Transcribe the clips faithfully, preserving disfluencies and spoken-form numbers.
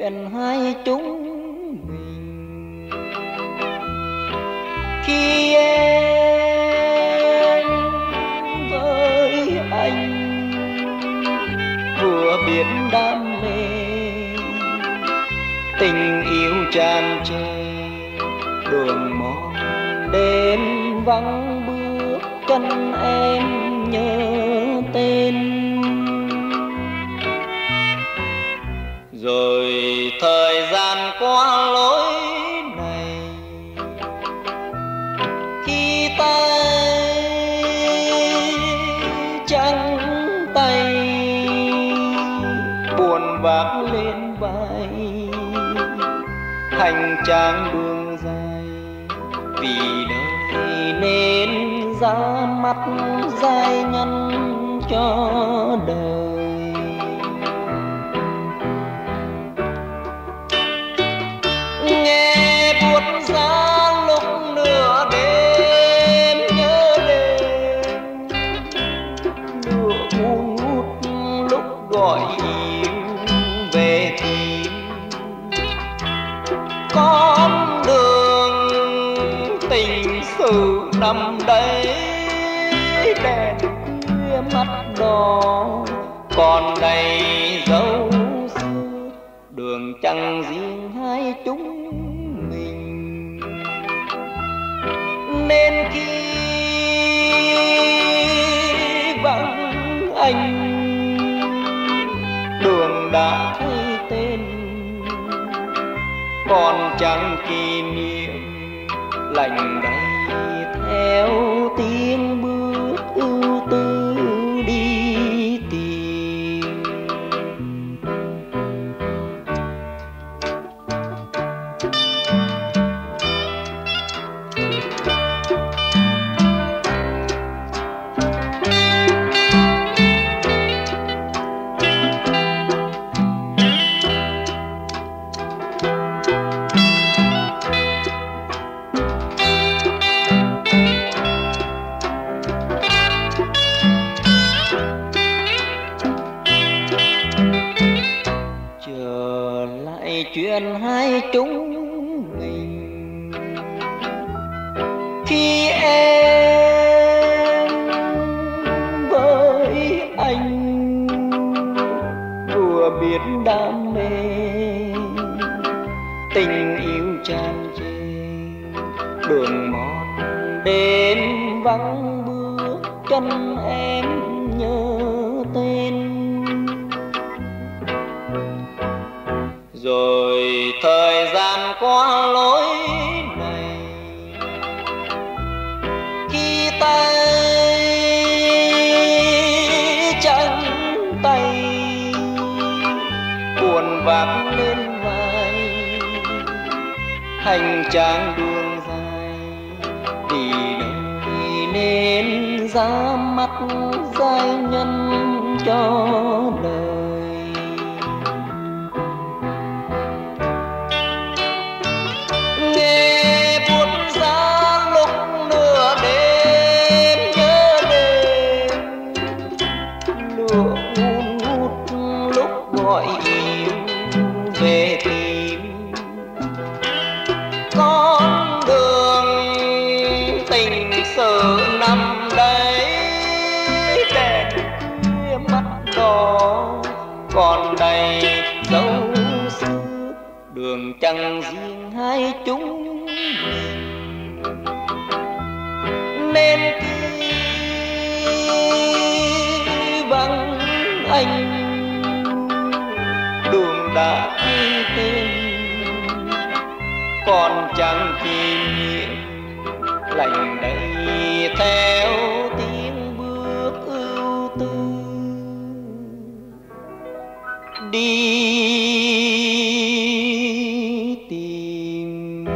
chuyện hai chúng mình. Khi em với anh vừa biết đam mê, tình yêu tràn trề, đường mòn đêm vắng bước chân em nhớ tên. Rồi thời gian qua lối này, khi tay trắng tay buồn vác lên vai, hành trang đường dài vì đời nên ra mắt giai nhân cho đời. Nghe buốt giá lúc nửa đêm nhớ đêm, nửa buồn ngút lúc gọi yêu về tìm. Con đường tình sự nằm đây, đèn khuya mắt đỏ còn đầy dấu xưa, đường chẳng riêng hai chúng mình. Nên khi vắng anh, đường đã thay tên, còn chẳng kỷ niệm lành đây theo tiếng bước ưu tư đi tìm. Chuyện hai chúng mình, khi em với anh vừa biết đam mê, tình yêu tràn trề, đường mòn đêm vắng bước chân em nhớ tên. Rồi thời gian qua lối này, khi tay trắng tay buồn vác lên vai, hành trang đường dài vì đời nên ra mắt giai nhân cho đời. Nghe buốt giá lúc nửa đêm nhớ đêm, nửa buồn ngút lúc gọi yêu về tìm. Con đường tình sự nằm đây, đèn khuya mắt đỏ còn đầy dấu xưa, đường chẳng riêng hai chúng mình. Nên khi vắng anh, đường đã thay tên, còn chẳng kỷ niệm lành đây theo tiếng bước ưu tư đi tìm.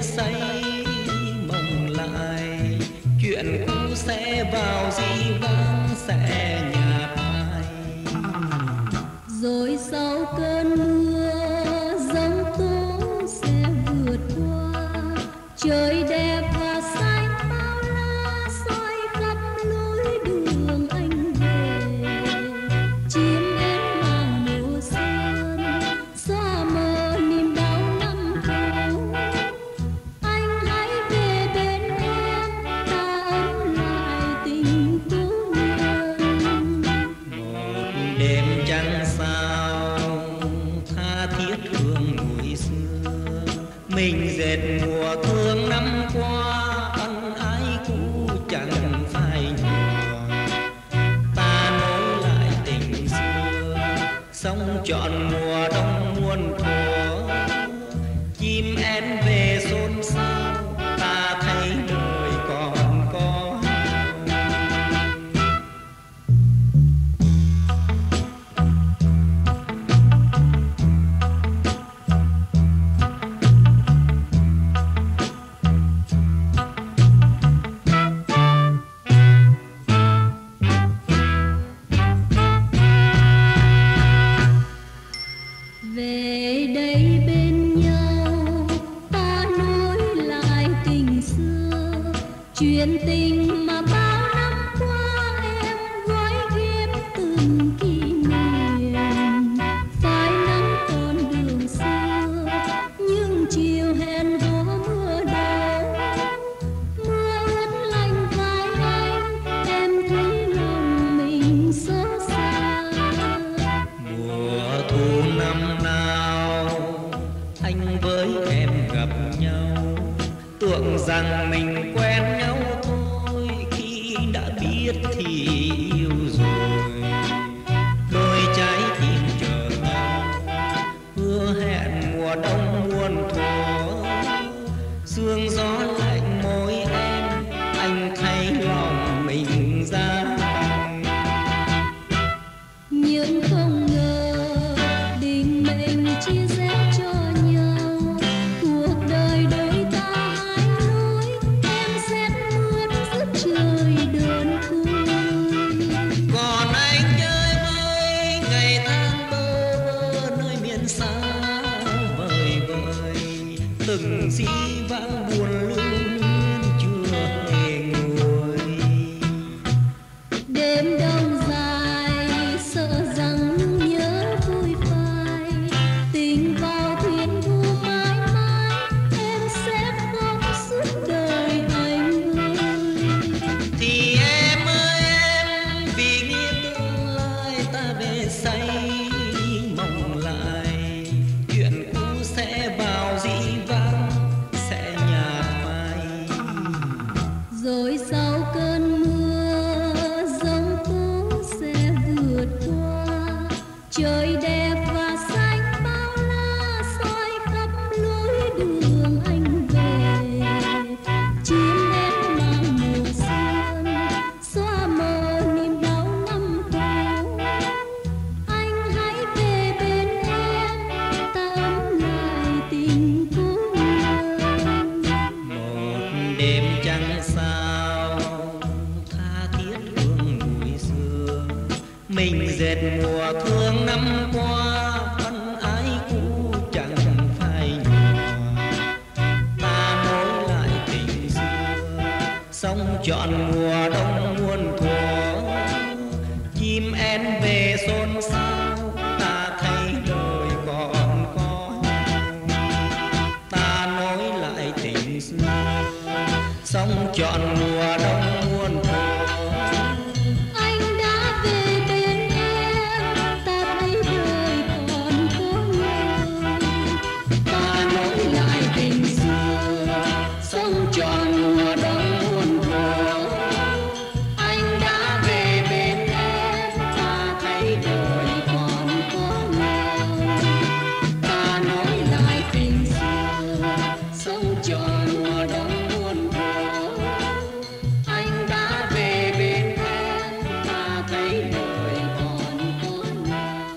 say mộng lại, chuyện cũ sẽ vào dĩ vãng sẽ nhạt phai. Rồi sau cơn mưa giông tố sẽ vượt qua, trời đẹp và xanh bao la soi khắp lối đường anh về. Chim én mang mùa xuân xóa mờ niềm đau năm cũ. Anh hãy về bên em, ta ấm lại tình cũ nhân. Một đêm trăng sao tha thiết thương hồi xưa, mình dệt mùa thương năm qua, ân ái cũ chẳng phai nhòa. Ta nối lại tình xưa, sống trọn mùa đông muôn thuở. Chim én về xôn xao, ta thấy đời còn có. Về đây bên nhau ta nối lại tình xưa, chuyện tình mà bao năm qua em gói ghép từng kỷ niệm. Phai nắng con đường xưa, những chiều hẹn hò mưa đổ, mưa ướt lạnh vai anh, em thấy lòng mình xót xa. Mùa thu năm nào anh với em gặp nhau, tưởng rằng mình quen nhau thôi, khi đã biết thì yêu rồi. Đôi trái tim chờ nhau, hứa hẹn mùa đông muôn thuở. Sương gió lạnh môi em, anh thấy lòng mình ra băng. Nhưng không ngờ định mệnh chia rẽ cho nhau, cuộc đời đôi ta hai lối, em sẽ mướt giữa trời đơn côi. Còn anh chơi vơi ngày tháng bơ vơ nơi miền xa vời vời, từng dĩ vãng buồn lưu luyến chưa hề nguôi. Đêm đông dài sợ rằng nhung nhớ vui phai, tình vào thuyền thu mãi mãi, em sẽ khóc suốt đời anh ơi. Thì em ơi em, vì nghĩa tương lai ta về say mộng lại, chuyện cũ sẽ vào dĩ vãng sẽ nhạt phai. Rồi sau cơn mưa giông tố sẽ vượt qua, trời đẹp và xanh bao la soi khắp lối đường anh về. Chim én mang mùa xuân xóa mờ niềm đau năm cũ. Anh hãy về bên em, ta ấm lại tình cũ nhân. Một đêm trăng sao tha thiết thương hồi xưa, mình dệt mùa thương năm qua, ân ái cũ chẳng phai nhòa. Ta nối lại tình xưa, sống trọn mùa đông muôn thuở. Chim én về xôn xao, ta thấy đời còn có nhau. Ta nối lại tình xưa, sống trọn mùa đông muôn thuở. Anh đã về bên em, ta thấy đời còn có nhau. Ta nối lại tình xưa, sống trọn mùa đông muôn thuở. Anh đã về bên em, ta thấy đời còn có nhau. Ta nối lại tình xưa, sống trọn mùa đông muôn thuở. Anh đã về bên em, ta thấy đời còn có nhau.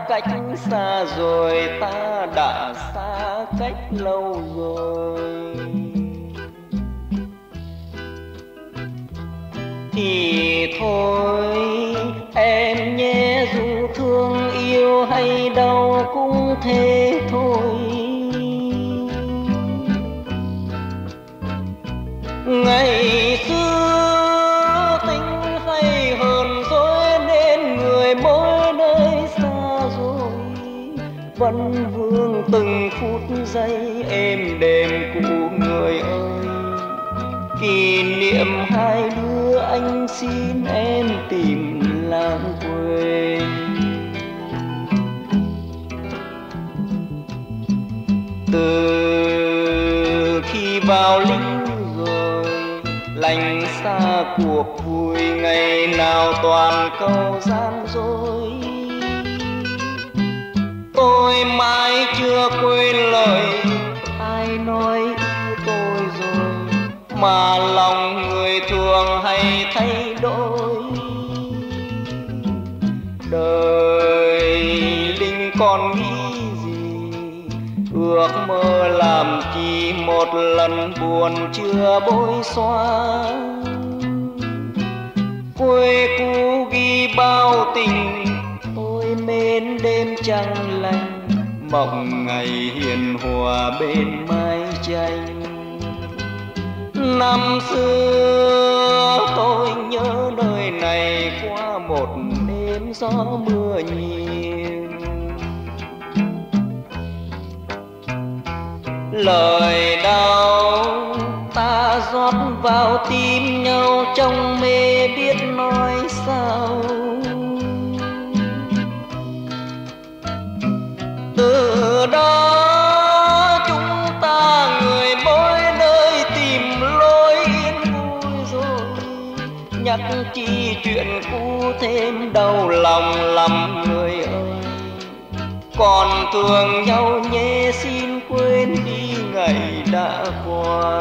cách xa rồi, ta đã xa cách lâu rồi. Thì thôi em nhé, dù thương yêu hay đau cũng thế thôi. Ngày xưa tình hay hơn rồi, nên người mỗi nơi xa rồi, vẫn vương từng phút giây êm đềm của người ơi. Kỷ niệm hai đứa anh xin em tìm lãng quên. Từ khi vào lính rồi, lành xa cuộc vui, ngày nào toàn câu gian dối. Tôi mãi chưa quên lời ai nói yêu tôi rồi, mà lòng người thường hay thay đổi. Đời linh còn nghĩ gì, ước mơ làm chi, một lần buồn chưa bối xóa. Quê cũ ghi bao tình, tôi mến đêm trăng lành, mộng ngày hiền hòa bên mái tranh. Năm xưa tôi nhớ nơi này qua một đêm gió mưa nhiều. Lời đau ta rót vào tim nhau, trong mê biết nói sao. Từ đó chúng ta người mỗi nơi tìm lối yên vui rồi, nhắc chi chuyện cũ thêm đau lòng lắm người ơi. Còn thương nhau nhé, xin quên đi ngày đã qua.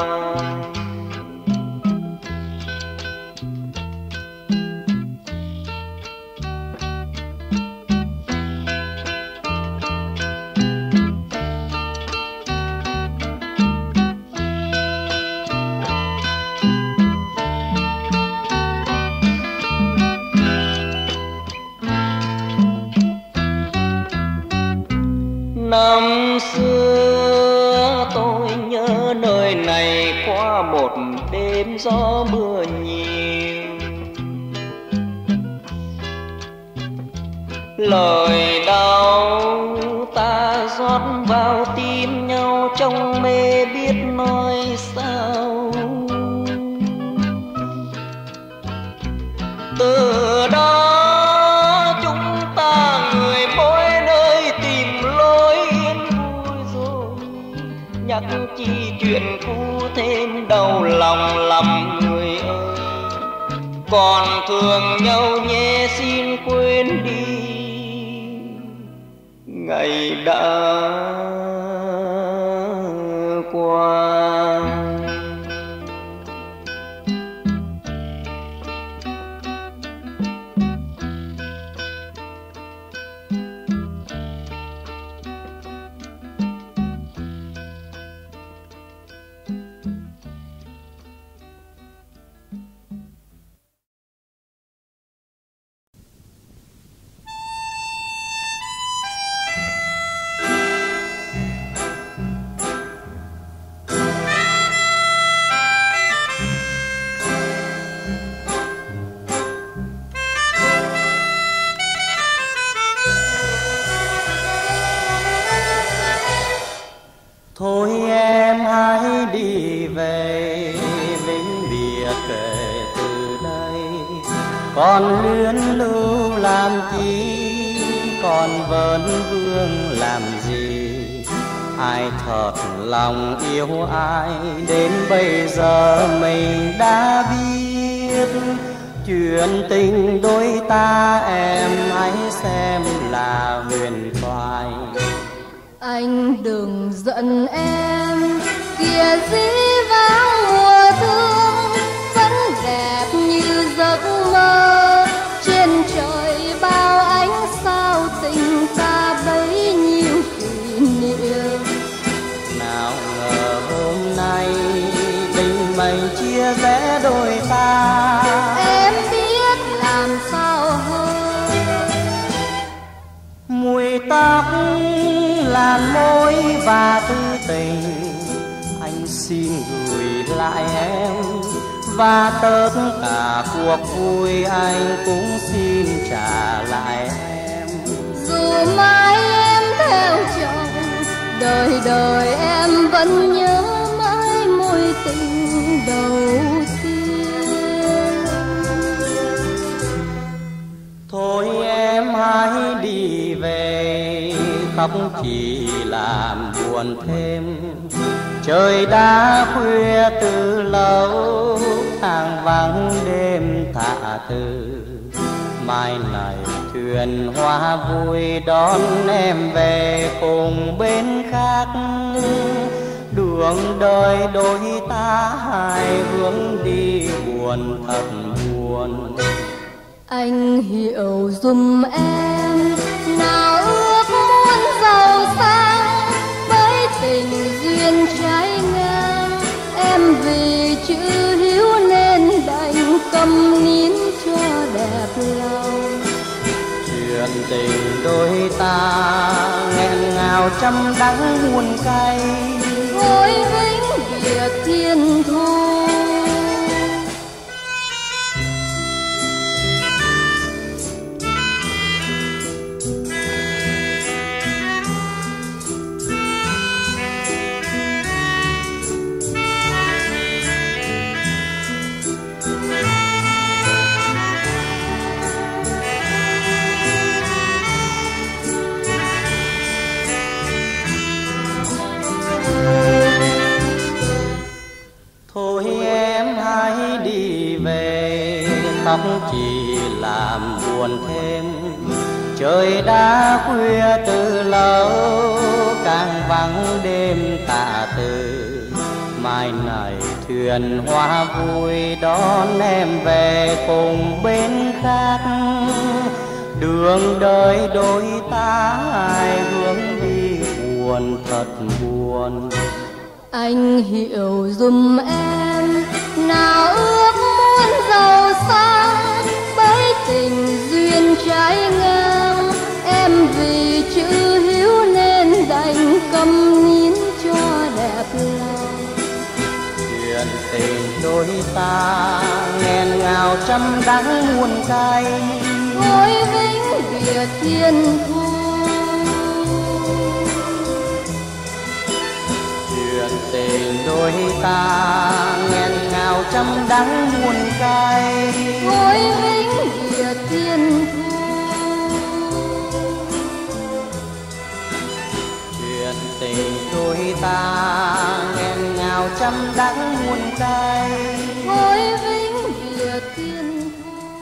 Năm xưa tôi nhớ nơi này qua một đêm gió mưa nhiều. Lời đau ta rót vào tim nhau, trong mê biết nói sao. Từ đó chúng ta người mỗi nơi tìm lối yên vui rồi, nhắc chi chuyện cũ thêm đau lòng lắm người ơi. Còn thương nhau nhé, xin quên đi ngày đã qua. Thôi em hãy đi về, vĩnh biệt kể từ đây. Còn luyến lưu làm chi, còn vấn vương làm gì? Ai thật lòng yêu ai, đến bây giờ mình đã biết. Chuyện tình đôi ta em hãy xem là huyền thoại. Anh đừng giận em, kìa dĩ vãng mùa thương vẫn đẹp như giấc mơ. Trên trời bao ánh sao tình ta, tóc làn môi và tư tình, anh xin gửi lại em và tất cả cuộc vui anh cũng xin trả lại em. Dù mai em theo chồng, đời đời em vẫn nhớ mãi mối tình đầu tiên. Thôi em hãy đi về, khóc chỉ làm buồn thêm. Trời đã khuya từ lâu, tháng vắng đêm thả từ. Mai này thuyền hoa vui đón em về cùng bên khác. Đường đời đôi ta hai hướng đi buồn thật buồn. Anh hiểu dùm em, nào ước muốn giàu sang với tình duyên trái ngang. Em vì chữ hiếu nên đành câm nín cho đẹp lòng. Chuyện tình đôi ta nghẹn ngào trăm đắng muôn cay, ngồi vĩnh biệt thiên thu. Thôi em hãy đi về, khóc chỉ làm buồn thêm. Trời đã khuya từ lâu, càng vắng đêm tạ từ. Mai này thuyền hoa vui đón em về cùng bên khác. Đường đời đôi ta hai hướng đi buồn thật buồn. Anh hiểu dùm em, nào ước muốn giàu sang bởi tình duyên trái ngang. Em vì chữ hiếu nên đành câm nín cho đẹp lòng. Chuyện tình đôi ta nghẹn ngào trăm đắng muôn cay, ngồi vĩnh biệt thiên thu. Chuyện tình đôi ta nghẹn ngào trăm đắng muôn cay, ngồi vĩnh biệt thiên thu. Chuyện tình đôi ta nghẹn ngào trăm đắng muôn cay, ngồi vĩnh biệt thiên thu.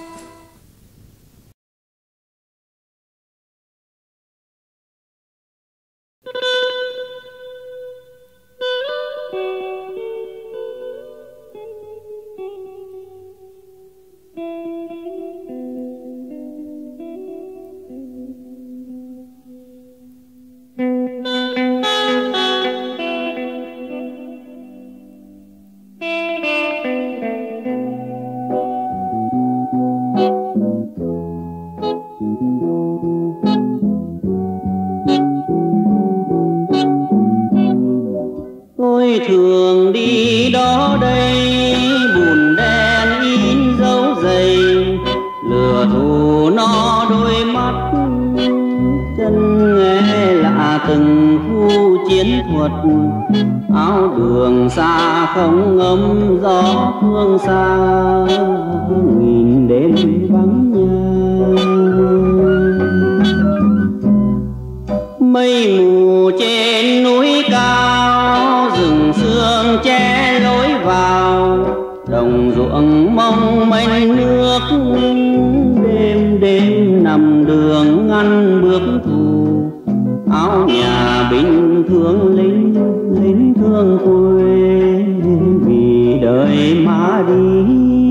Tôi thường đi đó đây, bùn đen in dấu giày, lửa thù nó đôi mắt, chân nghe lạ từng khu chiến thuật. Áo đường xa không ngấm gió phương xa, nghìn đêm vắng nhà. Mây mù trên núi cao, rừng sương che lối vào, đồng ruộng mong manh nước. Đêm đêm nằm đường ngăn bước thù, áo nhà bình thương lính, lính thương quê vì đời mà đi.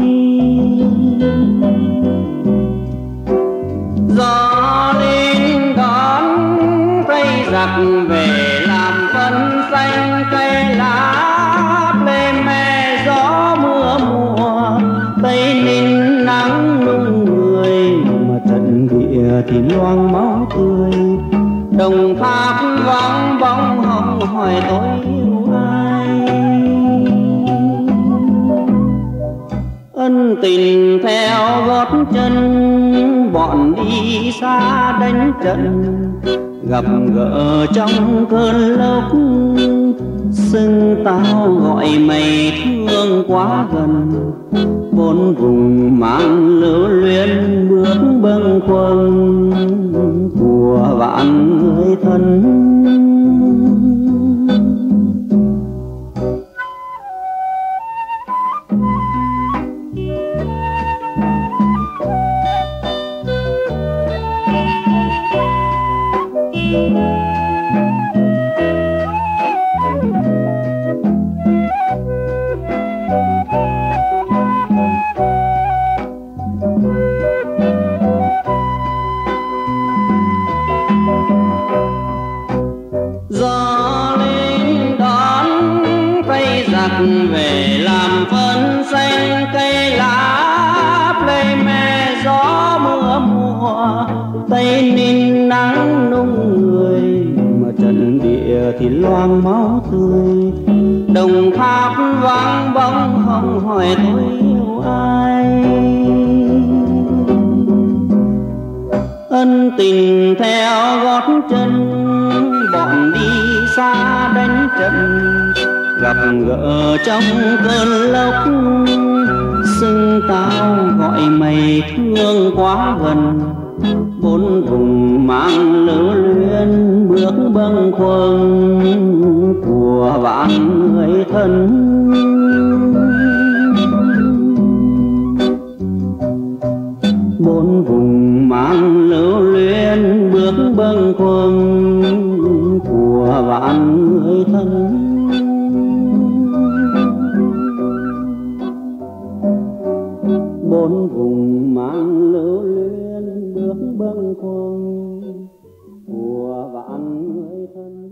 Gió lên đón cây giặc về làm phân xanh cây lá lên mẹ gió mưa mùa. Tây Ninh nắng nung người mà trận địa thì loang máu tươi. Đồng Tháp vắng bóng hồng hỏi tôi yêu ai. Ân tình theo gót chân bọn đi xa đánh trận, gặp gỡ trong cơn lốc xưng tao gọi mày thương quá gần. Bốn vùng mang lưu luyến bước bâng khuâng của vạn người thân. Về làm phân xanh cây lá plei me gió mưa mùa, tây ninh nắng nung người mà trận địa thì loang máu tươi. Đồng Tháp vắng bóng hồng hỏi tôi yêu ai. Ân tình theo gót chân bọn đi xa đánh trận, gặp gỡ trong cơn lốc xưng tao gọi mày thương quá gần. Bốn vùng mang lưu luyến bước bâng khuâng của vạn người thân. Bốn vùng mang lưu luyến bước bâng khuâng của vạn người thân. Bốn vùng mang lưu luyến bước bâng khuâng của vạn người thân.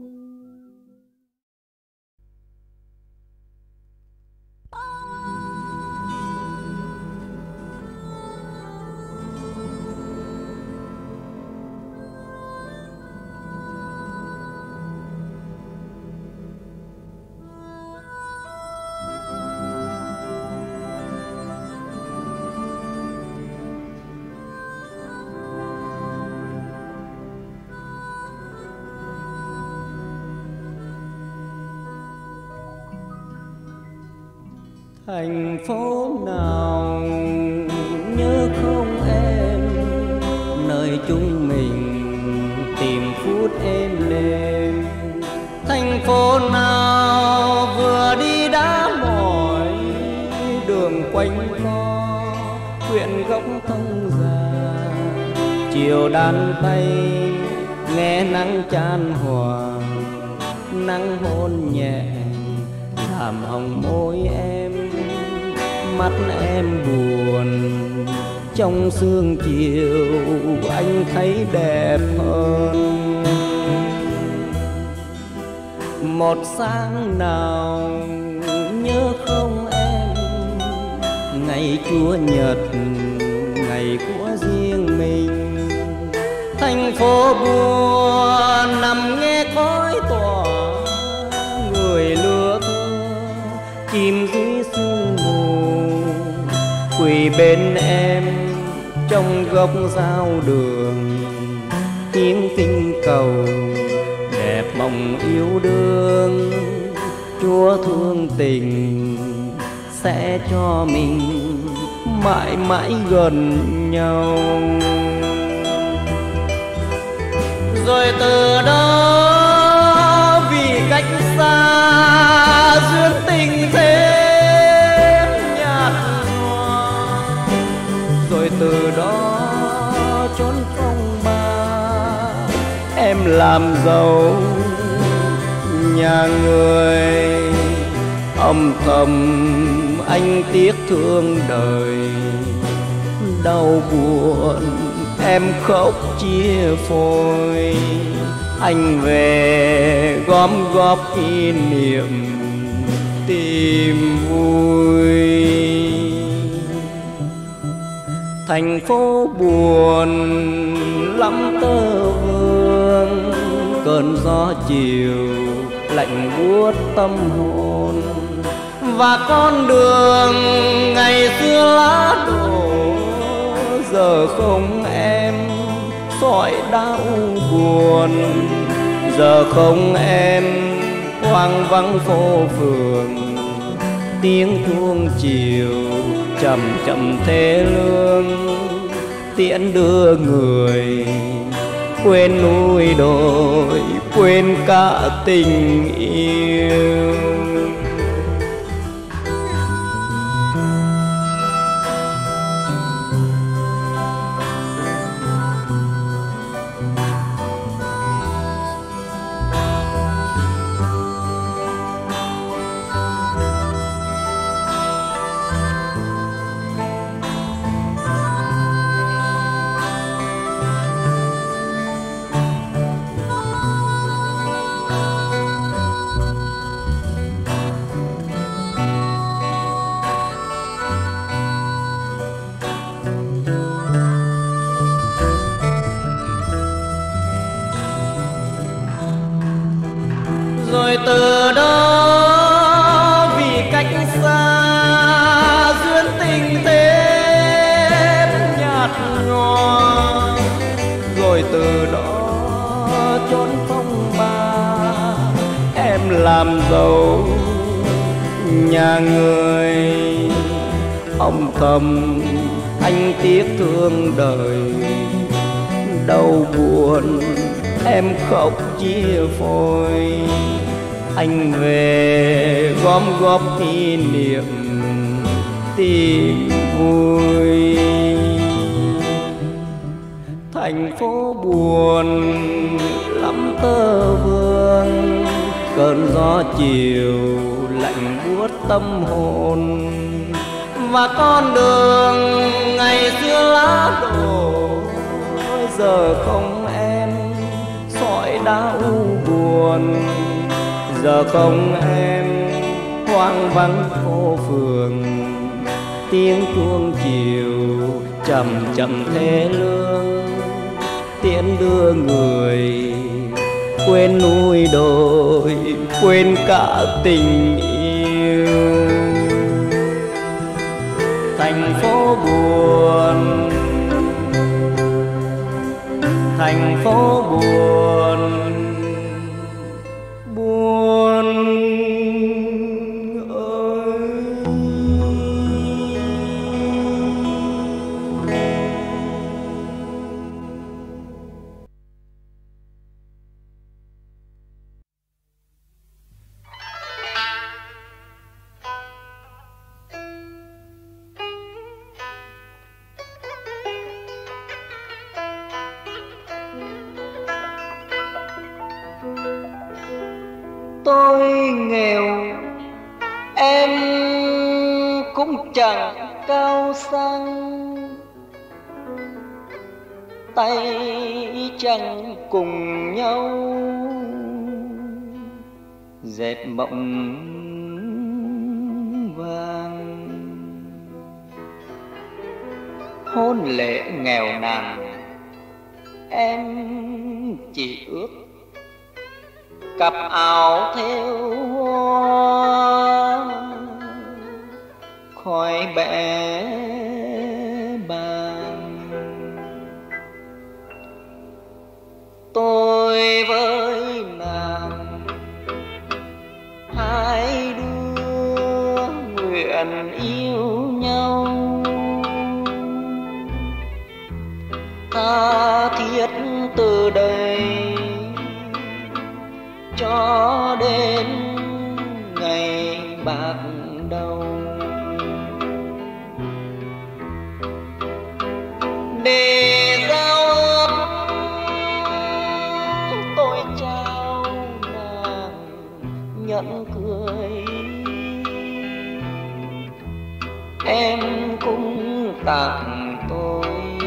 Thành phố nào nhớ không em, nơi chúng mình tìm phút êm đềm. Thành phố nào vừa đi đã mỏi, đường quanh co huyện góc thông già. Chiều đan tay nghe nắng chan hòa, nắng hôn nhẹ làm hồng môi em. Mắt em buồn trong sương chiều, anh thấy đẹp hơn. Một sáng nào nhớ không em, ngày Chúa Nhật ngày của riêng mình. Thành phố buồn nằm nghe khói tỏa, người lừa thơ chìm dưới sương mù. Quỳ bên em trong góc giao đường, tiếng kinh cầu đẹp mộng yêu đương. Chúa thương tình sẽ cho mình mãi mãi gần nhau. Rồi từ đó vì cách xa duyên tình thêm nhạt nhòa. Rồi từ đó chốn phong ba em làm dâu nhà người. Âm thầm anh tiếc thương đời, đau buồn em khóc chia phôi. Anh về gom góp kỷ niệm tìm vui. Thành phố buồn lắm tơ vương, cơn gió chiều lạnh buốt tâm hồn. Và con đường ngày xưa lá đổ giờ không em sỏi đau buồn, giờ không em hoang vắng phố phường. Tiếng chuông chiều chậm chậm thế lương tiễn đưa người quên núi đồi, quên cả tình yêu. Rồi từ đó vì cách xa duyên tình thêm nhạt nhòa, rồi từ đó chốn phong ba em làm dâu nhà người. Ông thầm anh tiếc thương đời, đau buồn em khóc chia phôi. Anh về gom góp kỷ niệm tìm vui. Thành phố buồn lắm tơ vương, cơn gió chiều lạnh buốt tâm hồn. Và con đường ngày xưa lá đổ giờ không em sỏi đau buồn, giờ không em hoang vắng phố phường. Tiếng chuông chiều chậm chậm thế lương tiễn đưa người quên núi đồi, quên cả tình yêu. Thành phố buồn, thành phố buồn, buồn ơi. Tôi nghèo em cũng chẳng cao sang, tay chẳng cùng nhau dệt mộng vàng. Hôn lễ nghèo nàn em chỉ ước cặp áo thêu hoa khói bẽ bàn. Tôi với nàng hai đứa nguyện yêu nhau, tha thiết từ đây cho đến ngày bạc đầu. Để giao ước tôi trao nàng nhẫn cưới, em cũng tặng tôi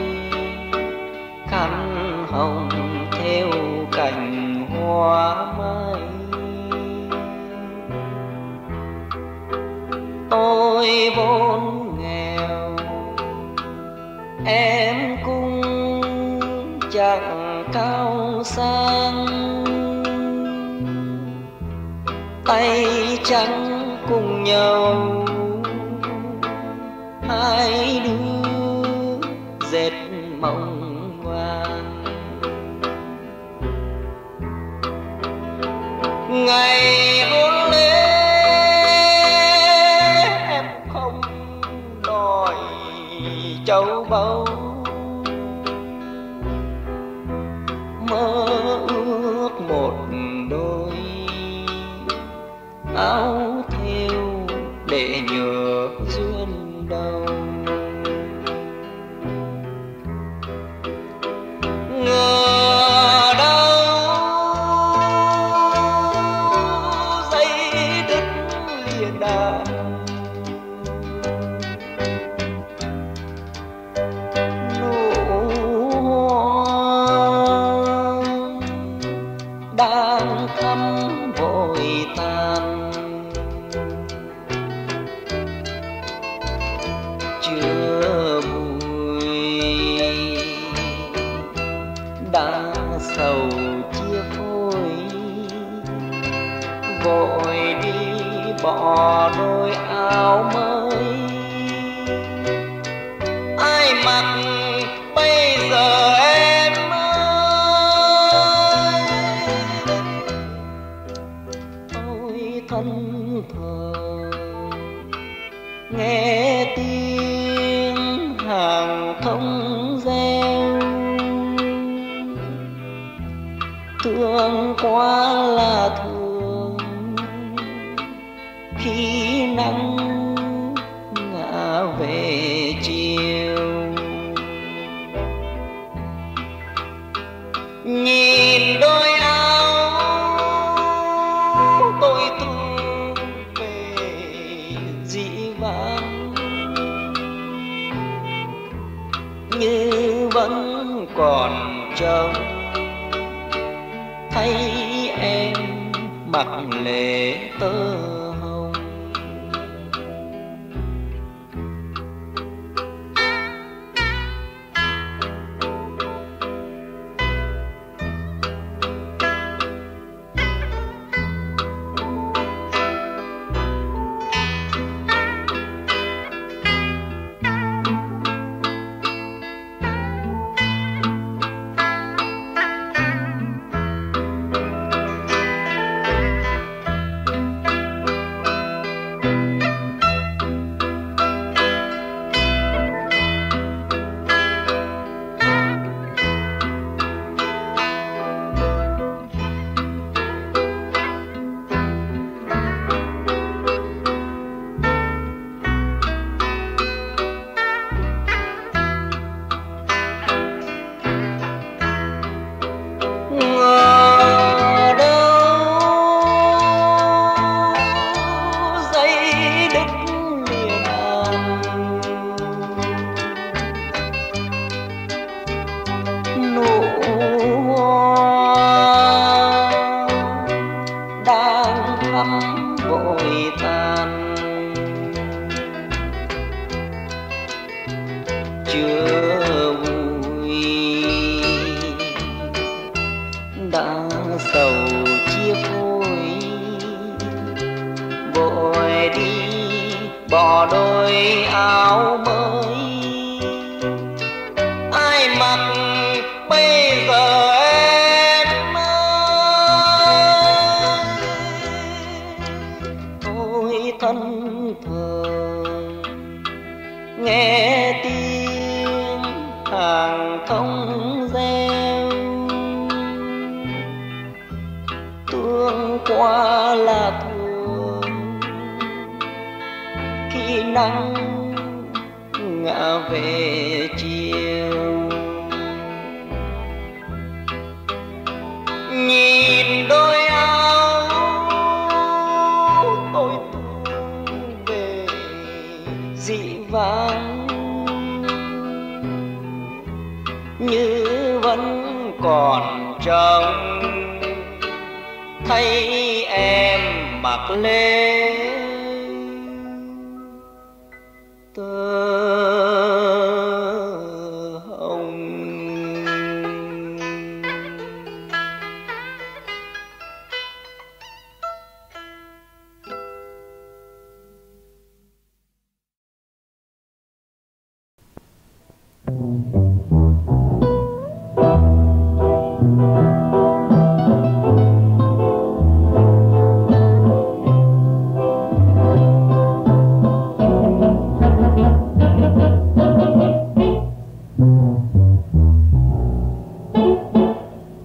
khăn hồng theo cành hoa mai. Tôi vốn nghèo em cũng chẳng cao sang, tay trắng cùng nhau, hai đứa dệt mộng vàng. Ngày hôn lễ em không đòi châu báu, mơ ước một đôi áo thêu để nhớ duyên đầu. Ngờ đâu dây đứt lìa đàn, nụ hoa đang thắm vội tàn. Chưa buổi đã sầu chia phôi, vội đi bỏ đôi áo mới. Ai mặc bây giờ em ơi, ôi thân thờ nghe tiếng hàng thông reo. Thương quá là thương khi nắng ngả về chiều. Nhìn đôi áo tôi thương về dĩ vãng, như vẫn còn trông thấy em mặc lễ tơ hồng. Vội tàn chưa vui đã sầu chia phôi, vội đi bỏ đôi áo mới. Ai mặc bây giờ em ơi, ôi thân thờ nghe tiếng hàng thông reo. Thương quá là thương khi nắng ngả về chiều. Nhìn đôi áo tôi thương về dĩ vãng, như vẫn còn trông thấy em mặc lên tơ hồng.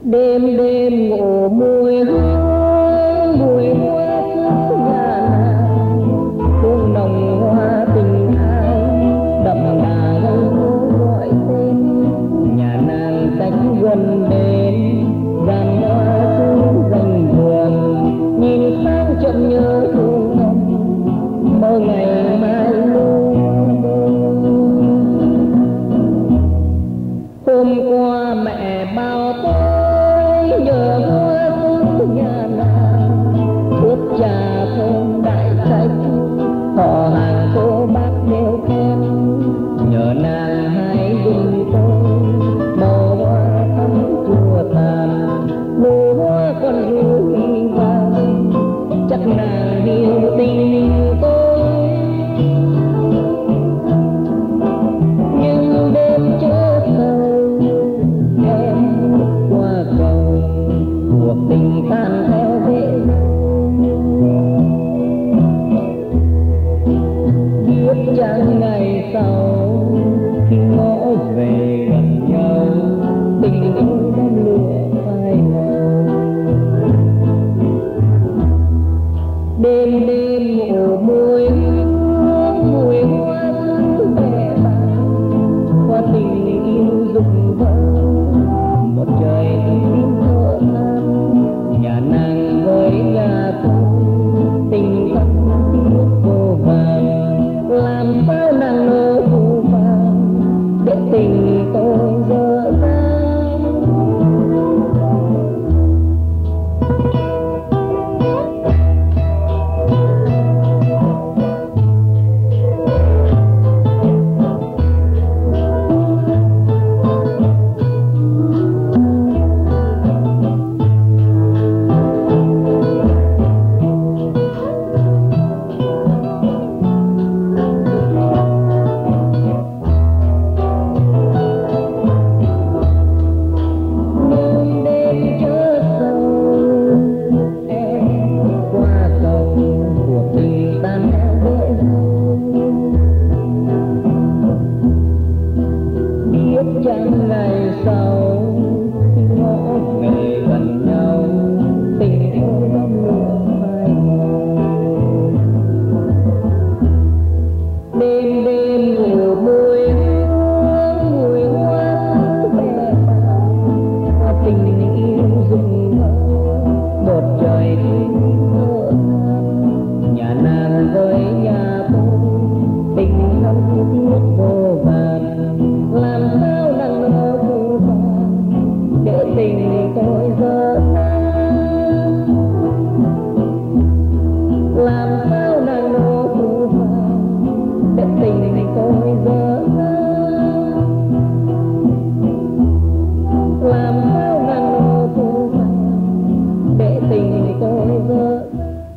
đêm đêm ngủ mùi hương mùi hoa sứ nhà nàng, hương nồng hoa tình ai đậm đà ngây ngô gọi tên. Nhà nàng cách gần bên dàn hoa sứ dành vườn, nhìn sang chậm nhớ thương ngầm mơ ngày mai luôn. Hôm qua mẹ bao tôi nhờ hoa sứ nhà nàng, ướp trà thơm đại khách họ hàng cô bác đều khen. Nhờ nàng hãy dùng tôi màu hoa thắm chùa tàn, nụ hoa còn gửi vàng chắc nàng hiểu tình tôi. Nhưng đêm chớ thơ em qua cầu, cuộc tình tan theo thế biết chăng ngày sau khi ngõ về gần nhau, tình tôi đã lừa phai màu. Đêm đêm ngủ mùi hương mùi hoa sứ mẹ bàn, hoa tình yêu rụng vỡ một trời tim thở than. Nhà nàng với nhà tôi tình thân thiết vô vàn, làm sao nàng nỡ phù phàng để tình tôi dở dang. Chẳng ngày sau khi ngõ về gần nhau, tình tôi đã lừa phai màu. Đêm đêm ngủ mùi hương mùi hoa sứ mẹ bàn, hoa tình yêu rụng vỡ một trời tim thở than. Nhà nàng với nhà tôi tình thân thiết vô vàn, làm sao nàng nỡ phù phàng để tình tôi dở dang. Làm sao nàng nỡ phù phàng để tình tôi dở dang. Làm sao nàng nỡ phù phàng để tình tôi dở dang.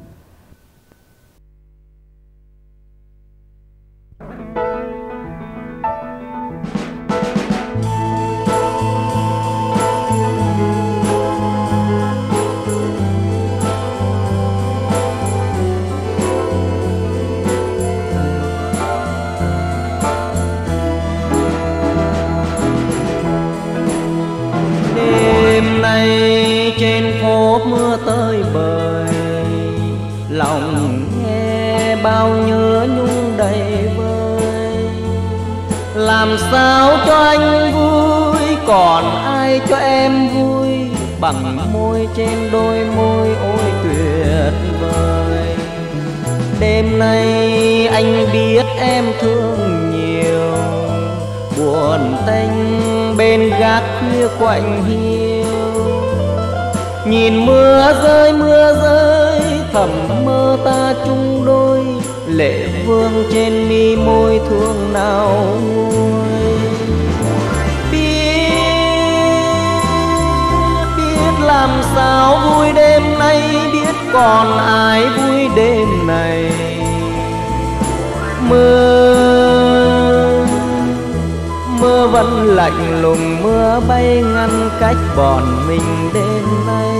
Đêm nay trên phố mưa tơi bời, lòng nghe bao nhớ nhung đầy vơi. Làm sao cho anh vui, còn ai cho em vui, bằng môi trên đôi môi ôi tuyệt vời. Đêm nay anh biết em thương nhiều, buồn tênh bên gác khuya quạnh hiu. Nhìn mưa rơi mưa rơi thầm mơ ta chung đôi, lệ vương trên mi môi thương nào nguôi. Biết biết làm sao vui đêm nay, biết còn ai vui đêm này. Mưa mưa vẫn lạnh lùng, mưa bay ngăn cách bọn mình đêm nay.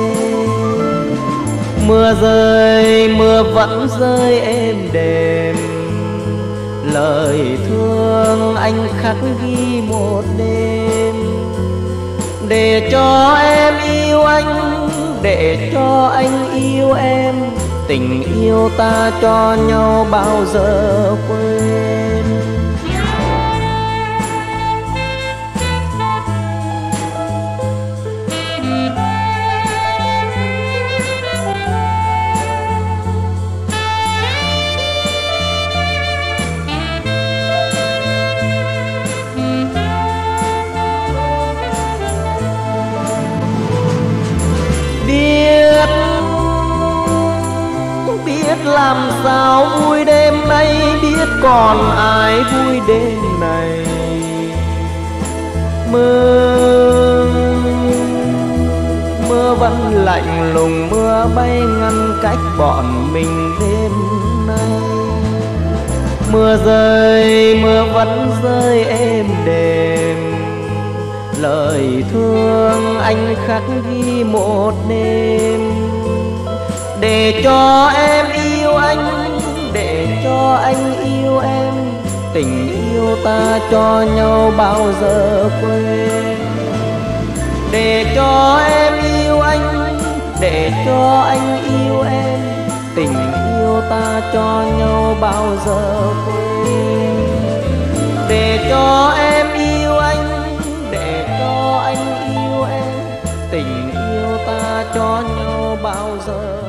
Mưa rơi mưa vẫn rơi êm đềm, lời thương anh khắc ghi một đêm, để cho em yêu để cho anh yêu em, tình yêu ta cho nhau bao giờ quên. Biết biết làm sao vui đêm nay, biết còn ai vui đêm này. Mưa mưa vẫn lạnh lùng, mưa bay ngăn cách bọn mình đêm nay. Mưa rơi mưa vẫn rơi êm đềm, lời thương anh khắc ghi một đêm. Để cho em yêu anh, để cho anh yêu em, tình yêu ta cho nhau bao giờ quên. Để cho em yêu anh, để cho anh yêu em, tình yêu ta cho nhau bao giờ quên. Để cho em yêu anh, để cho anh yêu em, tình yêu ta cho nhau bao giờ quên.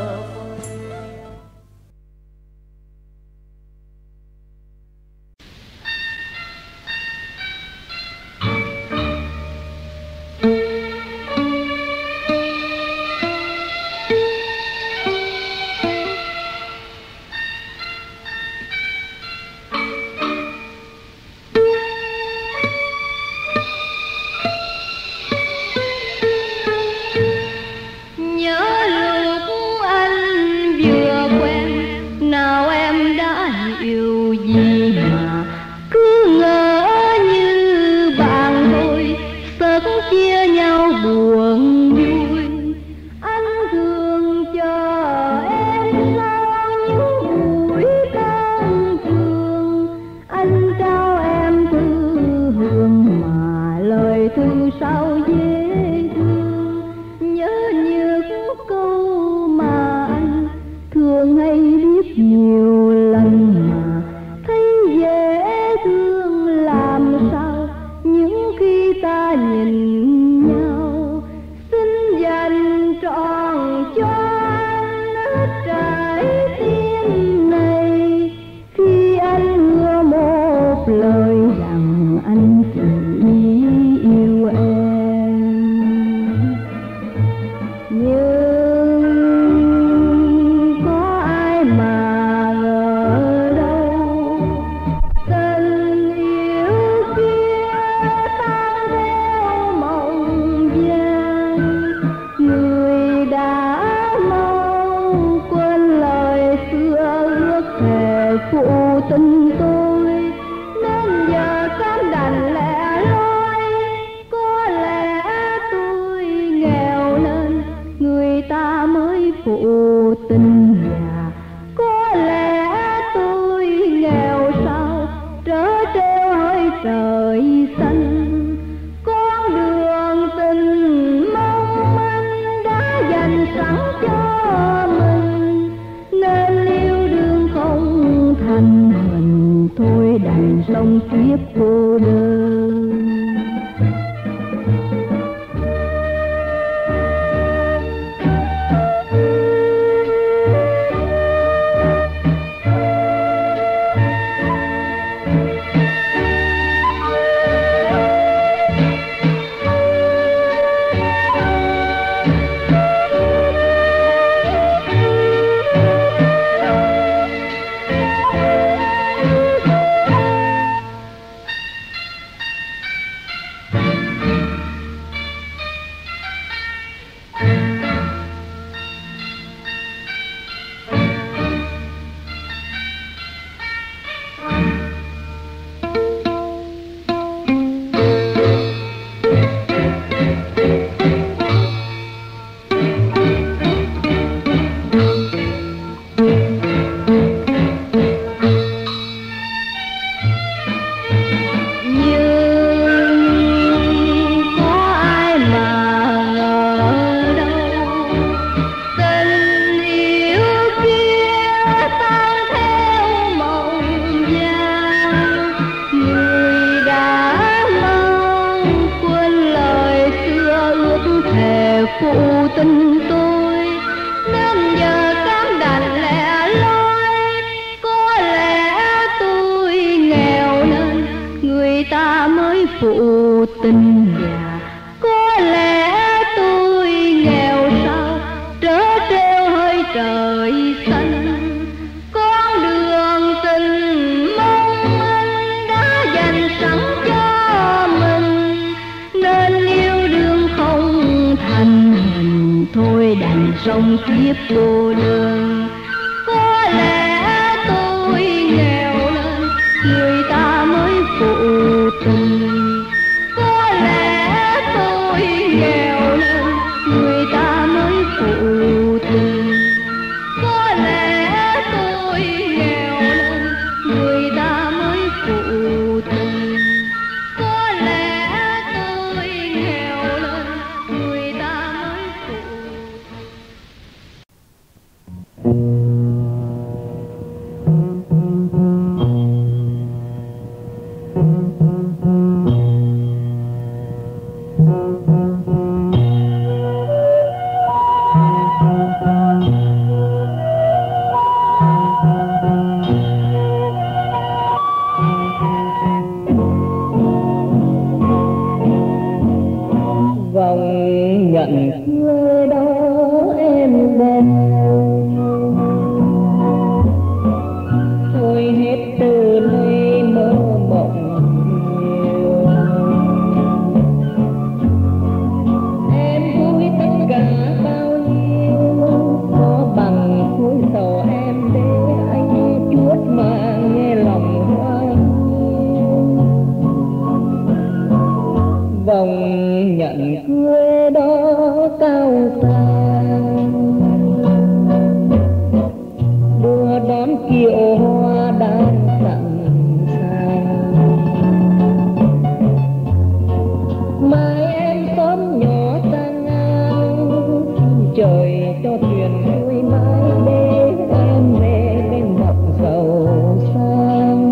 tình tôi, nên giờ cám đành lẻ loi. Có lẽ tôi nghèo nên người ta mới phụ tình già, có lẽ tôi nghèo sao trớ trêu hơi trời xanh. Con đường tình mong anh đã dành sẵn cho mình, nên yêu đương không thành hình, thôi đành sống kiếp cô đơn. Có lẽ tôi nghèo lên người ta mới phụ tình, có lẽ tôi nghèo lên người ta mới phụ tình, có lẽ tôi nghèo lên người ta mới phụ tình, có lẽ tôi nghèo lên người ta mới phụ vòng nhận cưới đó em đen. Thôi hết từ nay mơ mộng nhiều, em vui tất cả bao nhiêu, có bằng cuối sầu em để anh chuốt mà nghe lòng hoang. Vòng nhận cưới đó cao sang, đưa đón kiệu hoa đang sẵn sàng. Mai em xóm nhỏ sang ngang, trời cho thuyền vui mãi để em về bên mộng giàu sang.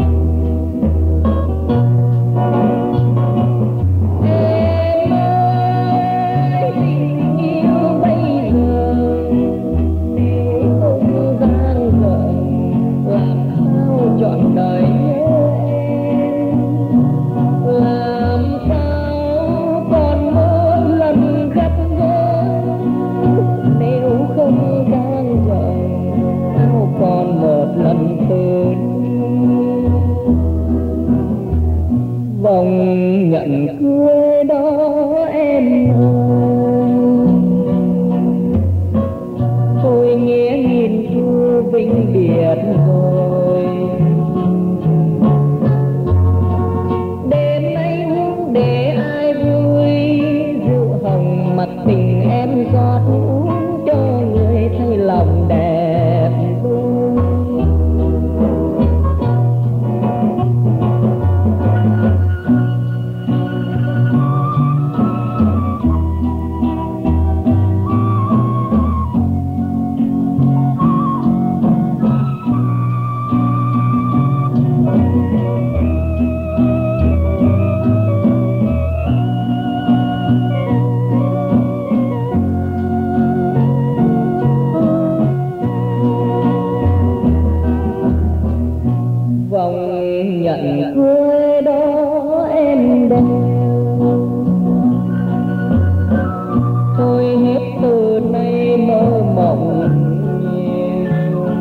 Vòng nhận cưới đó em ơi, thôi nghĩa nghìn thu vĩnh biệt rồi. Đêm nay uống để ai vui, rượu hồng mặt tình em rót uống cho người thấy lòng đẹp đôi. Vòng nhận cưới đó em đeo, thôi hết từ nay mơ mộng nhiều.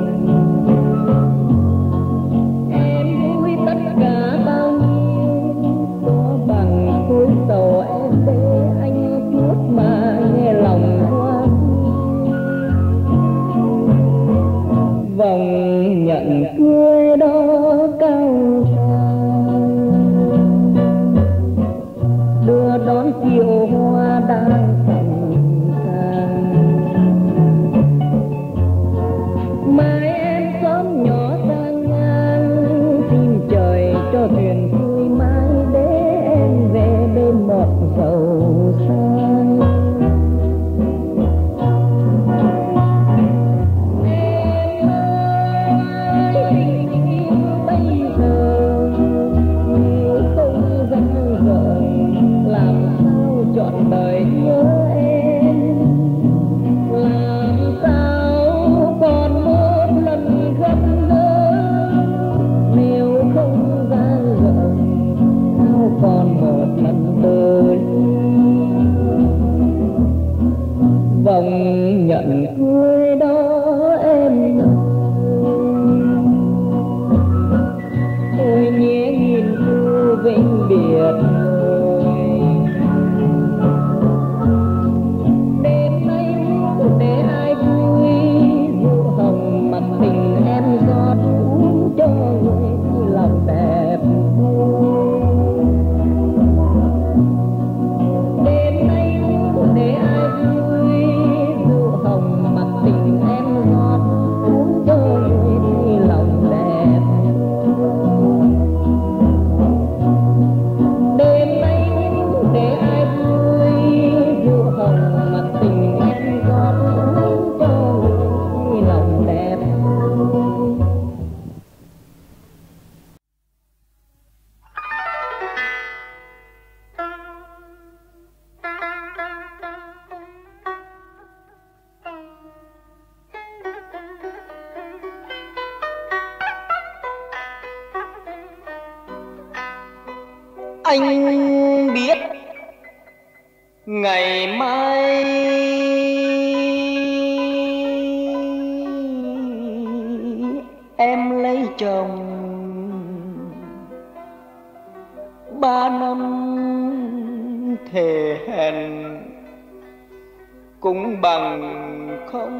Em vui tất cả bao nhiêu, có bằng cuối sầu em để anh chuốt mà nghe lòng hoang. Vòng nhận cưới đó cao sang, đưa đón kiệu hoa đang sẵn sàng. Mai em xóm nhỏ sang ngang, xin trời cho thuyền vui mãi để em về bên một giàu sang. Em ơi vòng nhận cưới đó em ôi nhé nghìn thu vĩnh biệt rồi đêm nay để ai vui rượu hồng mặt tình em rót uống cho người lòng đẹp đêm nay để ai vui rượu hồng mặt tình em rót uống cho người lòng đẹp đêm nay để ai vui rượu hồng mặt tình em rót uống cho người lòng đẹp anh biết ngày mai em lấy chồng ba năm thề hẹn cũng bằng không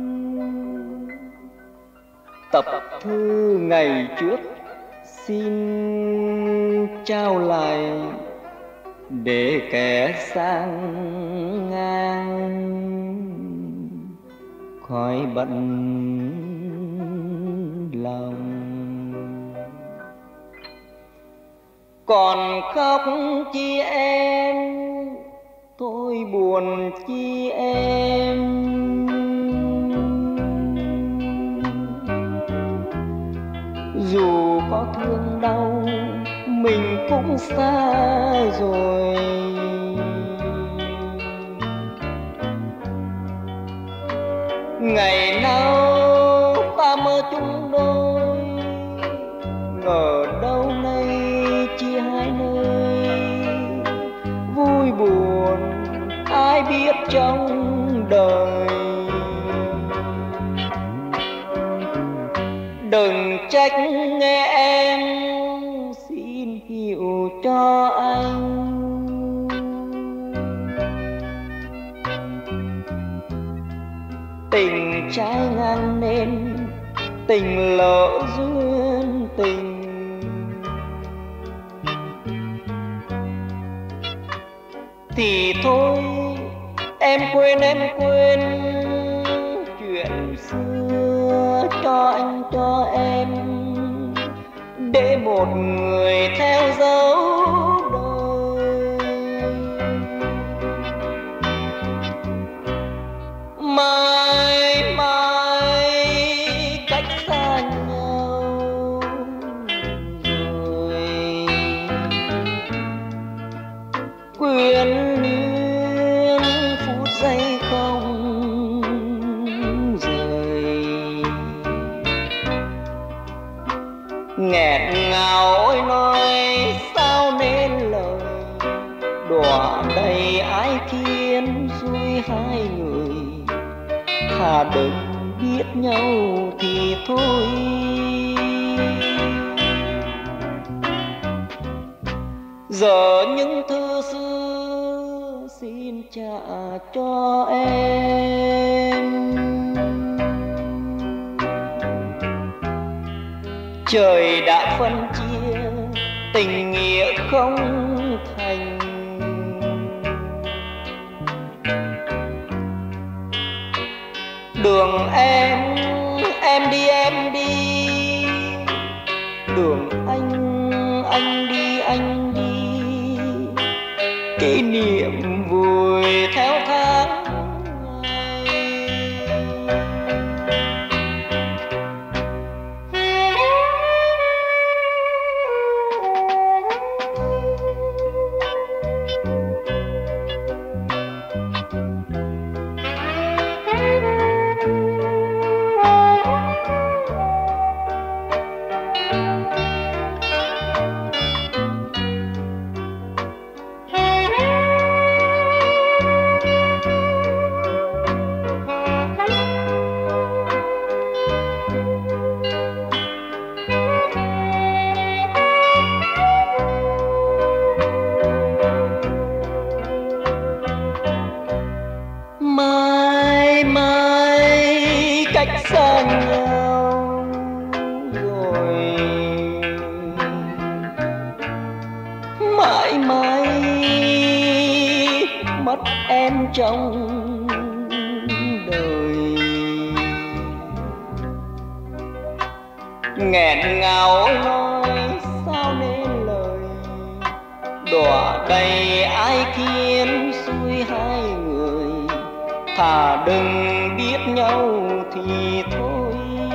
tập thư ngày trước xin trao lại để kẻ sang ngang khỏi bận lòng còn khóc chi em tôi buồn chi em dù có thương đau mình cũng xa rồi ngày nào ta mơ chung đôi ngờ đâu nay chia hai nơi vui buồn ai biết trong đời đừng trách nghe em xin hiểu cho anh tình trái ngang nên tình lỡ duyên tình thì thôi em quên em quên chuyện xưa cho anh cho em để một người theo dấu đời mãi mãi cách xa nhau rồi quyến luyến phút giây không rời nghẹn ngào ôi nói sao nên lời đọa đầy ái khiến duyên hai người thà đừng biết nhau thì thôi giờ những thư xưa xin trả cho em trời đã phân chia tình nghĩa không thành đường em em đi em đi đường anh anh đi anh đi kỷ niệm vui theo tháng Thank you. mãi mãi cách xa nhau rồi, mãi mãi mất em trong đời. Nghẹn ngào nói sao nên lời, đọa đầy ai khiến xuôi hai người, thà đừng biết nhau thì thôi.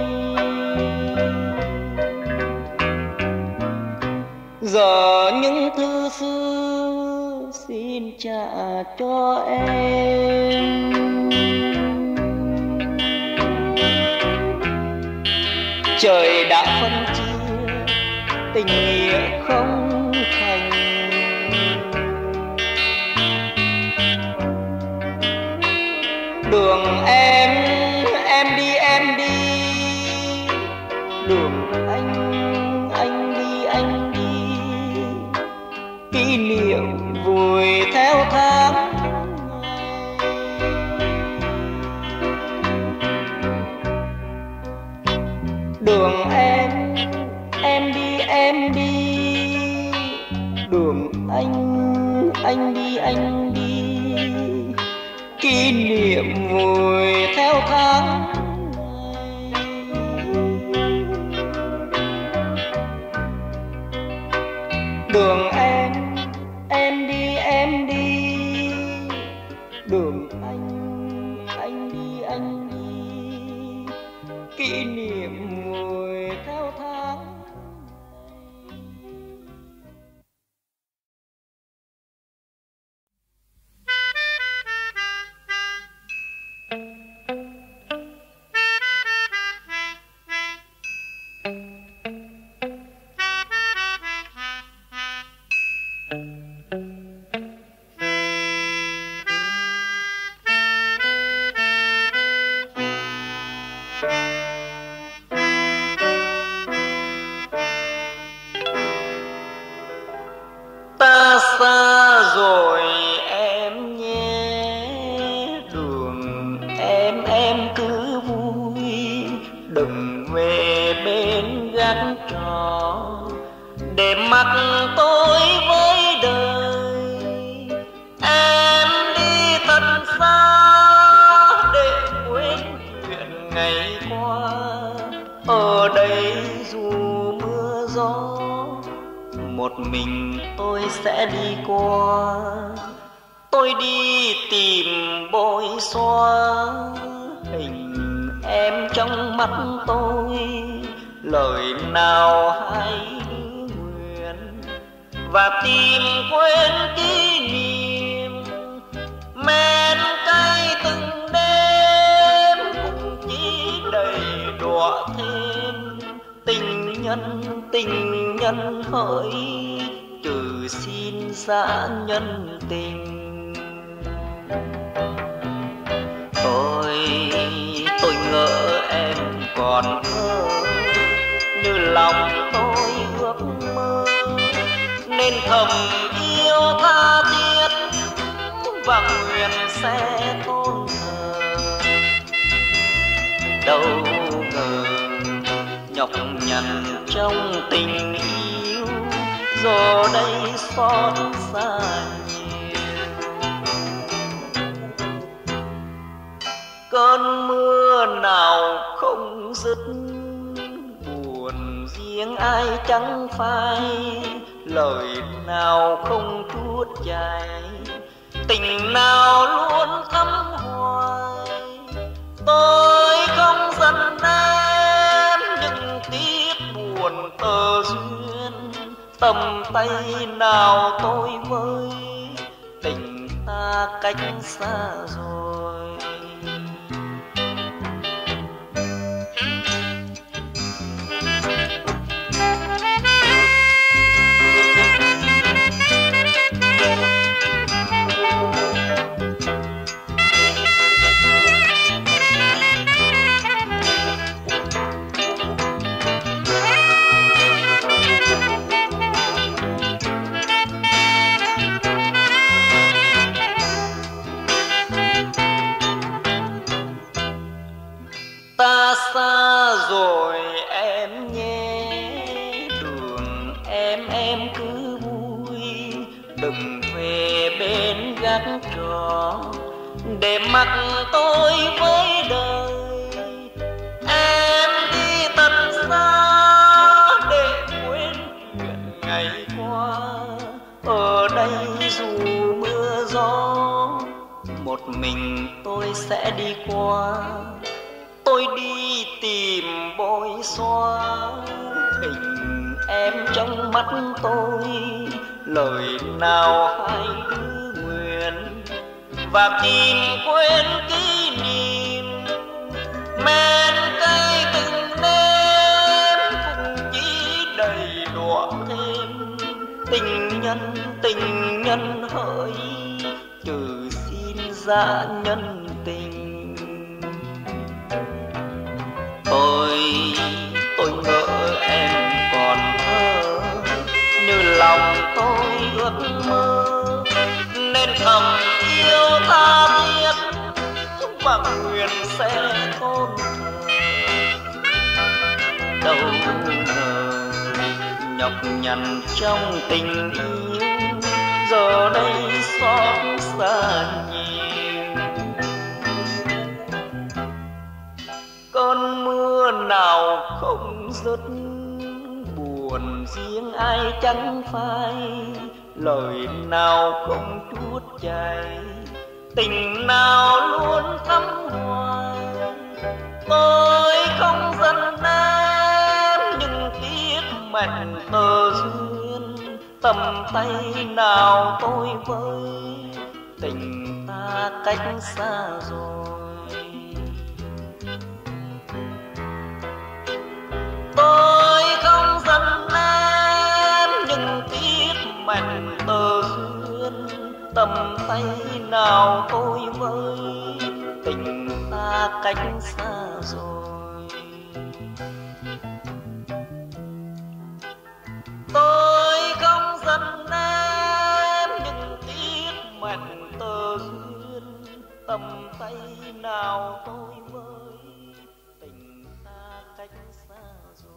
Giờ những thư xưa xin trả cho em, trời đã phân chia tình nghĩa không thành. Đường em em đi em đi, đường anh anh đi anh đi, kỷ niệm vùi theo tháng. Đường em em đi em đi, đường anh anh đi anh đi, kỷ niệm vùi theo tháng. Đường em em đi em đi, đường anh anh đi anh đi, kỷ niệm vùi theo tháng. Ta xa rồi em nhé, đường em em cứ vui, đừng về bên gác trò để mặc tôi với đời. Em đi thật xa để quên chuyện ngày qua, ở đây dù mưa gió một mình tôi sẽ đi qua. Tôi đi tìm bôi xóa hình em trong mắt tôi, lời nào hay nguyện và tìm quên kỷ niệm. Men cay từng đêm cũng chỉ đầy đọa thêm tình nhân tình nhân hỡi, trừ xin giã nhân tình. Tôi tôi ngỡ em còn thơ như lòng tôi ước mơ, nên thầm yêu tha thiết và nguyện sẽ tôn thờ. Đâu ngờ nhọc nhằn trong tình yêu, giờ đây xót xa nhiều. Cơn mưa nào không dứt, buồn riêng ai chẳng phai, lời nào không tuốt chảy, tình nào luôn thắm hoài. Tôi không giận em nhưng tiếc buồn tờ duyên, tầm tay nào tôi với tình ta cách xa rồi. Thank you. để mặc tôi với đời. Em đi thật xa để quên chuyện ngày qua. Ở đây dù mưa gió, một mình tôi sẽ đi qua. Tôi đi tìm bôi xóa hình em trong mắt tôi. Lời nào hai đứa nguyện và tìm quên kỷ niệm. Men cay từng đêm cũng chỉ đầy đọa thêm. Tình nhân tình nhân hỡi, trừ xin dã nhân tình. Tôi, tôi ngỡ em còn thơ như lòng tôi ước mơ, nên thầm yêu tha thiết và nguyện sẽ tôn thờ. Đâu ngờ nhọc nhằn trong tình yêu, giờ đây xót xa nhiều. Cơn mưa nào không dứt, buồn riêng ai chẳng phai. Lời nào không chuốt chảy, tình nào luôn thắm hoài. Tôi không giận em, nhưng tiếc mệnh tơ duyên. Tầm tay nào tôi với, tình ta cách xa rồi. Tôi không giận em, nhưng tiếc mệnh tơ duyên. Tầm tay nào tôi với, tình ta cách xa rồi. Tôi không giận em, nhưng tiếc mệnh tơ duyên. Tầm tay nào tôi với, tình ta cách xa rồi.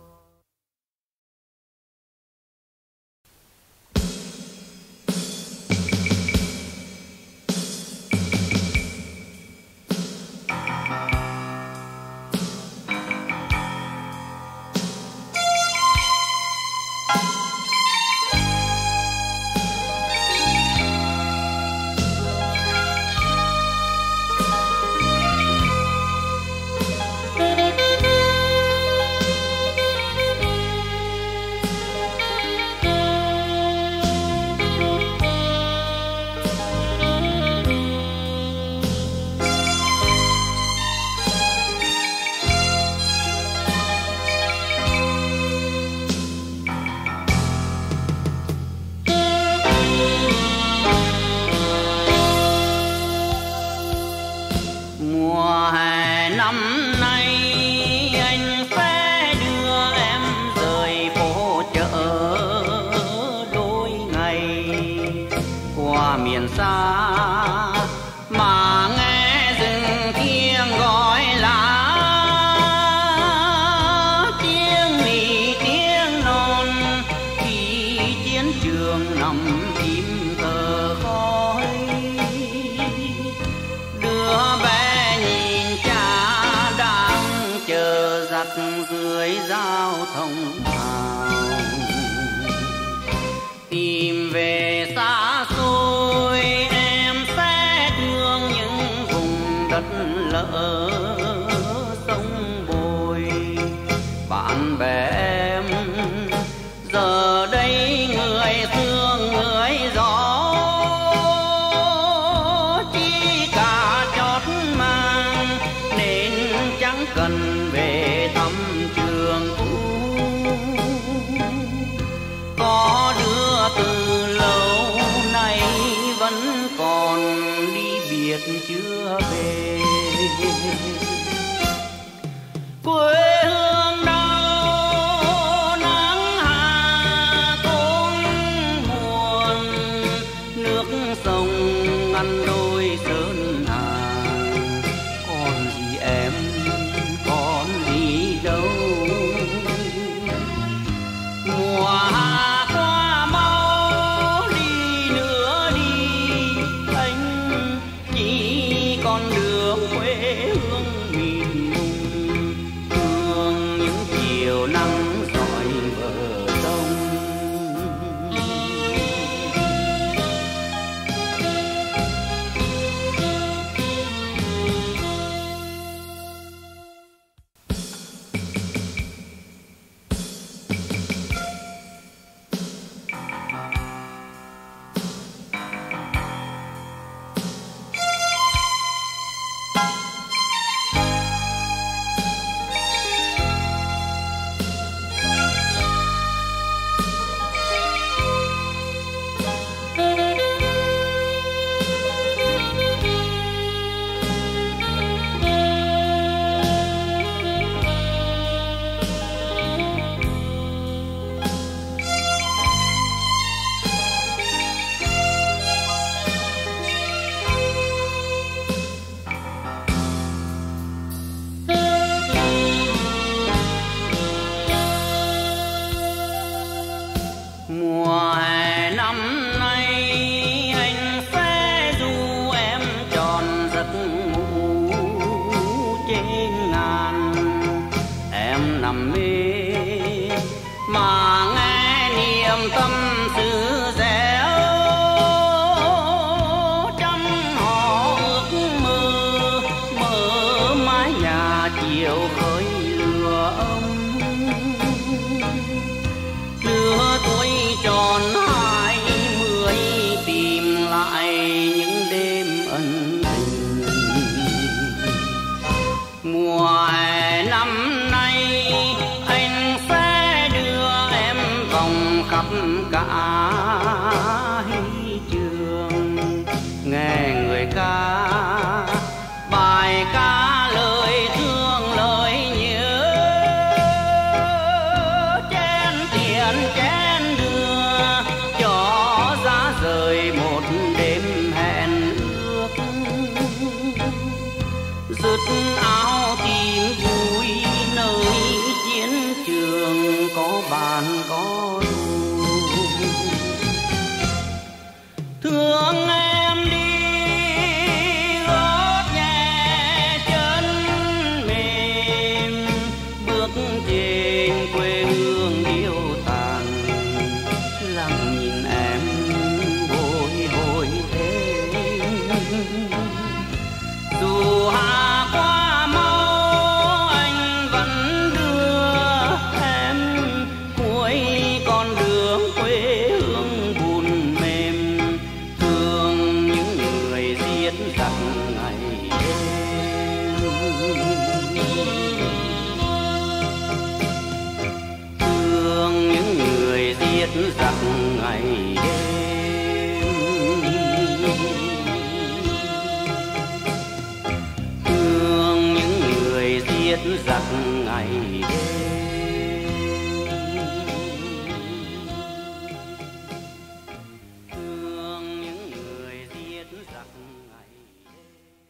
nằm mê, mà nghe niềm tâm sự dẻo trăm họ ước mơ, mơ mái nhà chiều khơi lửa ấm. Lứa tuổi tròn hai mươi tìm lại những đêm ân tình. Mùa hè năm nay anh sẽ đưa em vòng khắp cả trường, nghe người ca bài ca lời thương lời nhớ, chén tiền chén đưa cho giá rời một đêm hẹn ước. Rứt áo tìm vui nơi chiến trường có bàn có đu. Thương em đi gót nhẹ chân mềm, bước trên quê hương điêu tàn, lặng nhìn em bồi hồi thêm. Dù hà qua mau anh vẫn đưa em cuối con đường quê hương buồn mềm, thương những người giết giặc ngày đêm, thương những người giết giặc ngày đêm, thương những người giết giặc ngày đêm, thương những người giết giặc ngày đêm.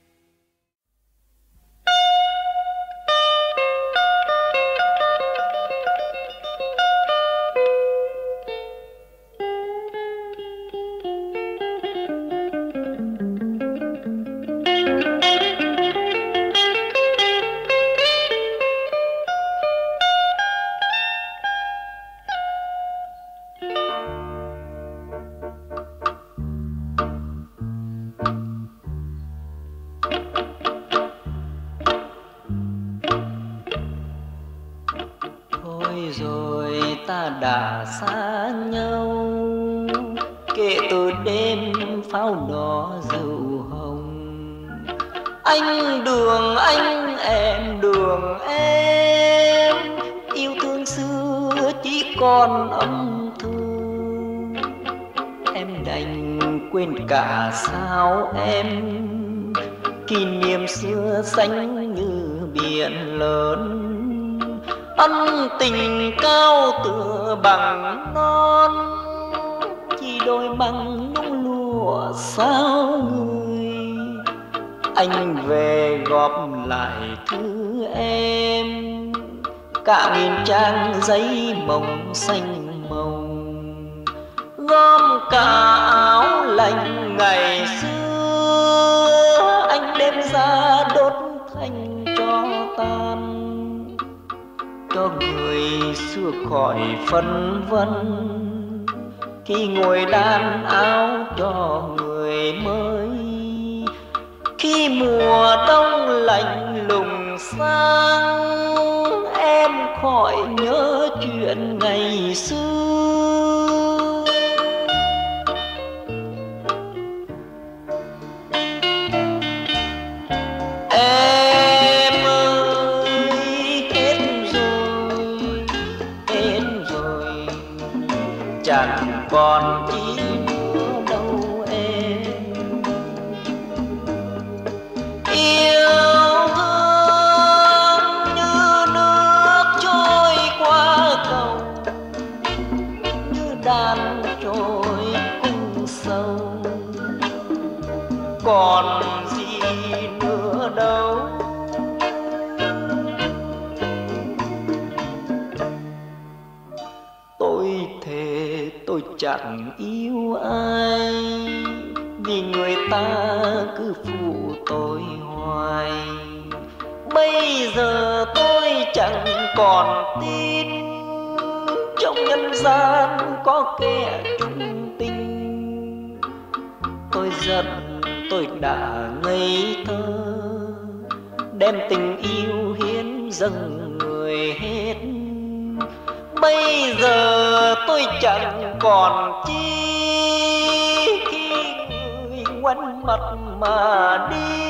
Thôi rồi ta đã xa nhau, kể từ đêm pháo đỏ rượu hồng. Anh đường anh em đường em, yêu thương xưa chỉ còn âm thầm. Em đành quên cả sao em, kỷ niệm xưa xanh như biển lớn. Ân tình cao tựa bằng non, chỉ đôi bằng nhung lụa sao người. Anh về góp lại thư em, cả nghìn trang giấy mộng xanh mộng, gom cả áo lạnh ngày xưa. Anh đem ra đốt thành tro tan, cho người xưa khỏi phân vân, khi ngồi đan áo cho người mới. Khi mùa đông lạnh lùng sang, em khỏi nhớ chuyện ngày xưa. Em ơi hết rồi, hết rồi, chẳng còn chi nữa đâu em. Yêu thương như nước trôi qua cầu, như đàn trôi cung sông, còn gì nữa đâu. Tôi thề tôi chẳng yêu ai, vì người ta cứ phụ tôi hoài. Bây giờ tôi chẳng chẳng còn tin trong nhân gian có kẻ chung tình. Tôi giận tôi đã ngây thơ, đem tình yêu hiến dâng người hết. Bây giờ tôi chẳng còn chi khi người ngoảnh mặt mà đi.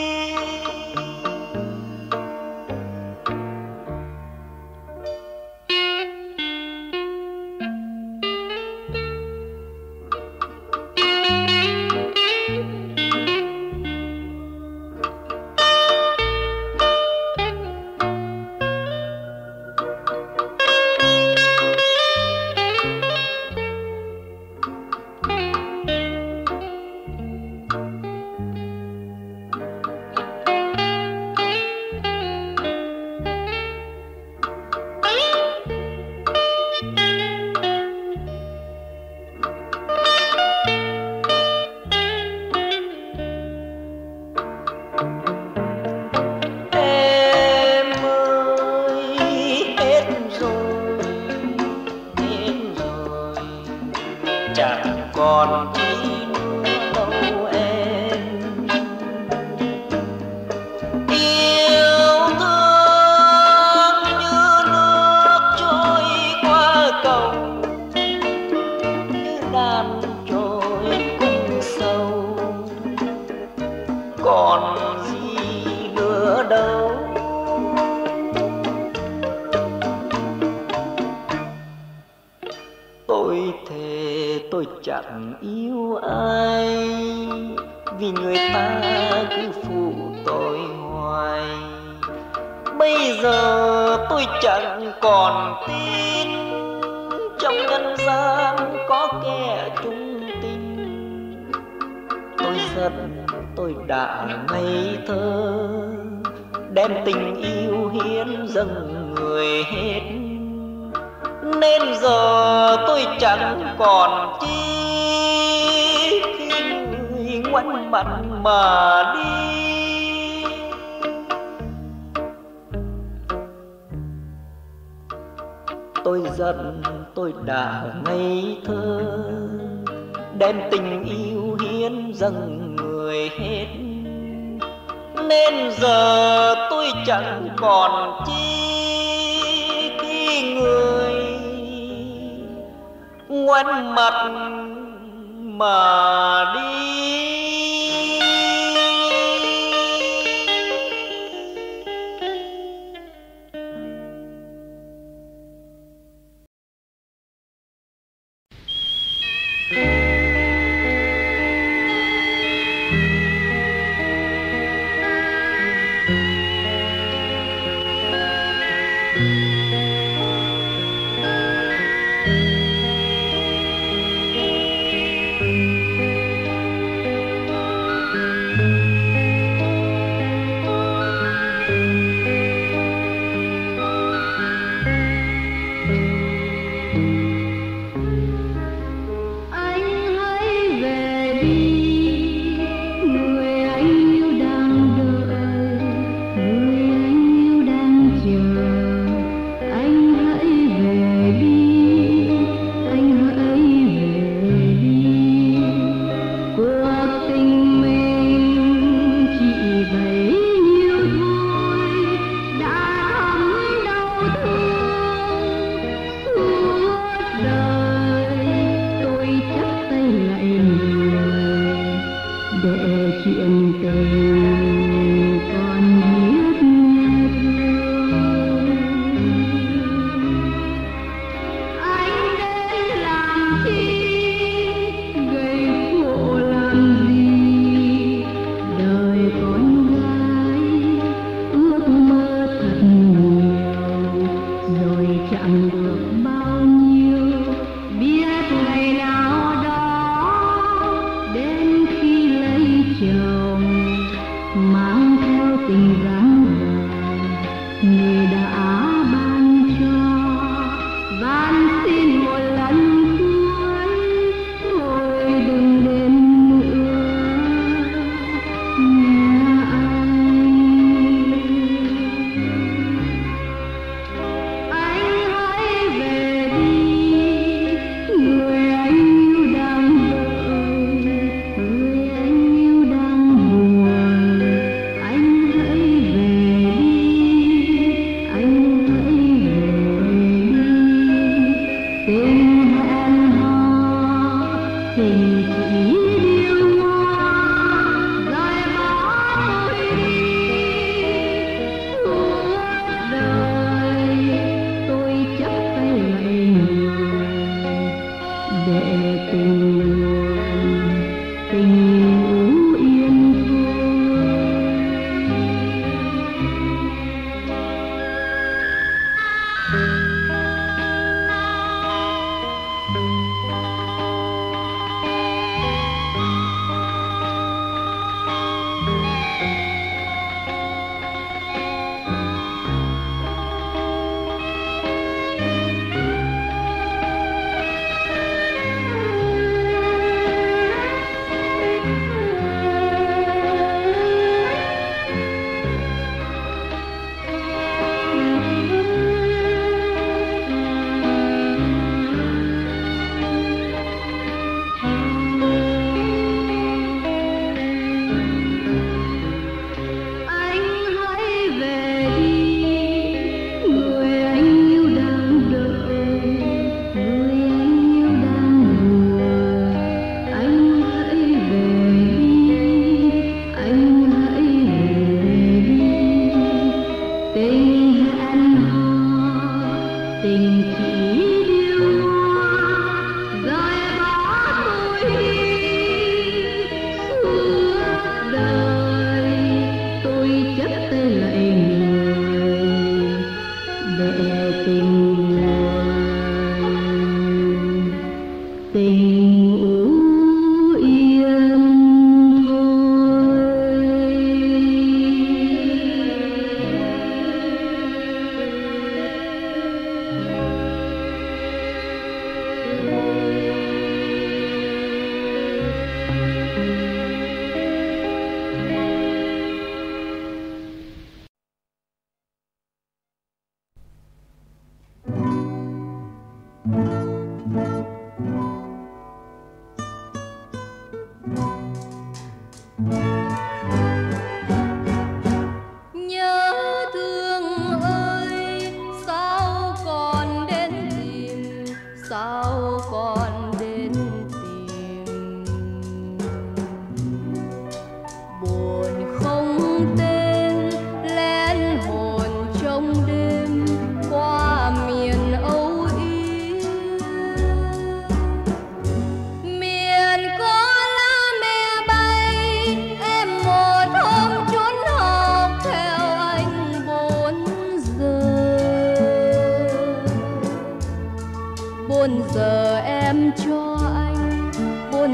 Còn chi nữa đâu em, yêu thương như nước trôi qua cầu, như đàn trôi cùng sâu. Còn gì nữa đâu. Tôi thề tôi chẳng yêu ai, vì người ta cứ phụ tôi hoài. Bây giờ tôi chẳng còn tin trong nhân gian có kẻ chung tình. Tôi giận tôi đã ngây thơ, đem tình yêu hiến dâng người hết. Nên giờ tôi chẳng còn chi khi người ngoảnh mặt mà đi. Tôi giận tôi đã ngây thơ, đem tình yêu hiến dâng người hết. Nên giờ tôi chẳng còn chi khi người ngoảnh mặt mà đi.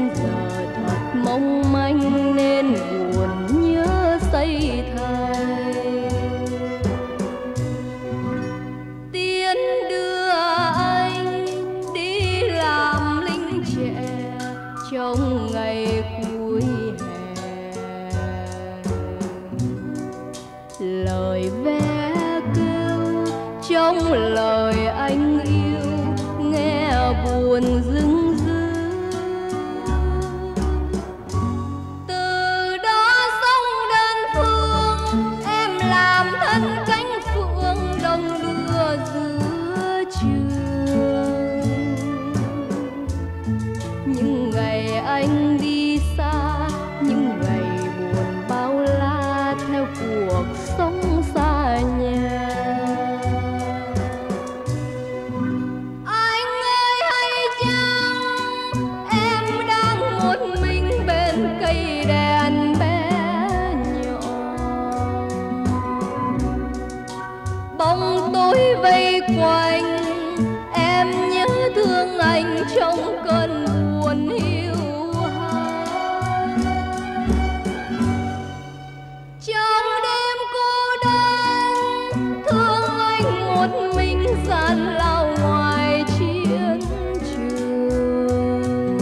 giờ thật mong manh nên buồn nhớ xây thay. Tiến đưa anh đi làm lính trẻ trong ngày cuối hè, lời ve kêu trong lời anh yêu nghe buồn dưng dưng. Từ đó sống đơn phương em làm thân cánh phượng đồng đưa giữa trường. Những ngày anh đi xa, những ngày buồn bao la theo cuộc sống xa nhà. Anh ơi hay chăng em đang một mình bên cây đèn bé nhỏ, bóng tối vây quanh em nhớ thương anh trong cơn buồn hiu hắt. Trong đêm cô đơn thương anh một mình gian lao ngoài chiến trường.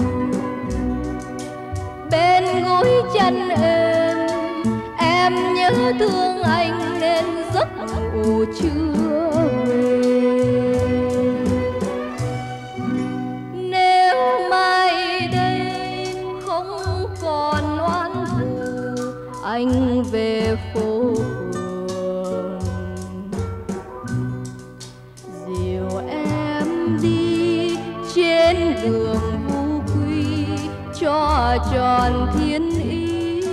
Bên gối chăn êm em nhớ thương anh nên giấc ngủ chưa về. Nếu mai đây không còn oán thù anh về phố phường, dìu em đi trên đường Vũ Quy cho tròn thiên ý.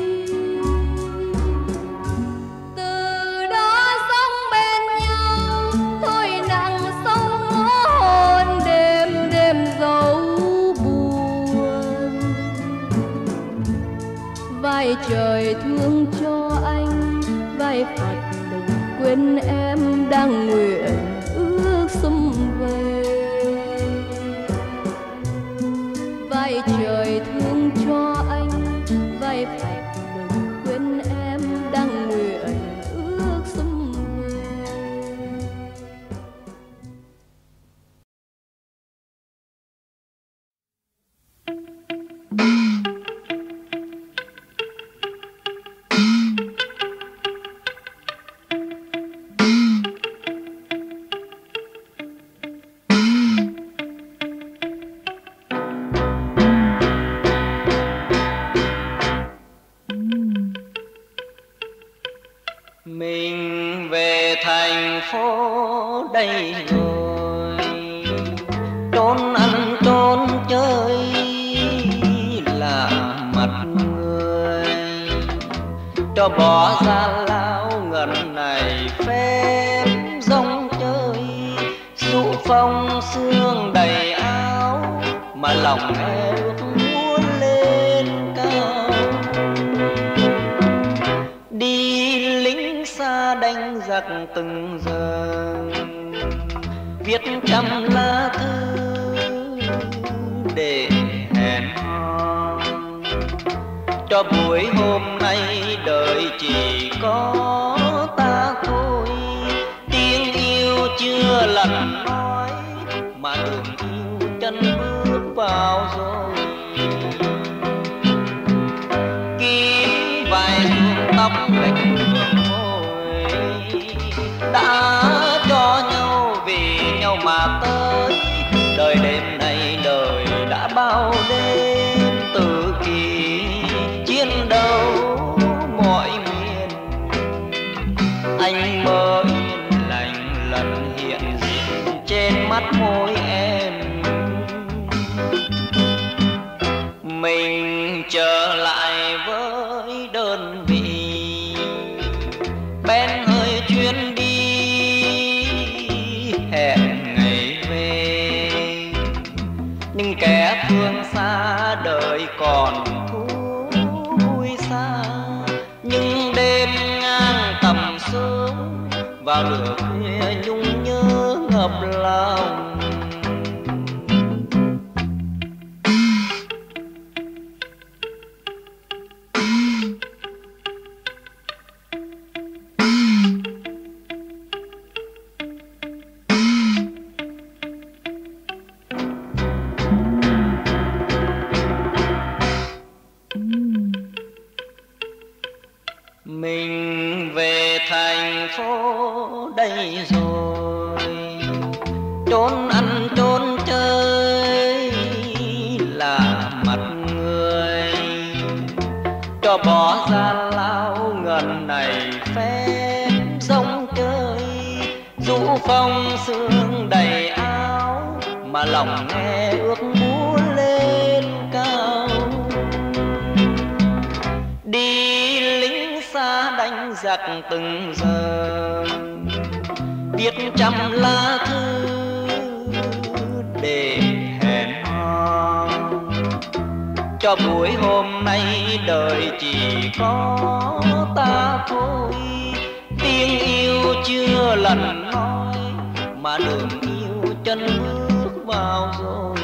Từ đó sống bên nhau thôi nặng sâu ngõ hồn đêm đêm dấu buồn. Vai trời thương cho anh, vai Phật đừng quên em đang nguyện ước sum về. Vai trời thương cho anh, vai Phật đừng quên em đang nguyện ước sum về. Mình về thành phố đây rồi, trốn ăn trốn chơi là mặt người, cho bỏ ra lao ngần này phép rong chơi. Dụ phong sương đầy áo mà lòng em ước muốn lên cao. Đi lính xa đánh giặc từng giờ, viết trăm lá thư để hẹn hò. Cho buổi hôm nay đời chỉ có ta thôi, tiếng yêu chưa lần nói mà đường yêu chân bước vào rồi. Kín vài ruộng tóc lệch đường môi đã cho nhau vì nhau mà tới. Đời đêm nay đời đã bao đêm từ kỳ chiến đấu mọi miền. Anh mơ yên lành lần hiện diện trên mắt môi em. Mình trở lại với đơn vị, bén hơi chuyến đi hẹn ngày về. Nhưng kẻ phương xa đời còn thú vui xa, nhưng đêm ngang tầm sớm vào lửa khuya nhung nhớ ngập lòng. phố đây rồi, trốn ăn trốn chơi là mặt người, cho bỏ ra lao ngần này phép sông chơi, rũ phong sương đầy áo mà lòng nghe ước muốn lên cao. Đi lính xa đánh giặc từng giờ, viết trăm lá thư để hẹn hò, cho buổi hôm nay đời chỉ có ta thôi. Tiếng yêu chưa lần nói mà đường yêu chân bước vào rồi,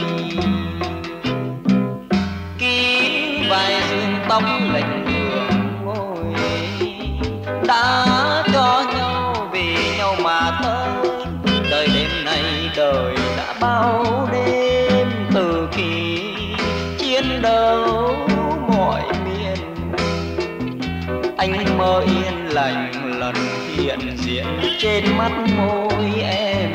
kín vài giường tóc lạnh đường ngồi, đã cho nhau vì nhau mà tới. Đời đêm nay đời đã bao đêm, từ khi chiến đấu mọi miền, anh mơ yên lành lần hiện diện trên mắt môi em.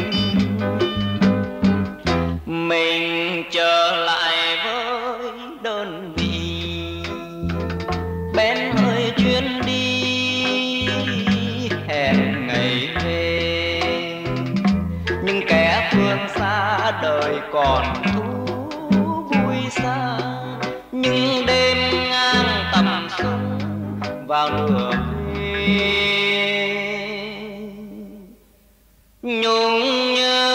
Mình trở lại với đơn vị, bén hơi chuyến đi hẹn ngày về, nhưng kẻ phương xa đời còn thú vui xa. Nhưng đêm ngang tầm xuân vào nửa khuya, nhung nhớ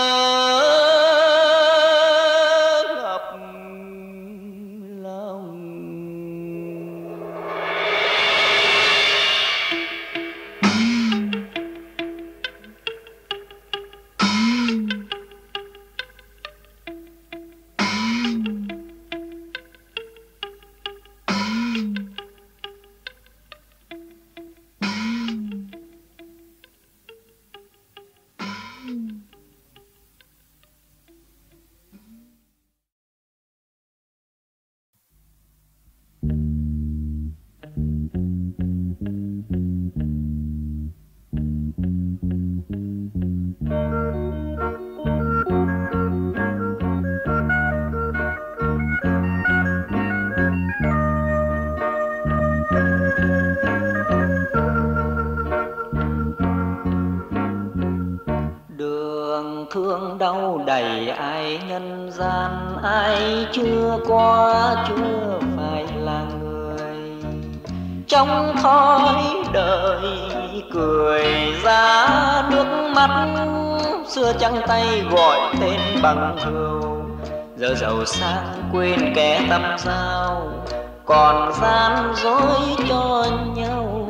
ngập lòng. Đường thương đau đầy ai nhân gian, ai chưa qua chưa phải là người. Trong khói đời cười ra nước mắt, xưa trắng tay gọi tên bằng hữu, giờ giàu sang quên kẻ tâm giao, còn gian dối cho nhau.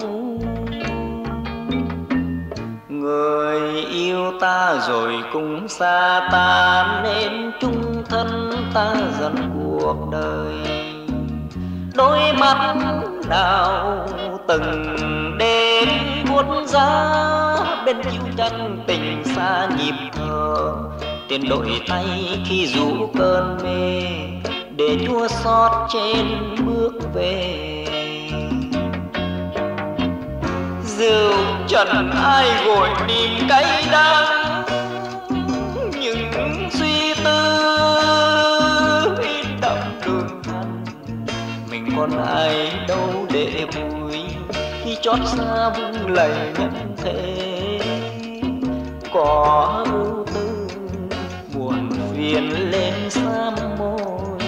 Người yêu ta rồi cũng xa ta, nên chung thân ta dần cuộc đời. Đôi mắt nào từng đêm buốt giá, bên chiếu chân tình xa nhịp thở, tiền đổi tay khi rủ cơn mê, để chua xót trên bước về. Rượu trần ai gội niềm cay đắng, những suy tư in đậm đường thân. Mình còn ai đâu để vui khi chót xa vung lầy nhân thế. Có ưu tư buồn phiền lên xăm môi,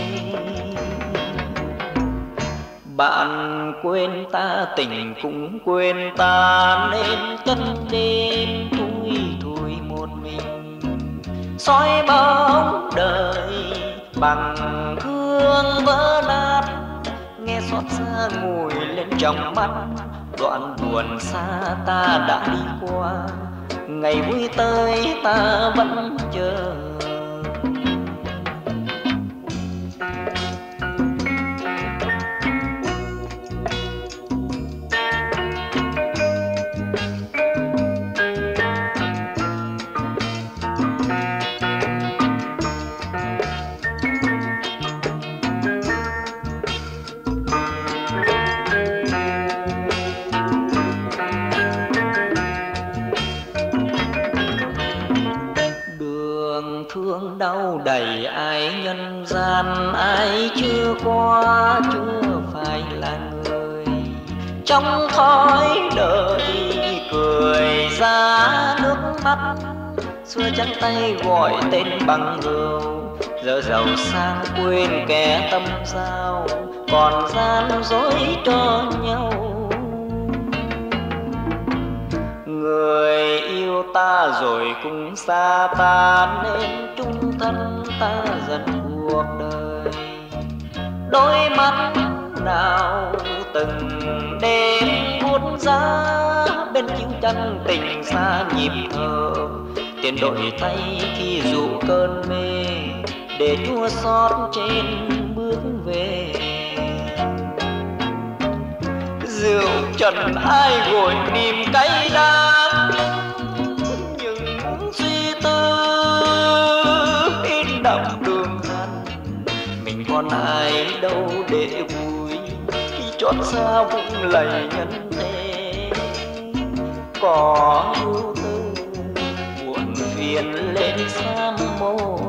bạn quên ta tình cũng quên ta, nên cất đêm thui thui một mình. Soi bóng đời bằng hương vỡ nát, nghe xót xa ngồi lên trong mắt. Đoạn buồn xa ta đã đi qua, ngày vui tới ta vẫn chờ. thương đau đầy ai nhân gian, ai chưa qua chưa phải là người. Trong thói đời cười ra nước mắt, xưa trắng tay gọi tên bằng hữu, giờ giàu sang quên kẻ tâm giao, còn gian dối cho nhau. Người yêu ta rồi cũng xa ta, nên chung thân ta dần cuộc đời. Đôi mắt nào từng đêm buốt giá, bên chiếu chân tình xa nhịp thở, tiền đổi tay khi dụ cơn mê, để chua xót trên bước về. Rượu trần ai gội niềm cay đắng, những suy tư in đậm đường dần. Mình còn ai đâu để vui, khi chót xa vũng lầy nhân thế. Có ưu tư buồn phiền lên xám môi,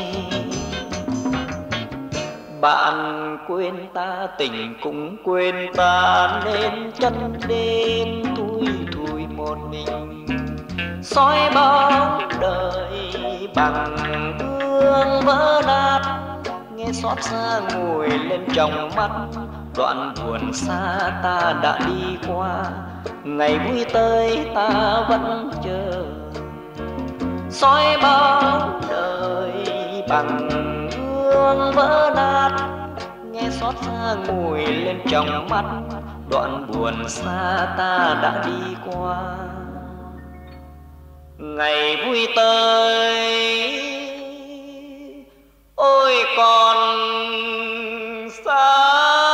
bạn quên ta tình cũng quên ta, nên chân đêm thui thui một mình. Soi bóng đời bằng gương vỡ nát, nghe xót xa ngồi lên trong mắt. Đoạn buồn xa ta đã đi qua, ngày vui tới ta vẫn chờ. Soi bóng đời bằng gương vỡ nát, nghe xót xa ngồi lên trong mắt. Đoạn buồn xa ta đã đi qua, ngày vui tới ôi còn xa.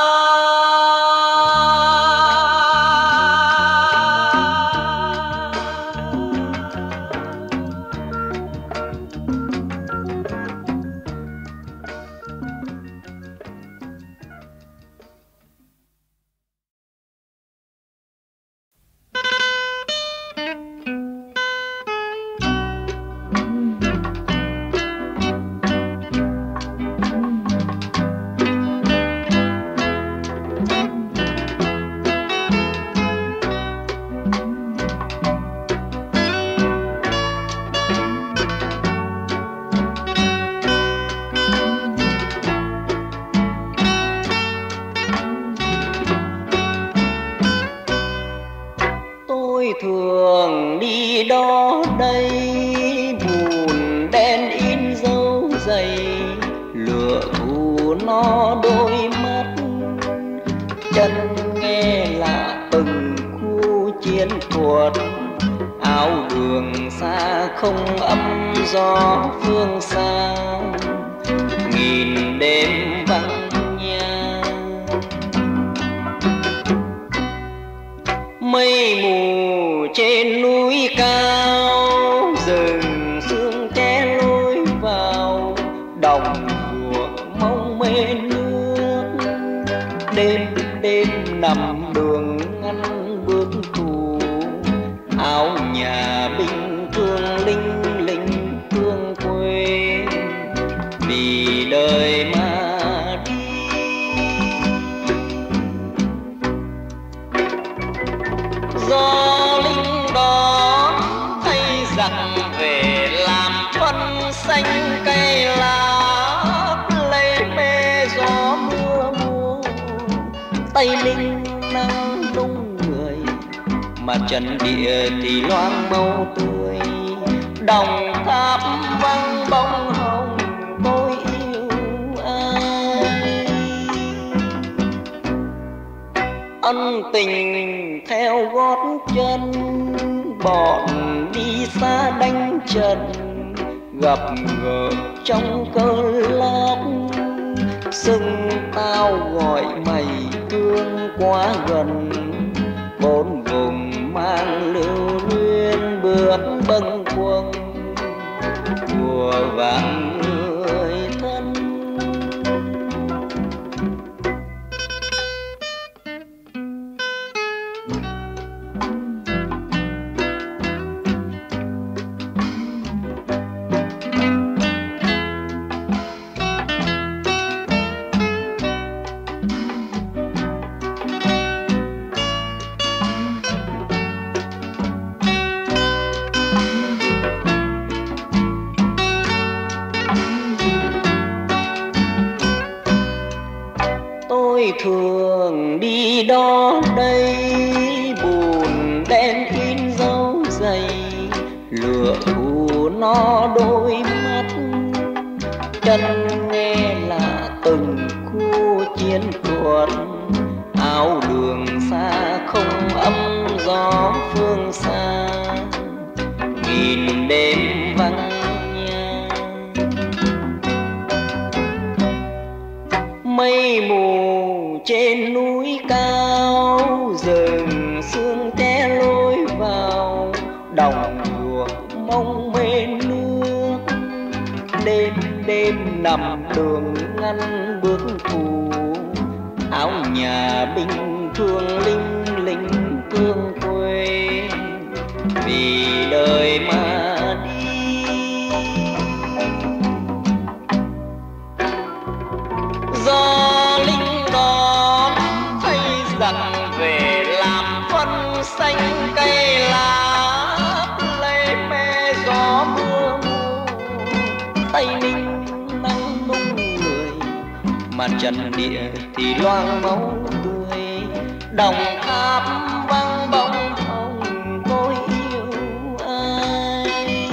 Thường đi đó đây, buồn đen in dấu dày, lửa thù nó đôi mắt. Chân nghe lạ từng khu chiến thuật, áo đường xa không ấm gió phương xa. Nghìn đêm vắng nhà, mây mù trên núi cao, rừng sương che lối vào, đồng ruộng mong mê nước. Đêm đêm nằm đường ngăn bước tù, áo nhà binh thương linh linh thương quê, vì đời mà đi. Do về làm phân xanh cây lá, lấy mê gió mưa mùa, tay linh năng nung người, mà trần địa thì loang màu tươi. Đồng tháp vang bông hồng, tôi yêu ai. Ân tình theo gót chân, bọn đi xa đánh trần, gặp gỡ trong cơn lốc. Xưng tao gọi mày thương quá gần, bốn vùng mang lưu luyến bước bâng khuâng của vạn người thân. lửa thù nó đôi mắt, chân nghe là từng khu chiến thuật, áo đường xa không ấm gió phương xa, nghìn đêm vắng nhà. Mây mù trên núi cao, rừng sương che lối vào, đồng ruộng mong bên nước, đêm đêm nằm đường ngăn bước phù, áo nhà binh thương linh linh thương quê, vì đời mà đi. Do lính đón thay giặc về làm phân xanh cây lá, lấy mê gió mưa mù, Tây Ninh nắng nung người, mà trần địa thì loang máu tươi. Đồng Tháp vang bóng hồng tôi yêu ai,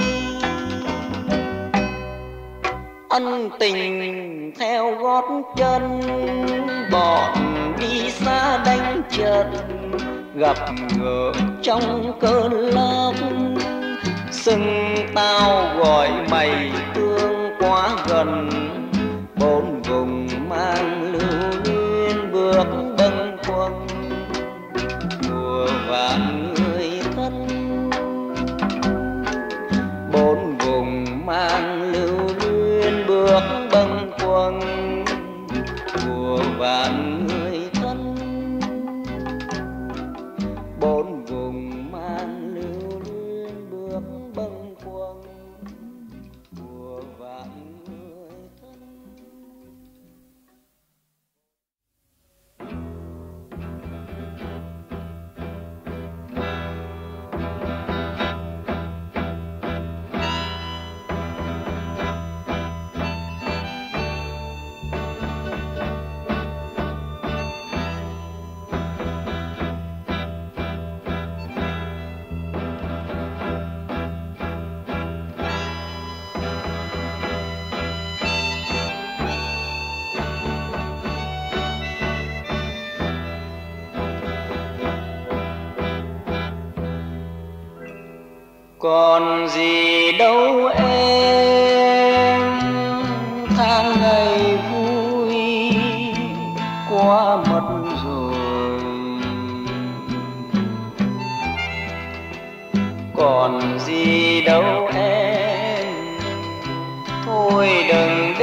ân tình theo gót chân, bọn đi xa đánh trận, gặp gỡ trong cơn lốc, xưng tao gọi mày thương quá gần, bốn vùng mang lưu luyến bước bâng khuâng, mùa vạn người thân. Bốn vùng mang lưu luyến bước bâng khuâng, mùa vạn người thân. Bốn vùng mang lưu luyến bước bâng khuâng, mùa vạn người thân. Còn gì đâu em, tháng ngày vui qua mất rồi. Còn gì đâu em, thôi đừng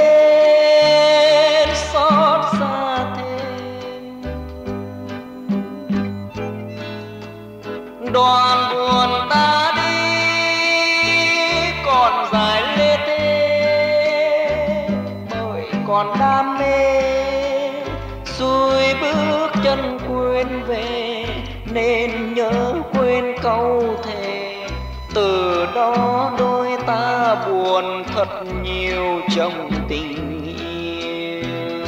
đến xót xa thêm. Đoàn buồn ta dài lê thế, bởi còn đam mê, xuôi bước chân quên về, nên nhớ quên câu thề. Từ đó đôi ta buồn thật nhiều trong tình yêu.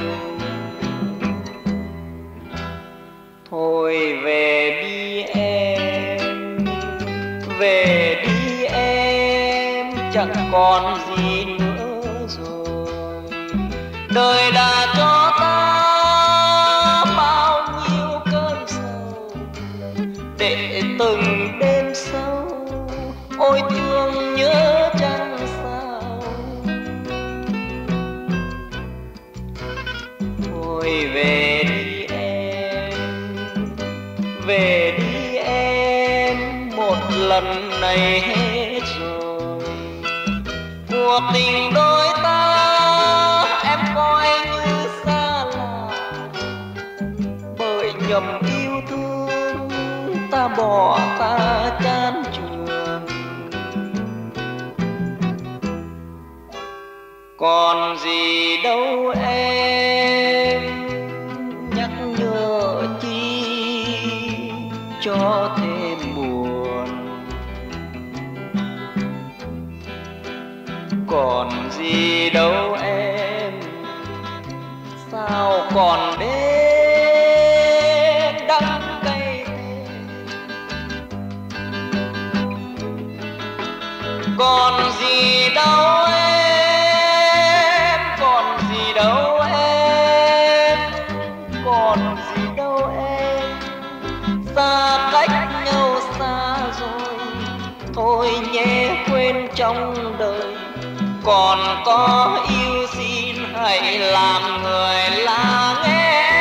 Thôi về đi em, về đi em, chẳng còn gì nữa rồi. Đời đã cho ta bao nhiêu cơn sầu, để từng đêm sâu ôi thương nhớ chẳng sao. Thôi về đi em, về đi em, một lần này hết rồi. Cuộc tình đôi ta em coi như xa lạ, bởi nhầm yêu thương ta bỏ ta chán chường. Còn gì đâu em, nhắc nhở chi cho thêm buồn. Còn gì đâu em, sao còn đến đắng cay thêm. Còn gì đâu em, còn gì đâu em, còn gì đâu em, xa cách nhau xa rồi, thôi nhé quên trong đời. Còn có yêu xin hãy làm người lắng nghe.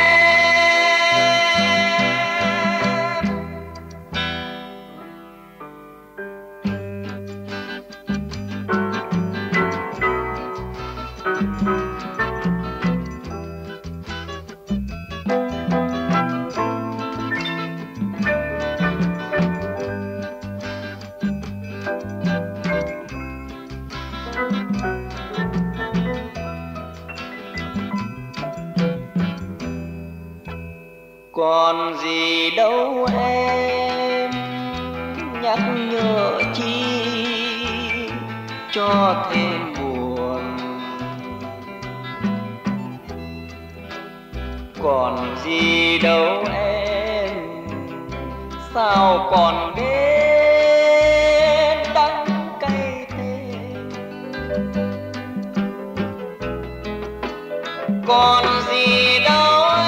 Còn gì đâu em, nhắc nhở chi cho thêm buồn. Còn gì đâu em, sao còn đến đắng cay thế. Còn gì đâu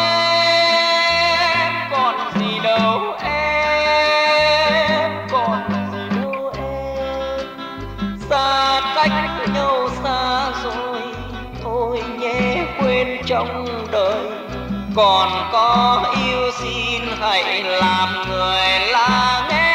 trong đời. Còn có yêu xin hãy làm người lắng nghe.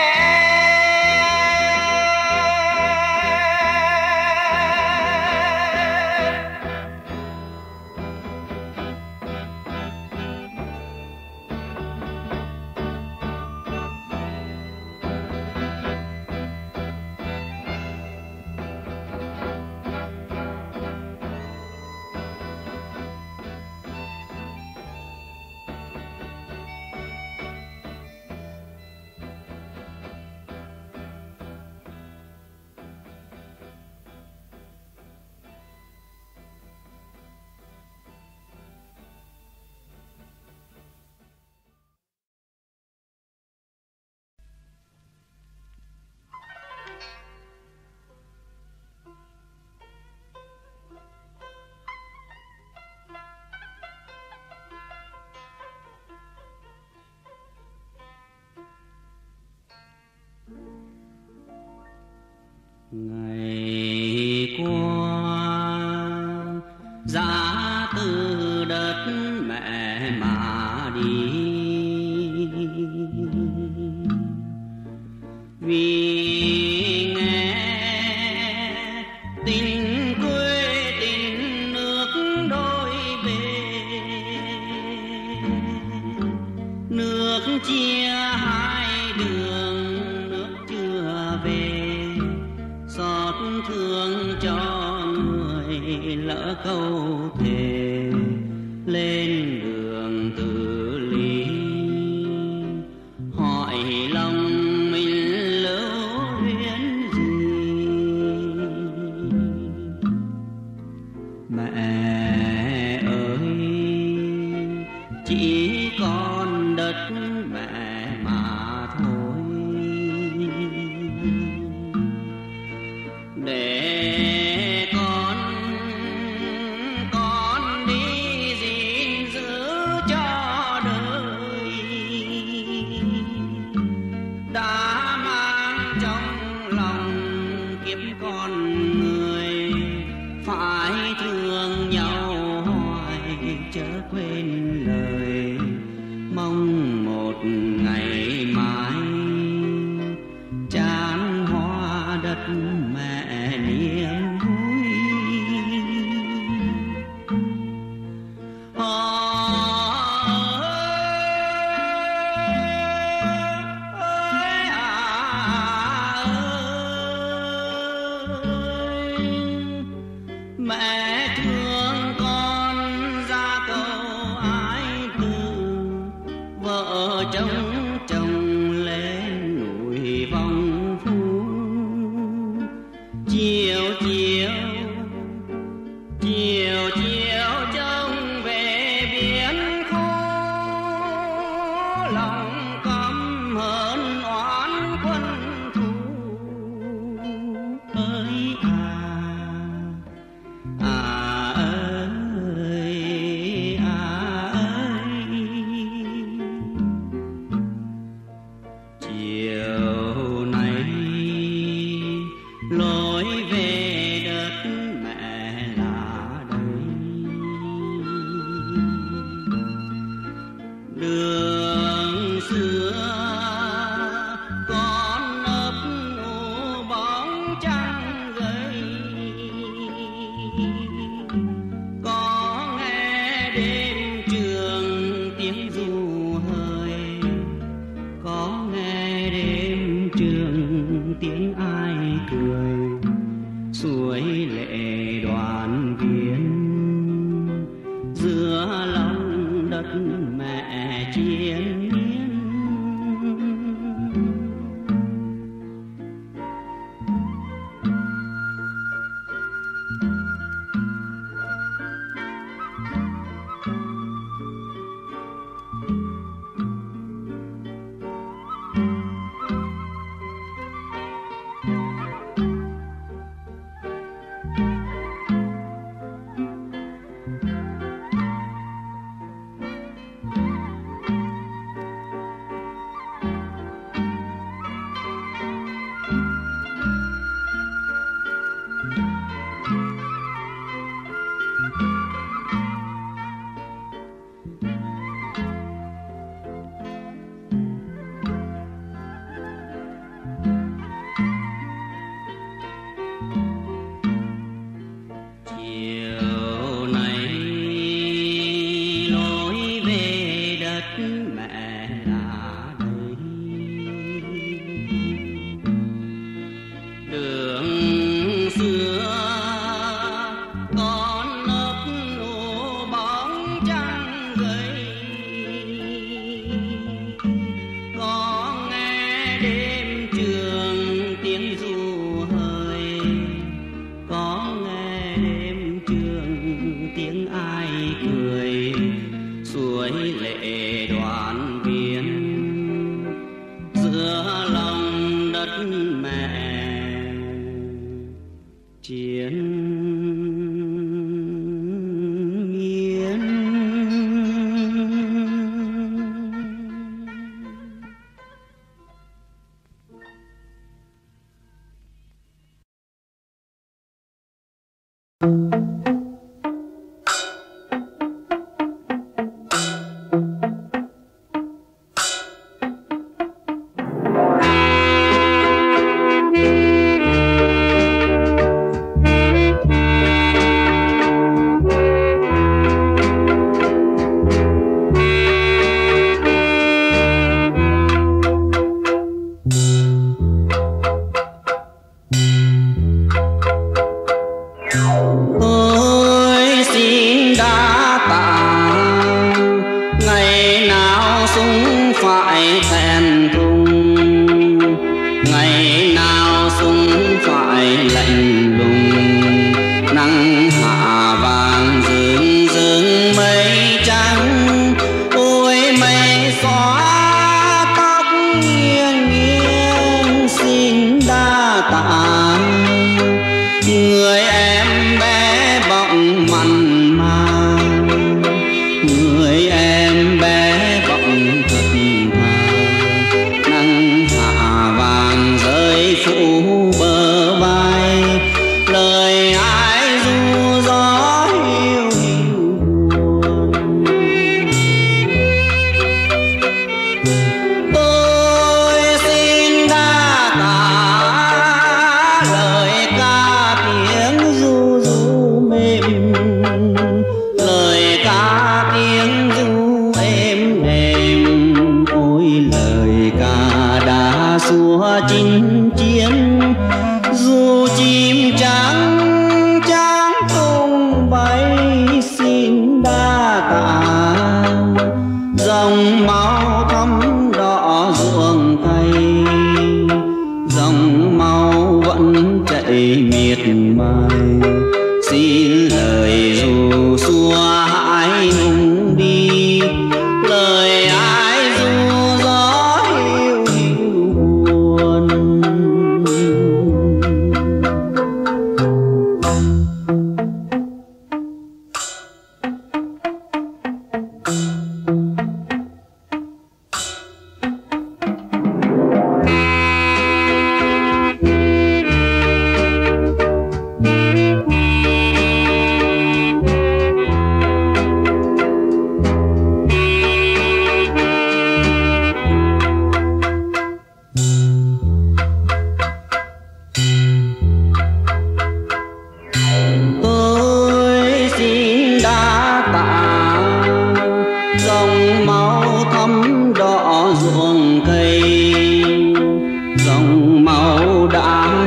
Ngày qua giá từ đất mẹ mà đi, vì nghe tình quê tình nước đôi bên, nước chia hai đường nước chưa về. Xót thương cho người lỡ câu thề lên đường tự lý, hỏi lòng mình lưu luyến gì. Mẹ ơi chỉ còn đất mẹ mà thôi, để con con đi gìn giữ cho đời, đã mang trong lòng kiếp con người, phải thương nhau hoài chớ quên lời, mong một ngày mai chan hoa đất mẹ niềm vui. Ơi à ơi, mẹ thương con ra câu ái từ, vợ chồng chồng lên núi vòng phu, tiếng ai cười, suối lệ đoàn viên giữa lòng đất mẹ chiến miên.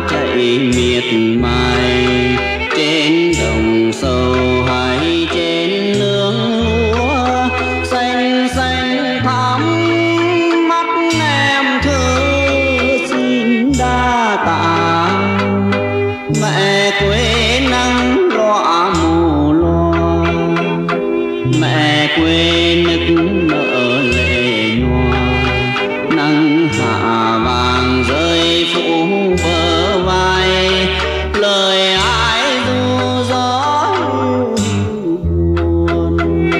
chạy miệt mài trên đồng sâu hay trên nương lúa xanh xanh thắm mắt em thơ xin đa tạ mẹ quê nắng loa mù loa mẹ quê nức nở lệ nhòa nắng hạ vàng rơi phủ bờ vai lời ai ru gió hiu buồn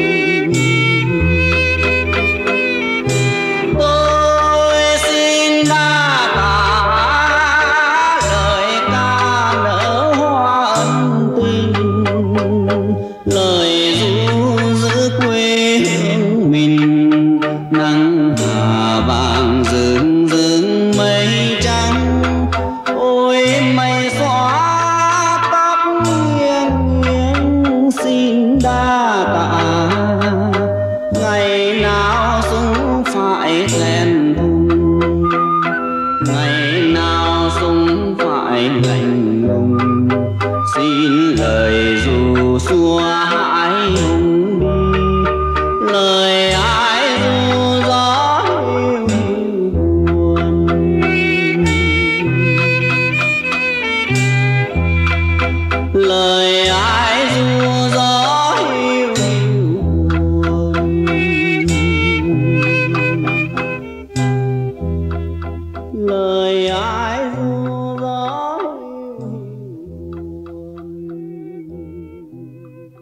tôi xin đa tạ lời ca nở hoa ân tình lời ru giữ quê hương mình nắng hạ vàng rừng rừng mây trắng ôi mây xóa tóc nghiêng nghiêng xin đa tạ ngày nào súng phải rèn thùng ngày nào súng phải lạnh lùng xin lời dù xua hãi hùng đi lời ai ru gió hiu hiu buồn lời ai ru gió hiu hiu buồn lời ai ru gió hiu hiu buồn.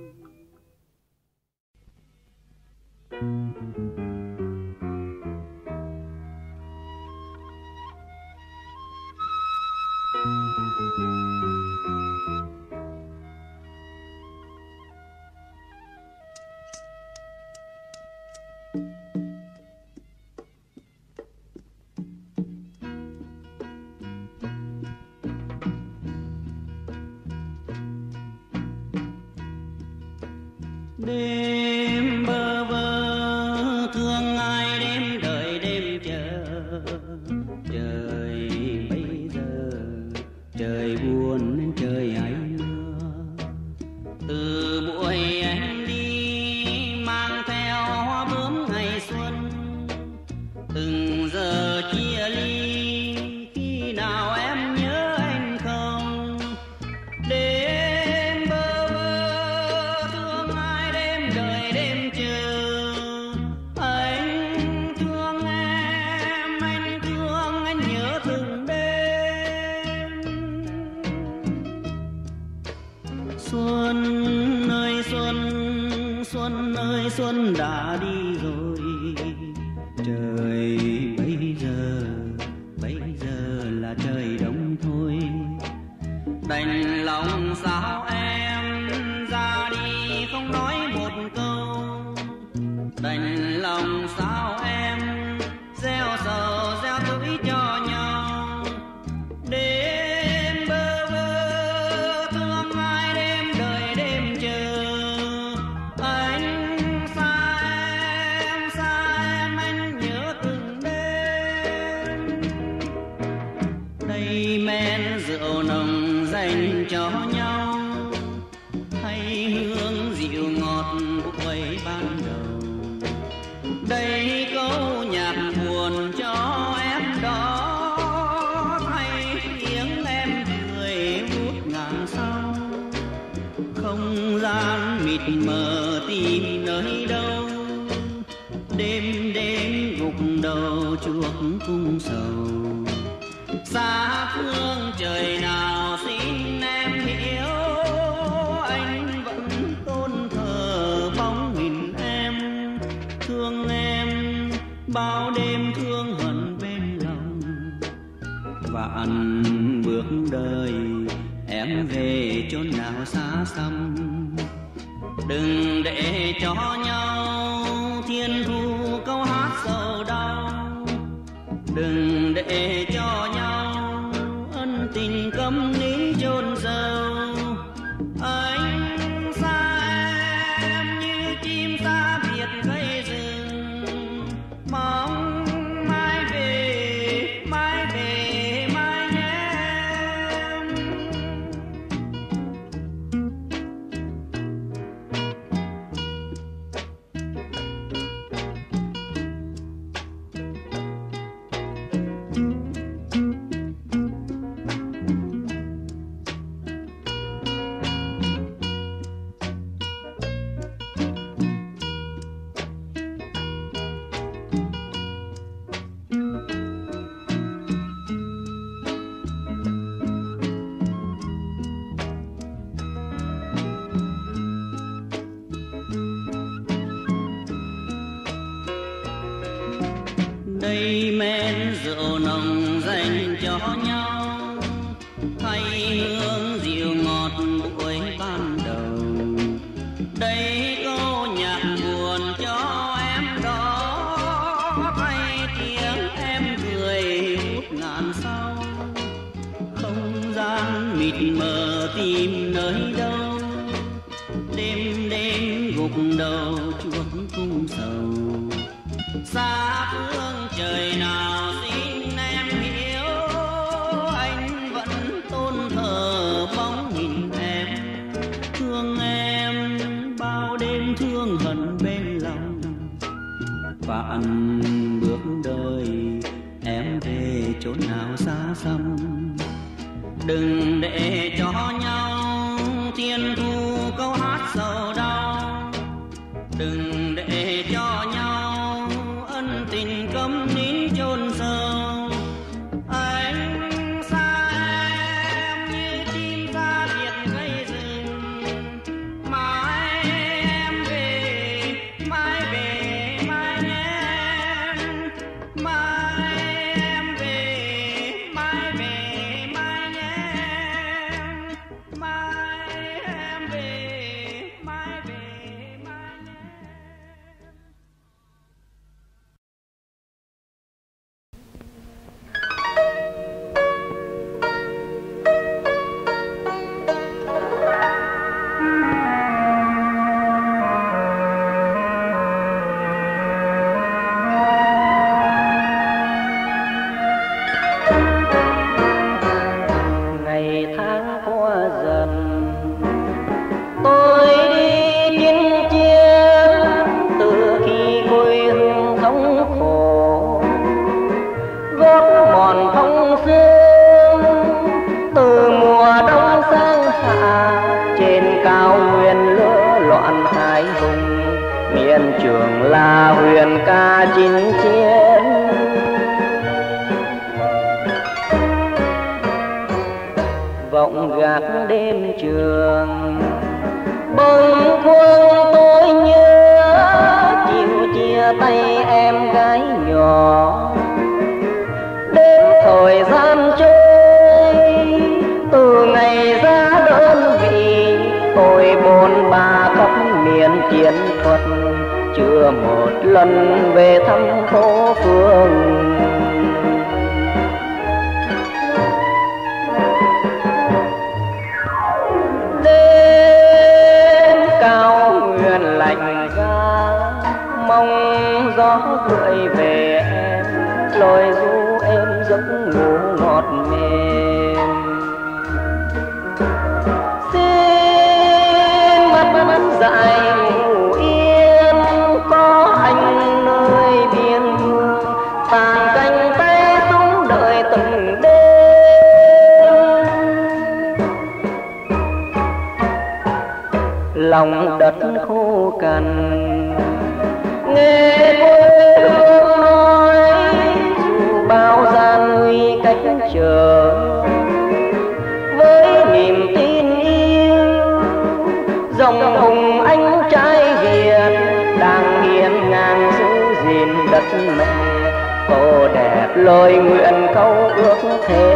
Đêm bơ vơ thương ai đêm đợi đêm chờ trời bây giờ trời buồn nên trời hay mưa từ buổi em đi mang theo hoa bướm ngày xuân từng giờ chia ly khi nào em nhớ anh không đêm bơ vơ thương ai đêm đợi đêm chờ anh thương em anh thương anh nhớ từng đêm xuân ơi xuân xuân ơi xuân đã đi rồi trời bây giờ bây giờ là trời đông thôi đành lòng sao em ra đi không nói một câu đành lòng sao em gieo sầu gieo tuổi cho nhau đêm bơ vơ thương ai đêm đợi đêm chờ anh xa em xa em anh nhớ từng đêm đây men rượu nồng dành cho nhau hay hương dịu ngọt buổi ban đầu đây câu nhạc buồn cho em đó thay tiếng em cười vút ngàn sau không gian mịt mờ tìm nơi đâu đêm đêm gục đầu chuộc cung sầu xa phương trời nào xin em hiểu anh vẫn tôn thờ bóng hình em thương em bao đêm thương hận bên lòng vạn bước đời em về chốn nào xa xăm đừng để cho nhau thiên thu câu hát sầu đau đừng để cho nhau ân tình câm nín chôn sâu anh xa em như chim xa biệt gây rừng mong mai về mai về mai nhé đây men rượu nồng dành cho nhau, thay hương dịu ngọt buổi ban đầu. Đây câu nhạc buồn cho em đó, thay tiếng em cười ngút ngàn sau. Không gian mịt mờ tìm nơi đâu, đêm đêm gục đầu chuông cung sầu. Xa phương trời nào xin em hiểu, anh vẫn tôn thờ bóng hình em. Thương em bao đêm thương hận bên lòng, vạn bước đời em về chốn nào xa xăm. Đừng để cho nhau thiên thu câu hát sầu đau, đừng để cho nhau ân tình câm nín chôn sâu. Anh xa em như chim xa biệt gây rừng, mãi em về mãi về mãi nhé, mãi em về mãi về mãi nhé, mãi em về mãi về mãi nhé. Ngày tháng qua dần, tôi đi chinh chiến từ khi quê hương thống khổ. Gót mòn phong sương từ mùa đông sang hạ, trên cao nguyên lửa loạn hải hùng, miền Trường là huyền ca chinh chiến. Vọng gác đêm trường bâng khuâng tôi nhớ, chiều chia tay em gái nhỏ. Đến thời gian trôi từ ngày ra đơn vị, tôi bôn ba khắp miền chiến thuật, chưa một lần về thăm phố phường. Cao nguyên lạnh giá mong gió gửi về em, lối ru em giấc ngủ ngọt mềm. Xin mắt mắt dại ngủ yên, có anh nơi biên cương, tàn cánh tay súng đợi từng đêm. Lòng đất khô cằn nghe quê hương nói, dù bao gian nguy cách trở, với niềm tin yêu dòng hùng anh trai Việt đang hiên ngang giữ gìn đất mẹ. Cô đẹp lời nguyện câu ước thề,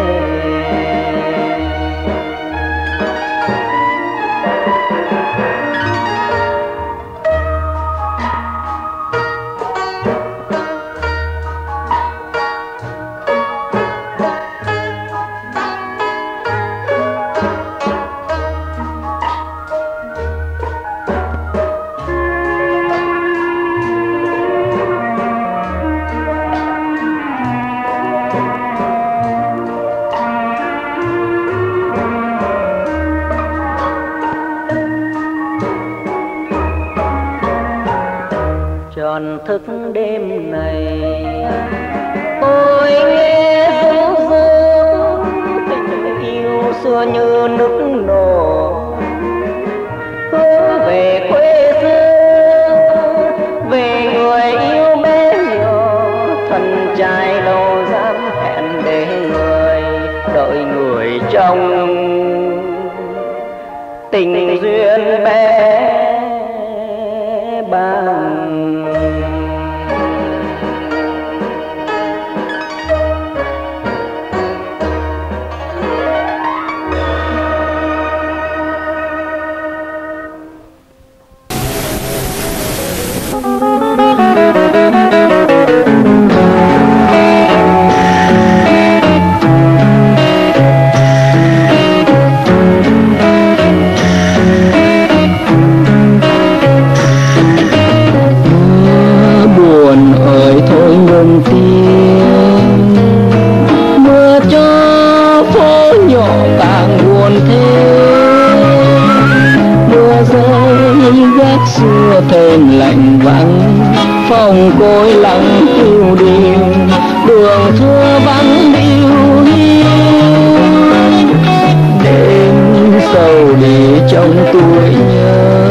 tròn thức đêm này. Tôi nghe ru ru tình yêu xưa như nước nổ, hướng về quê xưa, về người yêu bé nhỏ. Thân trai đâu dám hẹn để người đợi người trong tình duyên bé bàng. thêm lạnh vắng, phòng cối lặng phiêu điêu, đường thưa vắng điêu hiu. Đêm sầu đi trong tuổi nhớ,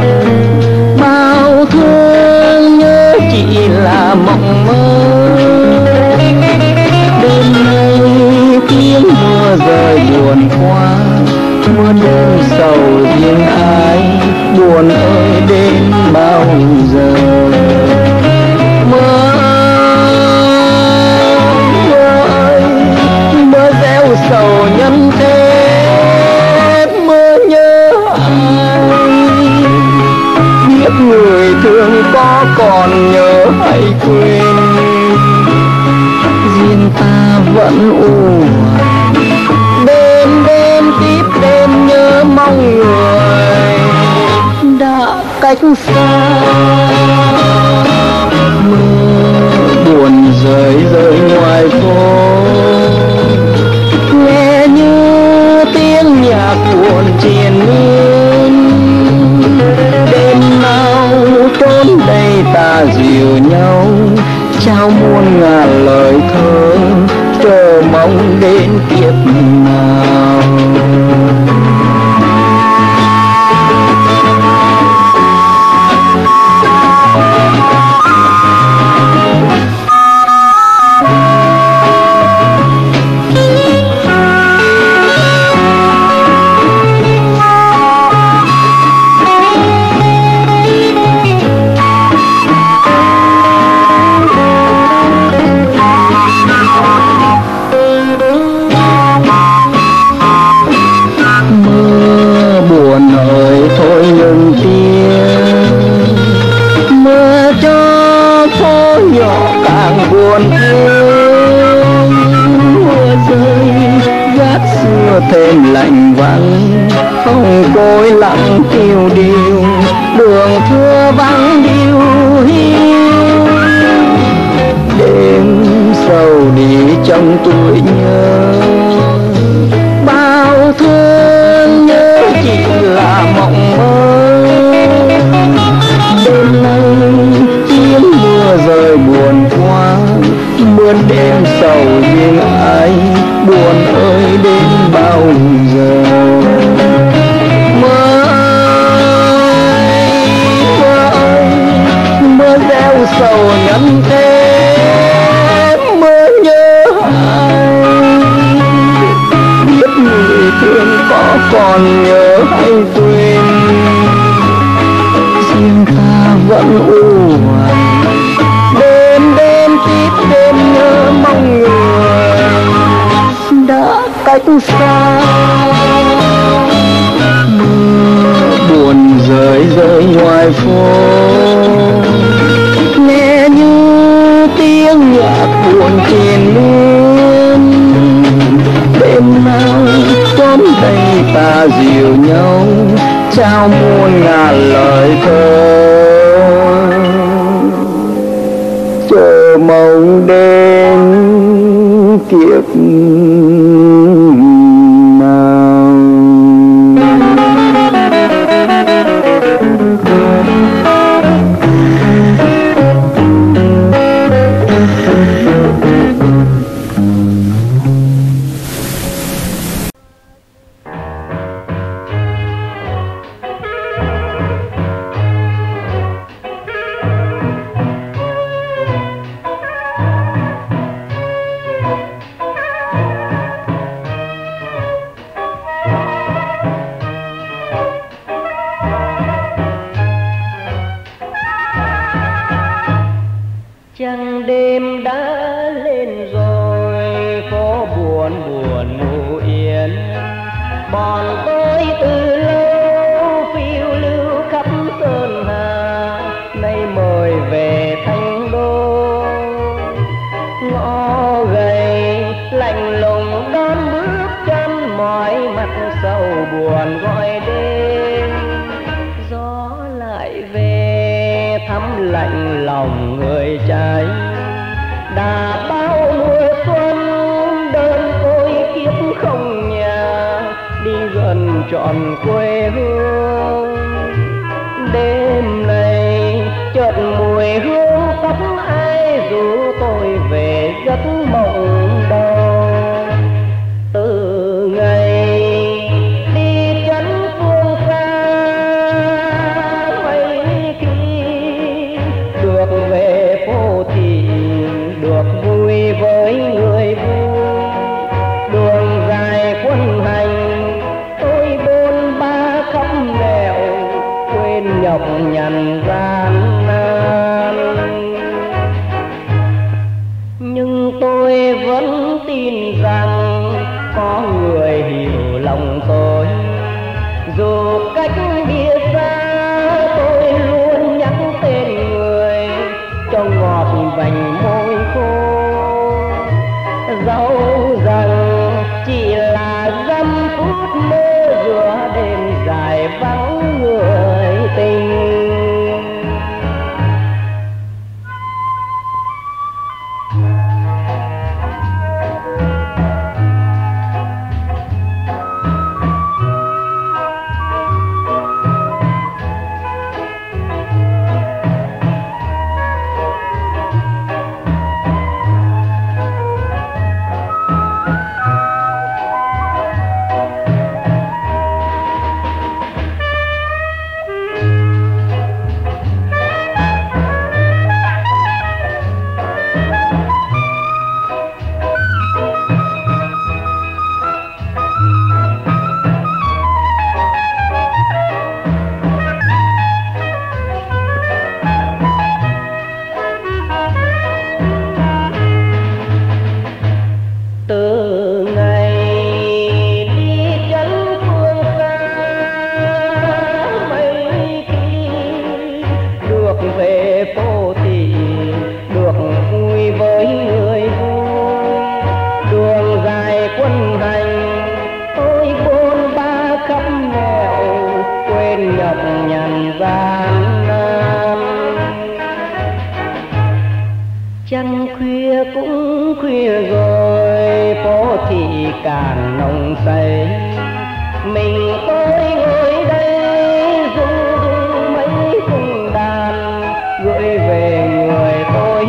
bao thương nhớ chỉ là mộng mơ. Đêm nay tiếng mưa rơi buồn quá, mưa đêm sầu riêng ai, buồn ơi đến bao giờ. Mưa mưa ơi, mưa gieo sầu nhân thế, mưa nhớ ai, biết người thương có còn nhớ hay quên, riêng ta vẫn u hoài. Đêm đêm tiếp đêm nhớ mong người đã cách xa. Mưa buồn rơi rơi ngoài phố, nghe như tiếng nhạc buồn triền miên. Đêm nào trốn đây ta dìu nhau, trao muôn ngàn lời thơ, chờ mong đến kiếp nào. Thêm lạnh vắng, không cối lặng phiêu điêu, đường thưa vắng điêu hiu. Đêm sầu đi trong tuổi nhớ, bao thương nhớ chỉ là mộng mơ. Đêm nay tiếng mưa rơi buồn quá, mưa đêm sầu riêng ai, buồn ơi đến bao giờ. Mưa ơi, mưa ơi, mưa gieo sầu nhân thế, mưa nhớ ai, biết người thương có còn nhớ hay quên, riêng ta vẫn u hoài. Đêm đêm tiếp đêm nhớ mong người đã cách xa. Mưa buồn rơi rơi ngoài phố, nghe như tiếng nhạc buồn triền miên. Đêm nào chốn đây ta dìu nhau, trao muôn ngàn lời thơ, chờ mong đến kiếp nào. Trăng đêm đã lên rồi, phố buồn buồn ngủ yên. Bọn tôi từ lâu phiêu lưu khắp sơn hà, nay mời về Thành Đô. Ngõ gầy lạnh lùng đón bước chân, mỏi mặt sầu buồn gọi đêm. Gió lại về thăm lạnh lòng người trai, đã bao mùa xuân đơn côi kiếp không nhà, đi gần trọn quê hương. Đêm này mùi hương tóc ai ru tôi về giấc mộng đầu. Từ ngày đi chân phương xa mấy khi được về phố thị, được vui với người vui. Đường dài quân hành tôi bôn ba khắp nẻo, quên nhọc nhằn gian nan. Nhưng tôi vẫn tin rằng có người hiểu lòng tôi, dù cách biệt xa tôi luôn nhắc tên người cho ngọt vành môi khô. Dẫu rằng chỉ là dăm phút mơ giữa đêm dài vắng người tình. Trăng khuya cũng khuya rồi, phố thị càng nồng say. Mình tôi ngồi đây rung rung mấy cung đàn, gửi về người tôi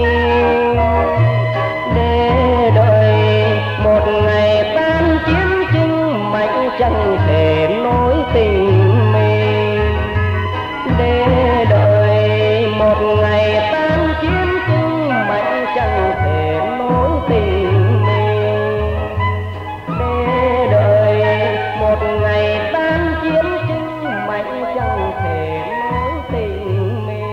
để đợi một ngày tan chiến chinh mạnh chẳng thể nối tình mình. Để đợi một ngày tan chiến chinh mạnh chẳng thể nối tình mình. Để đợi một ngày tan chiến chinh mạnh chẳng thể nối tình mình.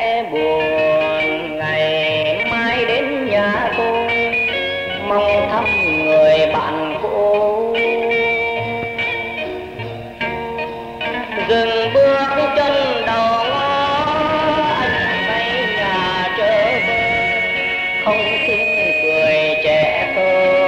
sẽ buồn. Ngày mai đến nhà tôi mong thăm người bạn cũ, dừng bước chân đầu ngõ anh thấy nhà trở về, không tiếng cười trẻ thơ.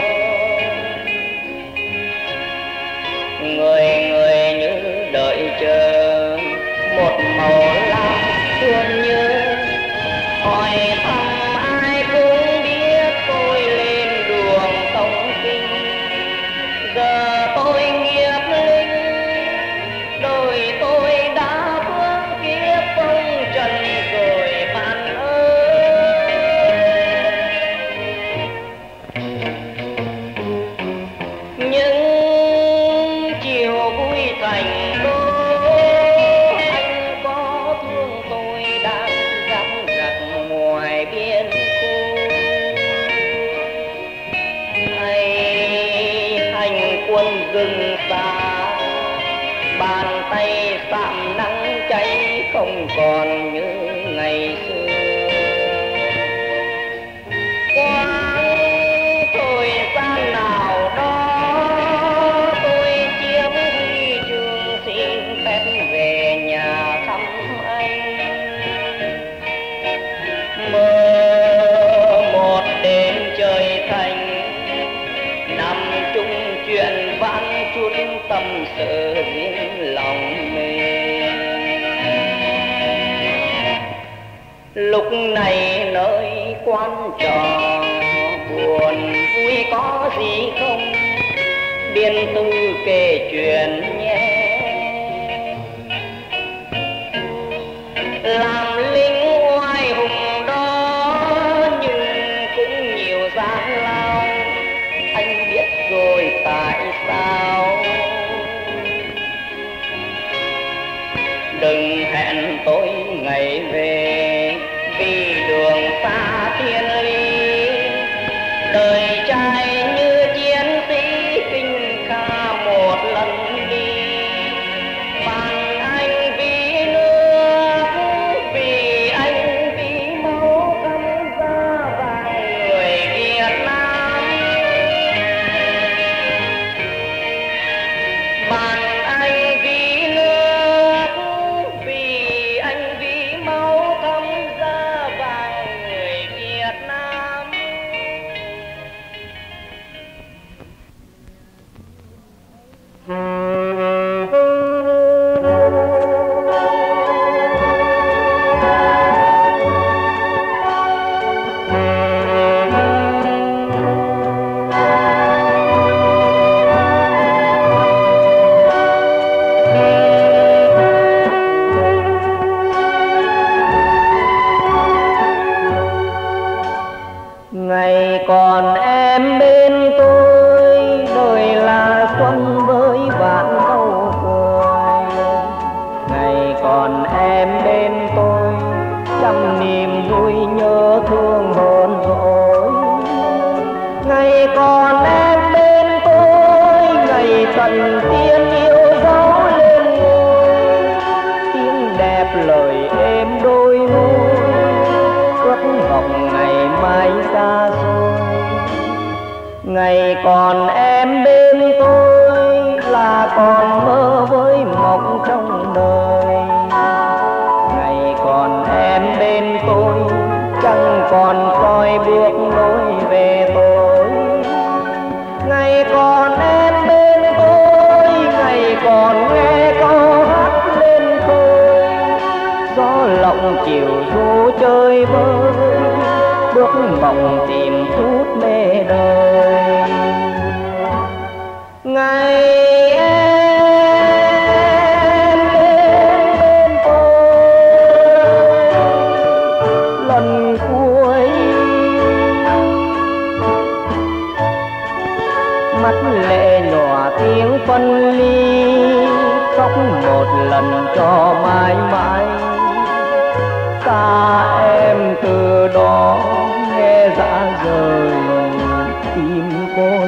Người người như đợi chờ một màu lam thương nhớ, hỏi thăm ai cũng biết tôi lên đường tống kinh. Giờ tôi nghiệp linh, đời tôi đã bước kiếp phong trần rồi bạn ơi. Những chiều vui thành đô, anh có thương tôi đang gắm gặt ngoài biên khu. Hay hành quân rừng xa, bàn tay sạm nắng cháy không còn như ngày xưa. Quãng thời gian nào đó tôi chiếm huy chương xin phép về nhà thăm anh. Mơ một đêm trời thành, nằm chung chuyện vãn chút tâm sự riêng lòng mình. Lúc này nơi quan trò buồn vui có gì không, biên tư kể chuyện nhé. Làm lính oai hùng đó nhưng cũng nhiều gian lao, anh biết rồi tại sao. Đừng hẹn tôi ngày về vì đường xa thiên lý. Đời trai như chiến sĩ kinh kha một lần đi. Bằng anh vì nước, vì anh vì máu căm da vàng người Việt Nam. Bằng anh vì nước, vì anh vì máu căm da vàng người Việt Nam. Ngày còn em bên tôi, đời là xuân với vạn câu cười. Ngày còn em bên tôi, trăm niềm vui nhớ thương hờn dỗi. Ngày còn em bên tôi, ngày tận tiên yêu dấu lên ngôi. Tiếng đẹp lời êm đôi môi, ước vọng ngày mai xa xôi. Ngày còn em bên tôi là còn mơ với mộng trong đời. Ngày còn em bên tôi chẳng còn soi bước lối về tôi. Ngày còn em bên tôi, ngày còn nghe câu hát lên khơi. Gió lộng chiều du chơi vơi, bước mộng tìm chút mê đời. Ngày em lên bên tôi lần cuối, mắt lệ nhòa tiếng phân ly, khóc một lần cho mãi mãi. Xa em từ đó nghe dã rời tim côi.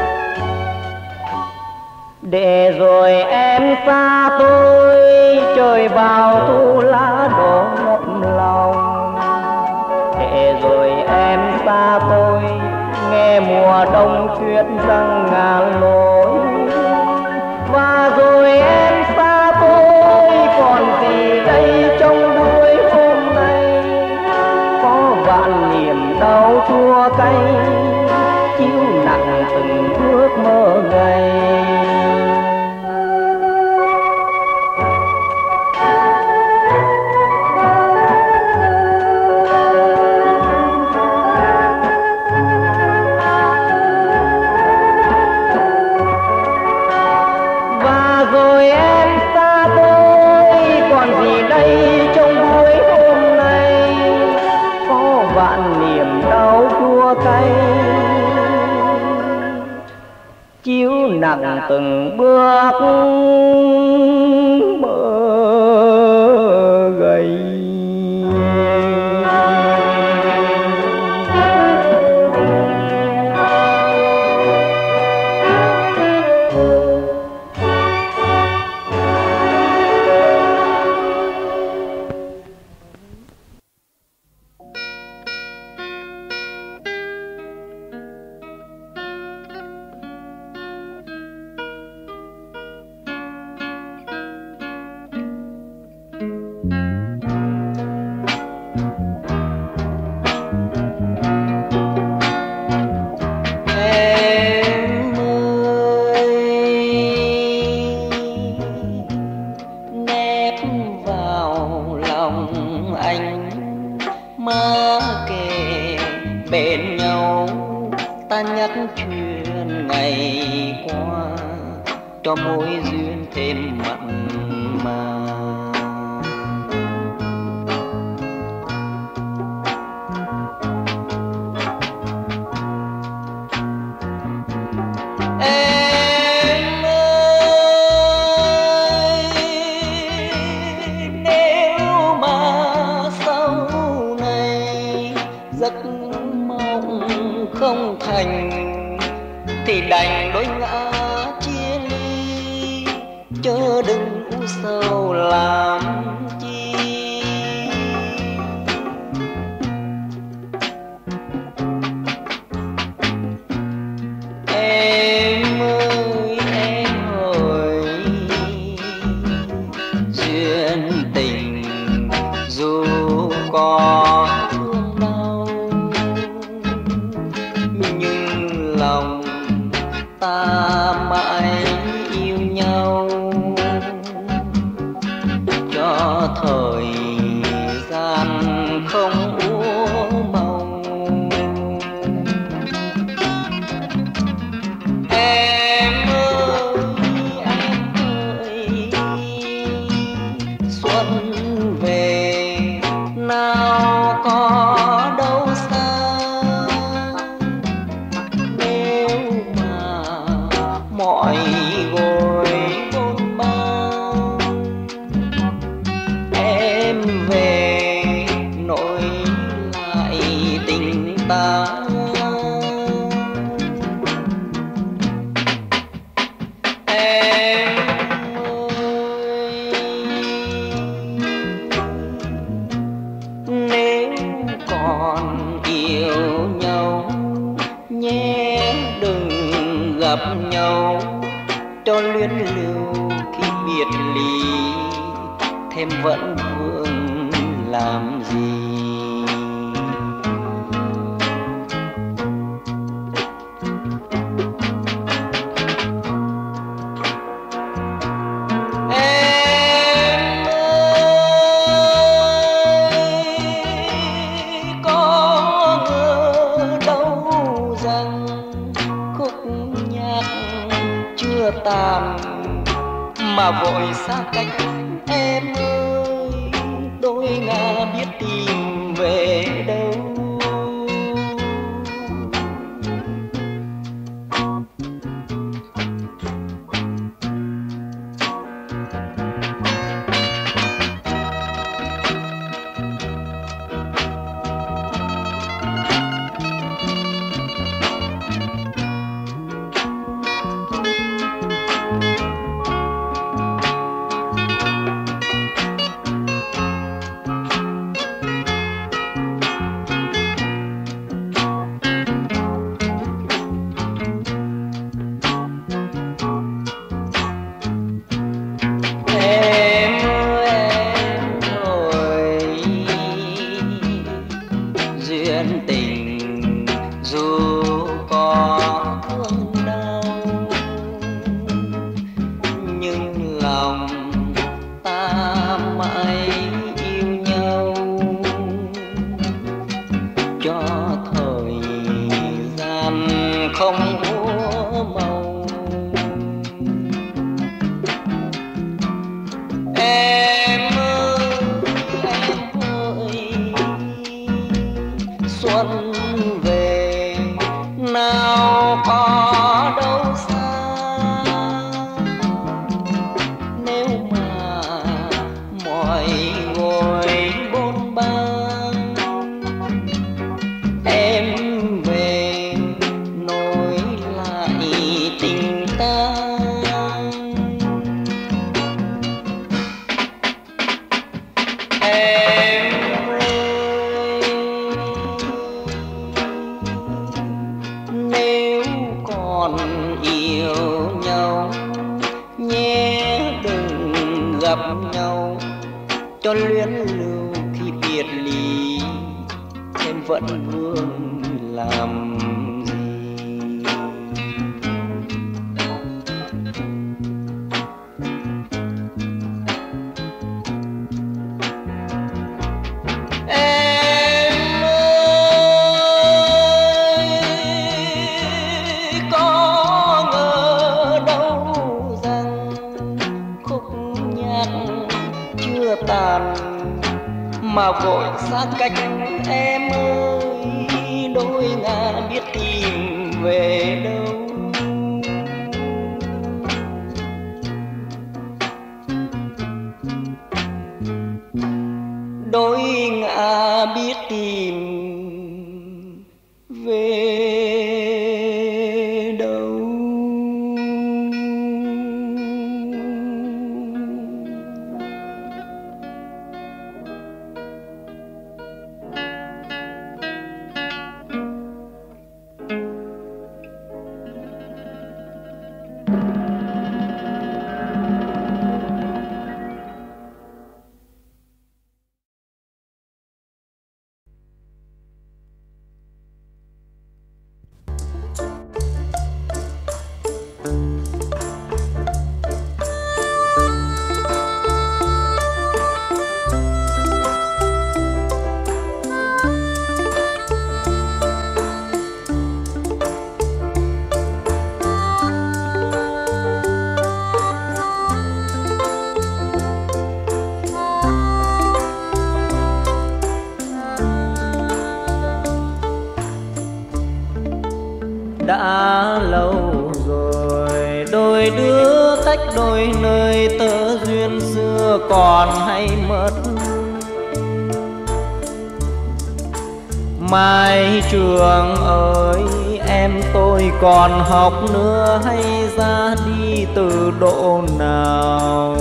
Để rồi em xa tôi, trời rơi vào thu lá đổ ngập lòng. Thế rồi em xa tôi, nghe mùa đông tuyết răng ngàn lối. Và rồi em xa tôi, còn gì đây trong buổi hôm nay. Có vạn niềm đau chua cay, chiếu nặng từng bước mơ ngày. Chiếu nặng từng bước mơ gầy. Cho mối duyên thêm mặn mà. Em ơi, nếu mà sau này giấc mộng không thành thì đành đôi ngã chớ đừng u sầu làm chi. Em ơi em ơi, duyên tình dù có thương đau nhưng lòng ta mãi yêu nhau. Thời gian không úa màu. Em ơi em ơi, xuân về nào có đâu xa. Nếu mà mọi gối cho luyến lưu khi biệt ly thêm vẫn vương làm gì. Em ơi có ngờ đâu rằng khúc nhạc chưa tàn mà vội xa cách. Em ơi đôi ngả biết tìm về đâu. không úa màu. Em ơi em ơi xuân về nào có đâu xa, nếu mà mọi ngồi bôn ba em về nối lại tình ta. Em ơi nếu còn yêu nhau nhé đừng gặp nhau cho luyến lưu, khi biệt ly em vẫn vương làm gì. Em ơi có ngờ đâu rằng khúc nhạc chưa tàn mà vội xa cách. Em ơi đôi ngả biết tìm về đâu. Đôi ngả biết tìm về đâu. Đã lâu rồi đôi đứa cách đôi nơi, tơ duyên xưa còn hay mất. Mai trường ơi em tôi còn học nữa hay ra đi từ độ nào?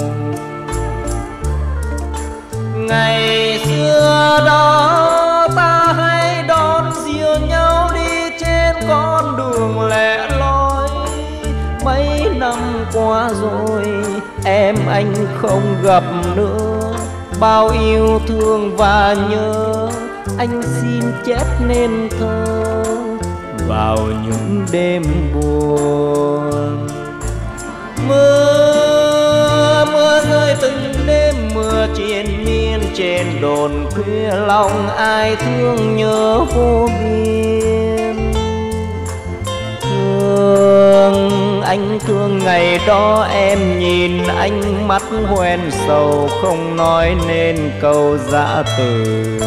Ngày xưa đó ta hay đón dìu nhau đi trên con đường lẻ loi. Mấy năm qua rồi em anh không gặp nữa, bao yêu thương và nhớ anh xin chép nên thơ vào những đêm buồn. Mưa mưa rơi từng đêm, mưa triền miên trên đồn khuya, lòng ai thương nhớ vô biên. Thương anh thương ngày đó em nhìn ánh mắt hoen sầu, không nói nên câu dã từ.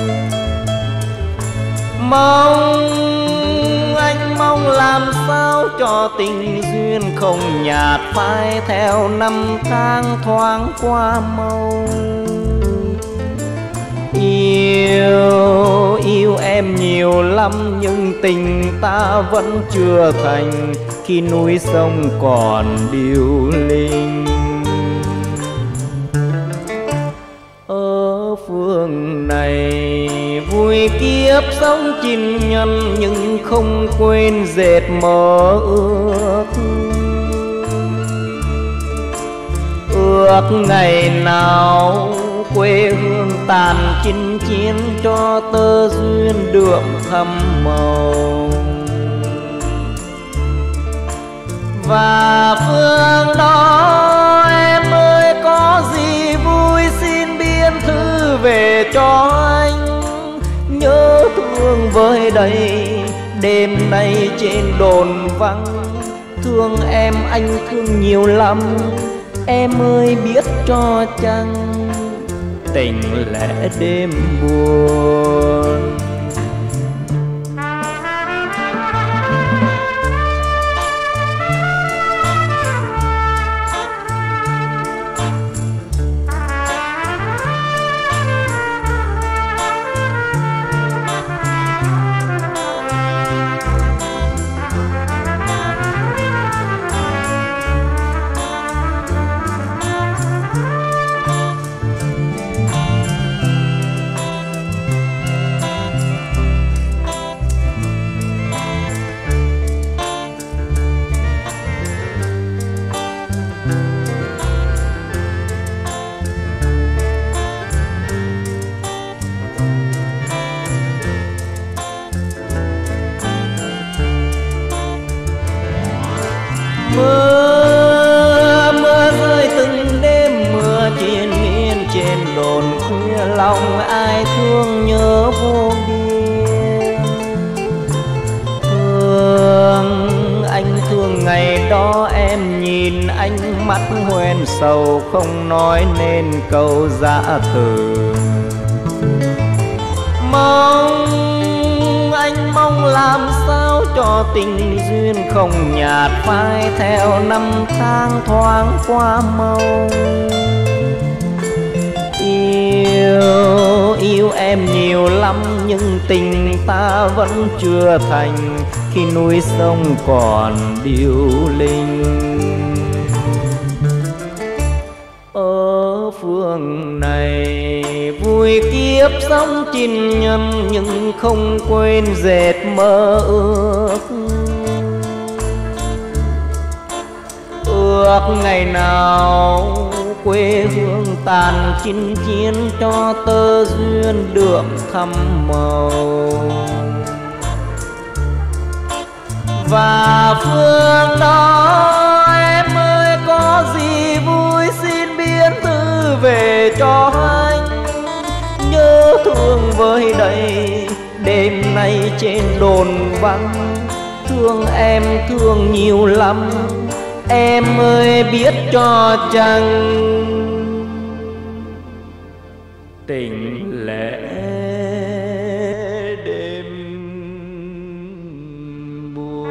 Mong anh mong làm sao cho tình duyên không nhạt phai theo năm tháng thoáng qua mau. Yêu yêu em nhiều lắm nhưng tình ta vẫn chưa thành, khi núi sông còn điêu linh. Ở phương này vui kiếp sống chinh nhân, nhưng không quên dệt mơ ước. Ước ngày nào quê hương tàn chinh chiến, cho tơ duyên đượm thắm màu. Và phương đó em ơi có gì vui xin biên thư về cho anh. Nhớ thương với đầy đêm nay trên đồn vắng. Thương em anh thương nhiều lắm, em ơi biết cho chăng tình lẽ đêm buồn. Mưa, mưa rơi từng đêm, mưa triền miên trên đồn khuya, lòng ai thương nhớ vô biên. Thương anh thương ngày đó em nhìn ánh mắt hoen sầu, không nói nên câu dã từ. Mong anh mong làm sao cho tình duyên không nhạt phai theo năm tháng thoáng qua mau. Yêu, yêu em nhiều lắm nhưng tình ta vẫn chưa thành, khi núi sông còn điêu linh. Ở phương này vui kiếp sống chín nhâm, nhưng không quên dệt mơ ước. Ước ngày nào quê hương tàn chinh chiến, cho tơ duyên đượm thắm màu. Và phương đó em ơi có gì vui xin biến thư về cho anh. Nhớ thương với đầy đêm nay trên đồn vắng, thương em thương nhiều lắm, em ơi biết cho chăng tình lẽ đêm buồn.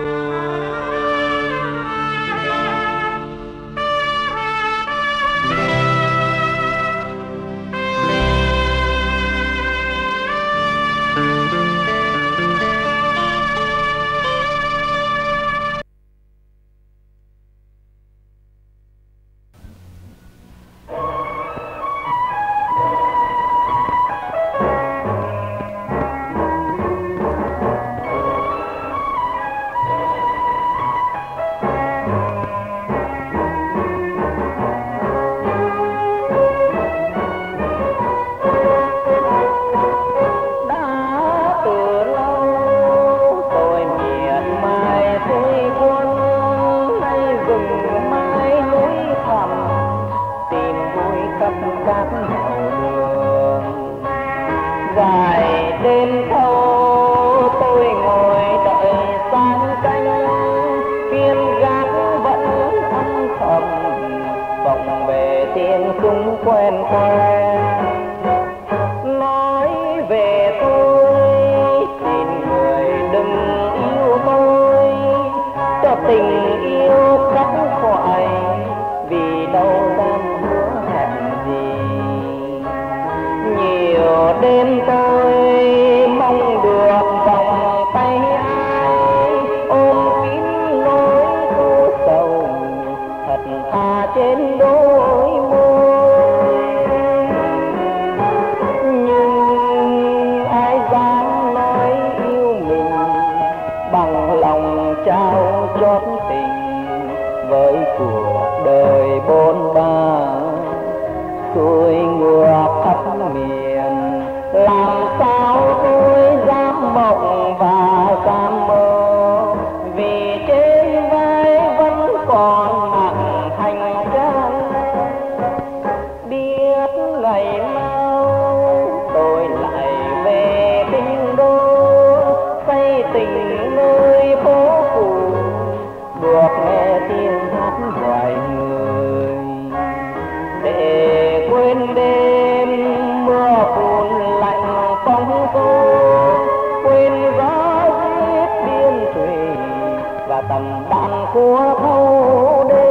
Tình và tầm đàn của thâu đêm.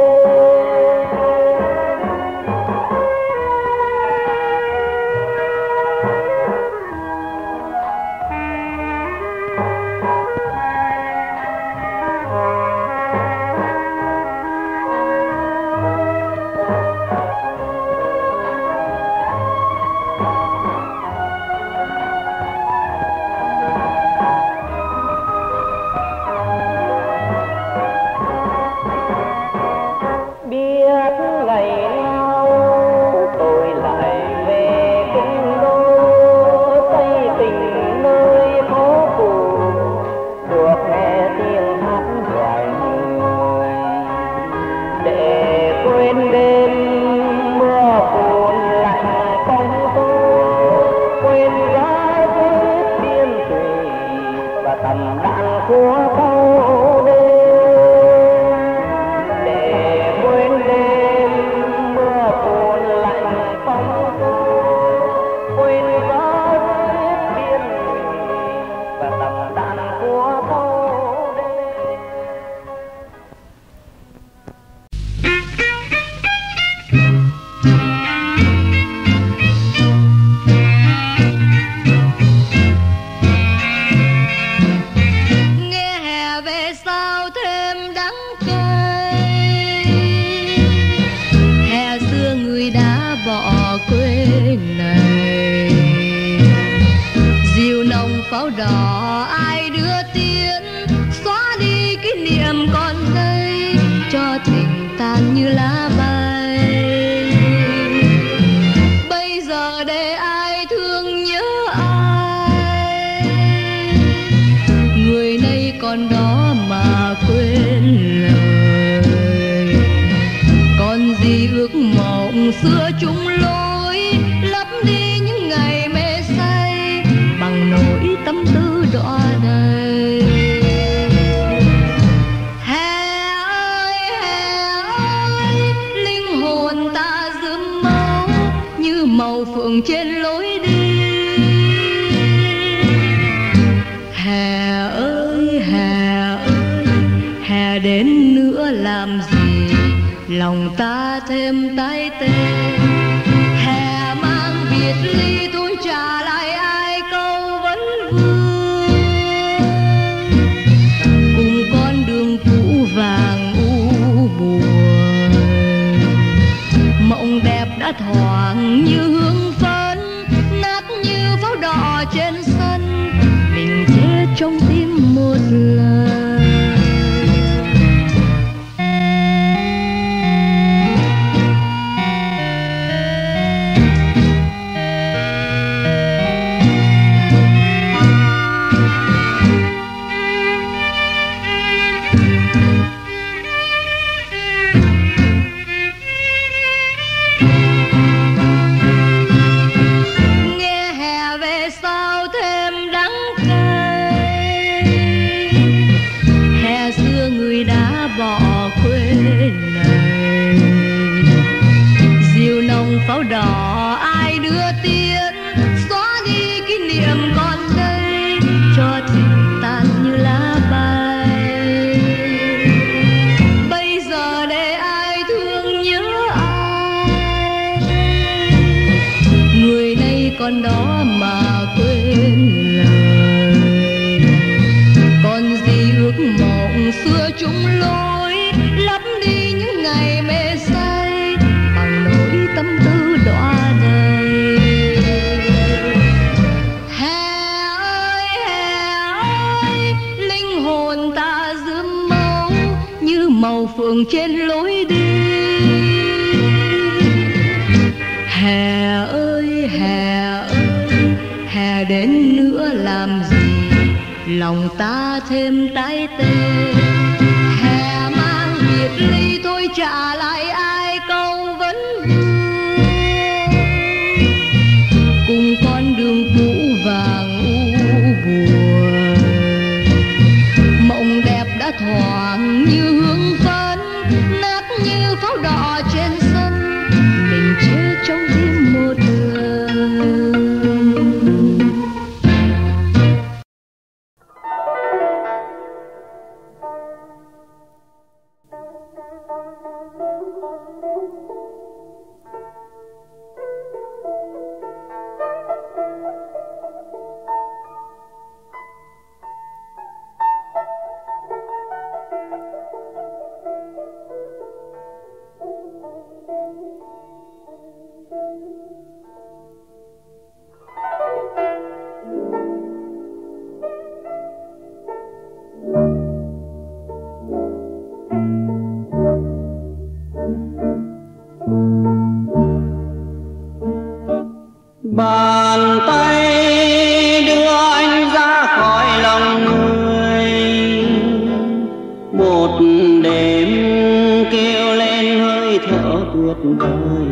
đời.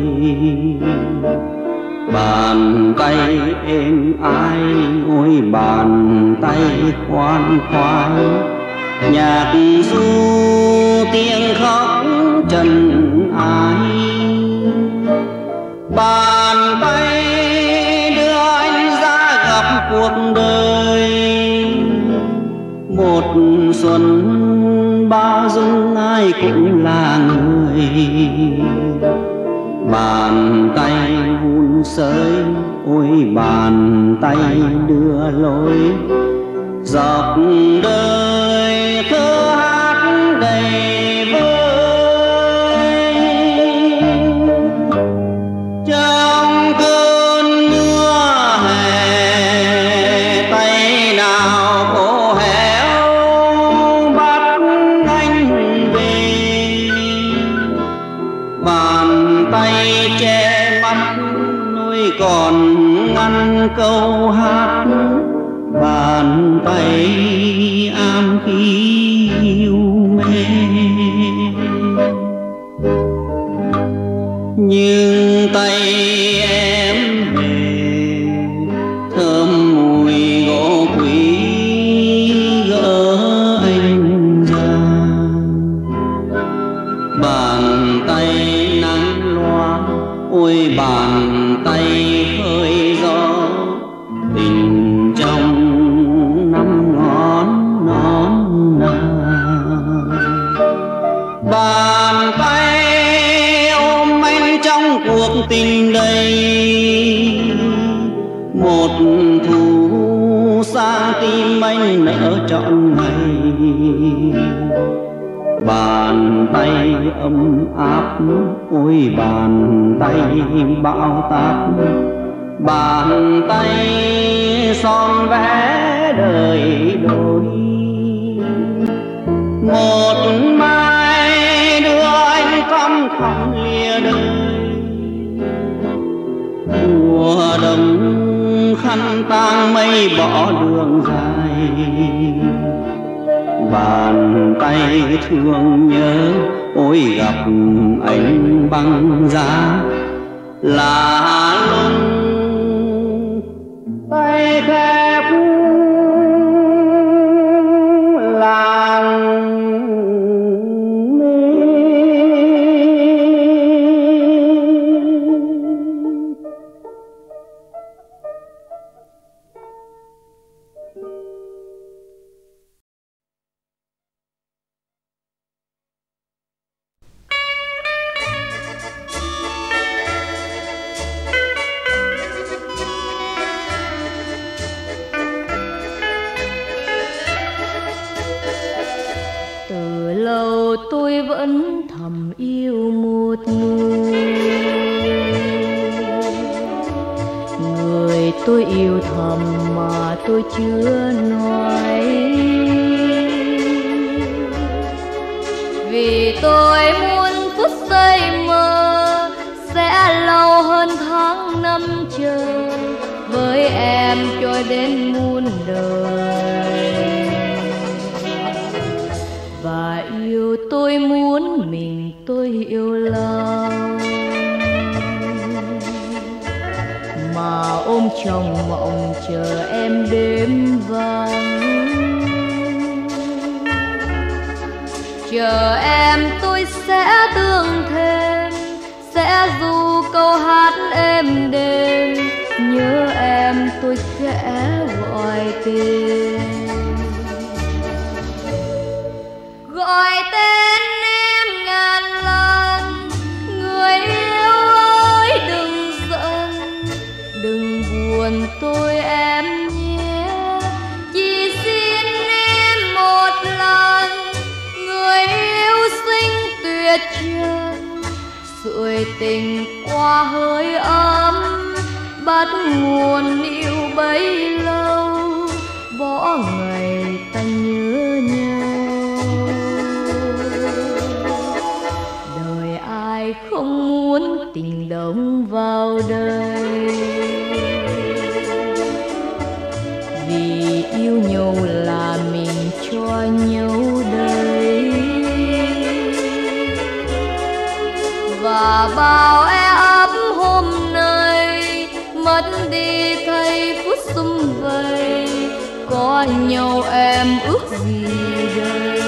Bàn tay êm ái, ôi bàn tay khoan khoái, nhạc ru tiếng khóc trần ai. Bàn tay đưa anh ra gặp cuộc đời, một xuân bao dung ai cũng là người. Bàn tay vun sới, ôi bàn tay đưa lối, dọc đời thơ hát đầy vơi. Trong cơn mưa hè, tay nào khô héo bắt anh về. Bàn tay che mắt nỗi còn ngăn câu hát, bàn tay am khi yêu mê. Nhưng tay em về thơm mùi gỗ quý gỡ anh ra. Bàn tay nắng loa, ôi bàn tay khơi gió, tình trong năm ngón nón nà. Bàn tay ôm anh trong cuộc tình đầy, một thu sang tim anh nở trọn ngày. Bàn tay ấm áp, ôi bàn tay bão táp, bàn tay son vẽ đời đôi. Một mai đưa anh cắm thẳm lìa đời, mùa đông khăn tang mây bỏ đường dài. Bàn tay thương nhớ, ôi gặp anh băng giá là lúc tay khép làng mi. Tôi vẫn thầm yêu một người, người tôi yêu thầm mà tôi chưa nói. Vì tôi muốn phút giây mơ sẽ lâu hơn tháng năm chờ, với em cho đến muôn đời. Và yêu tôi muốn mình tôi yêu lòng, mà ôm trong mộng chờ em đêm vắng. Chờ em tôi sẽ thương thêm, sẽ ru câu hát êm đêm. Nhớ em tôi sẽ gọi tên, gọi tên em ngàn lần. Người yêu ơi đừng giận, đừng buồn tôi em nhé. Chỉ xin em một lần, người yêu xinh tuyệt trần. Sưởi tình qua hơi ấm, bắt nguồn yêu bấy lâu. Bỏ ngày ta nhớ nhau, đời ai không muốn tình đông vào đời. Vì yêu nhau là mình cho nhau đời, và bao e ấp hôm nay mất đi thay phút sum vầy, có nhau em ước gì đây.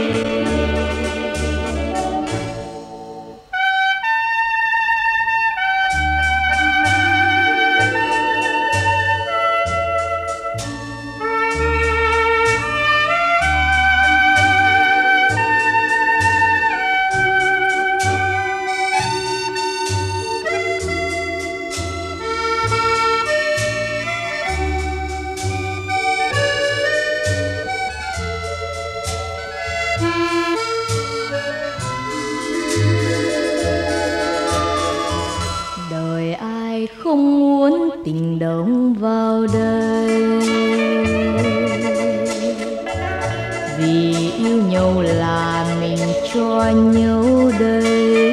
Không muốn tình đông vào đây, vì yêu nhau là mình cho nhau đây.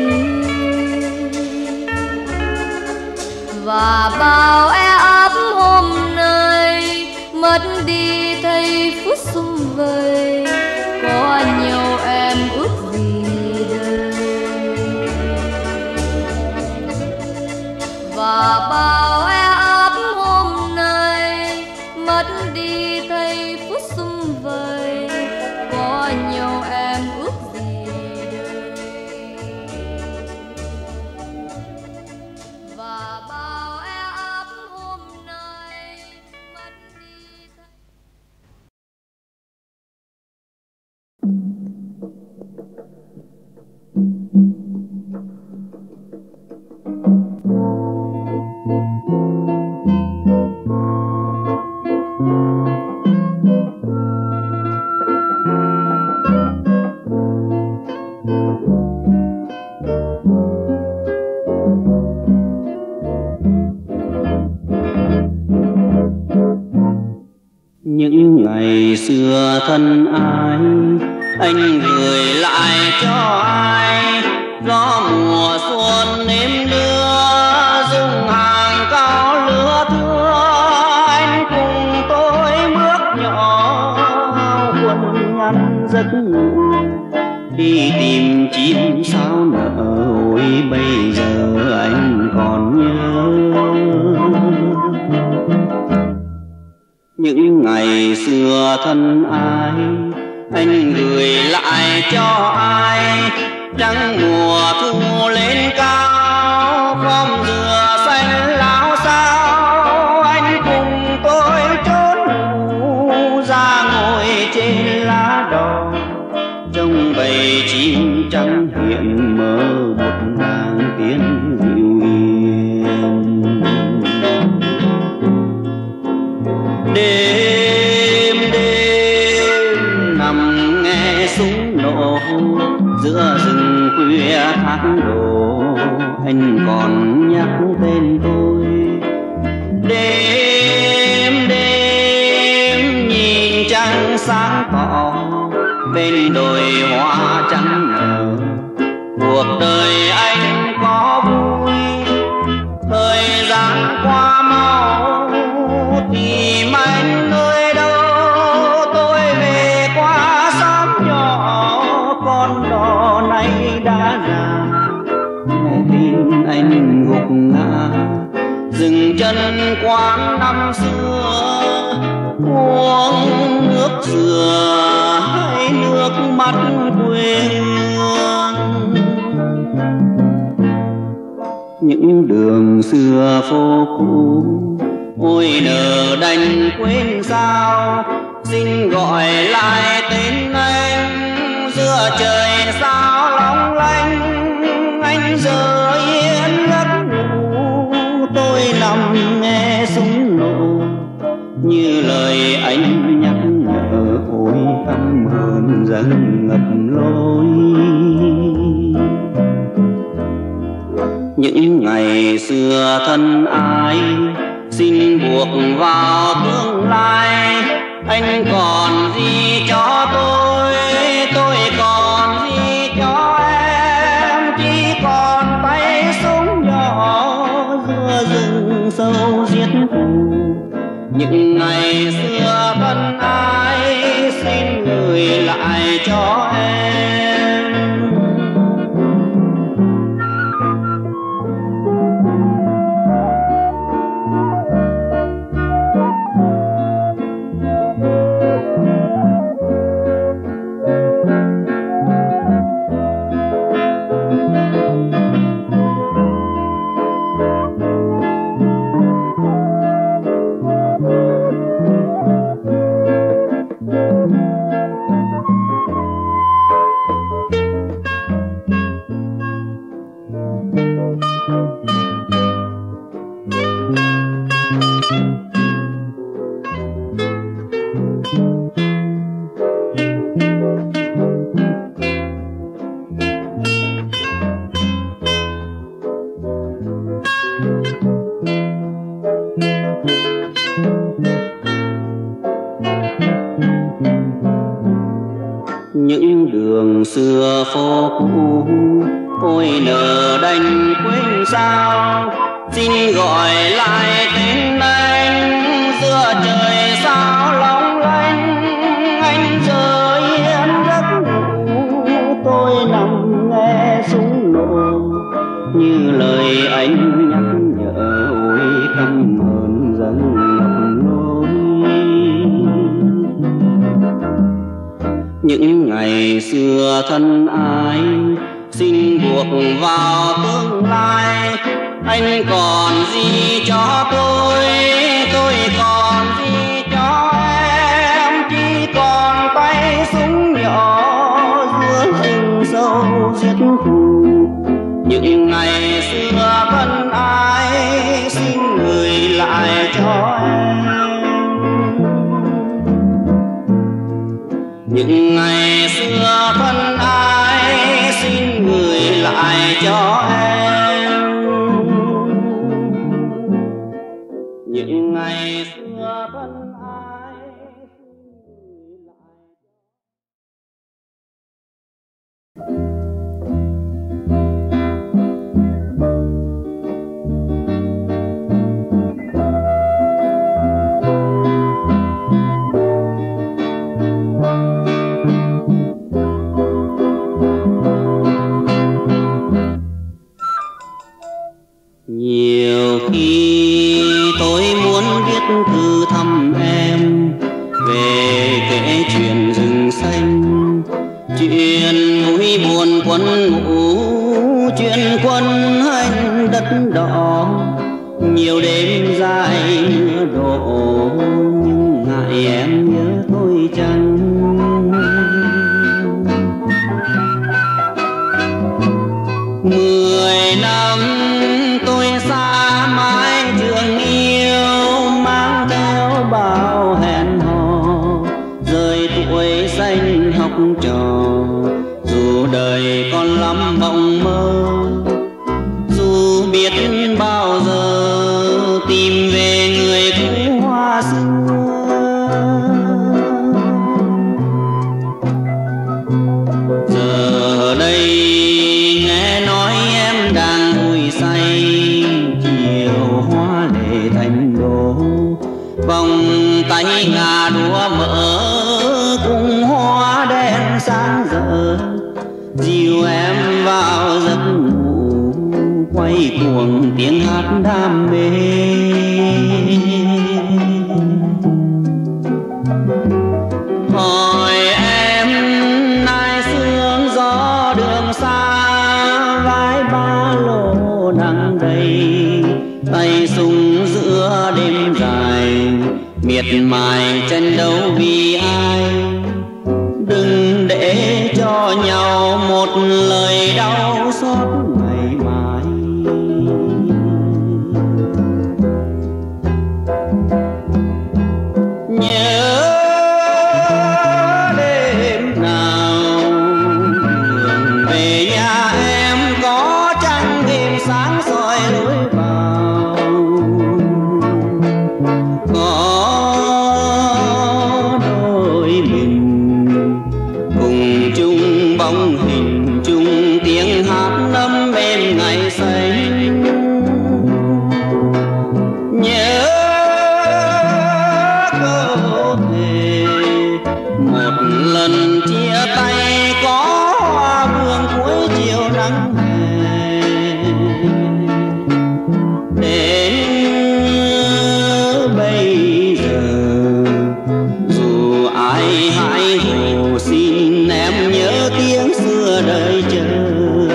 Và bao e ấp hôm nay mất đi thay phút sum vầy, có nhau em ước gì đây. Và bao e ấp hôm nay mất đi thay phút sum vầy, có nhau em ước gì đây. Và bao e ấp hôm nay mất đi thay... Những ngày xưa thân ai anh gửi lại cho ai, gió mùa xuân nếm đưa rừng hàng cao lứa thưa. Anh cùng tôi bước nhỏ quần ngăn giấc ngủ, đi tìm chim sao nở. Ôi bây giờ anh còn nhớ những ngày xưa thân ai anh gửi lại cho ai. Trăng mùa thu lên cao, khóm dừa xanh láo xao. Anh cùng tôi trốn ngủ ra ngồi trên lá đỏ, trong bầy chim trắng hiện mơ một nàng tiếng dịu hiền. Đêm đêm nằm nghe súng nổ giữa rừng khuya thác đổ, anh còn nhắc tên tôi. Đêm đêm nhìn trăng sáng tỏ bên đồi hoa trắng nở, cuộc đời anh có vui. Thời gian qua mau tìm anh nơi đâu, tôi về qua xóm nhỏ con đò nay đã già. Nghe tin anh gục ngã dừng chân quán năm xưa, uống nước dừa hay nước mắt quê hương. Những đường xưa phố cũ ôi nỡ đành quên sao, xin gọi lại tên anh giữa trời sao long lanh. Anh giờ yên giấc ngủ, tôi nằm nghe súng nổ như lời anh nhắc nhở. Ôi tâm hồn dần ngập lối, những ngày xưa thân ai xin buộc vào tương lai. Anh còn gì cho tôi, tôi còn gì cho em, chỉ còn tay súng nhỏ giữa rừng sâu giết thù. Những ngày xưa thân ai xin gửi lại cho em. đường xưa phố cũ, ôi nở đành quên sao. Xin gọi lại tên anh giữa trời sao long lanh. Anh rơi yên giấc ngủ, tôi nằm nghe súng nổ, như lời anh nhắc nhở ôi căm hờn dần ngập lối. Những ngày xưa thân ái xin buộc vào tương lai. Anh còn gì cho tôi, tôi còn gì cho em, chỉ còn tay súng nhỏ giữa rừng sâu giết thù. Những ngày xưa thân ái xin gửi lại cho em. Những ngày xưa thân ái xin gửi lại cho em. Những ngày xưa thân ái xin gửi lại. Nhiều khi tôi muốn viết thư thăm em, về kể chuyện rừng xanh, chuyện vui buồn quân ngũ, chuyện quân hành đất đỏ. Nhiều đêm dài mưa đổ, nhưng ngại em nhớ tôi chăng. Mười năm tôi xa mái trường yêu, mang theo bao hẹn hò, rời tuổi xanh học trò. Dù đời còn lắm mộng mơ, dù biết bao giờ tìm về người cũ hoa xưa. Giờ đây nghe nói em đang vui say, chiều hoa lệ thành đô, vòng tay ngà đúa mỡ cùng hoa đen sáng rỡ. Dìu em vào giấc ngủ, quay cuồng tiếng hát đam mê. Hỏi em nay sương gió đường xa, vai ba lô nắng đầy, tay súng giữa đêm dài, miệt mài tranh đấu vì ai. Đừng để cho nhau một lời đau xót ngày mai. Nhớ đêm nào đường về nhà em có trăng đêm sáng soi lối vào, có đôi mình cùng chung bóng hình, chung tiếng hát nấm bên ngày xanh. Nhớ có thể một lần chia tay có hoa hương cuối chiều nắng hè, đến bây giờ dù ai hãy hồ xin em nhớ tiếng xưa đời chờ.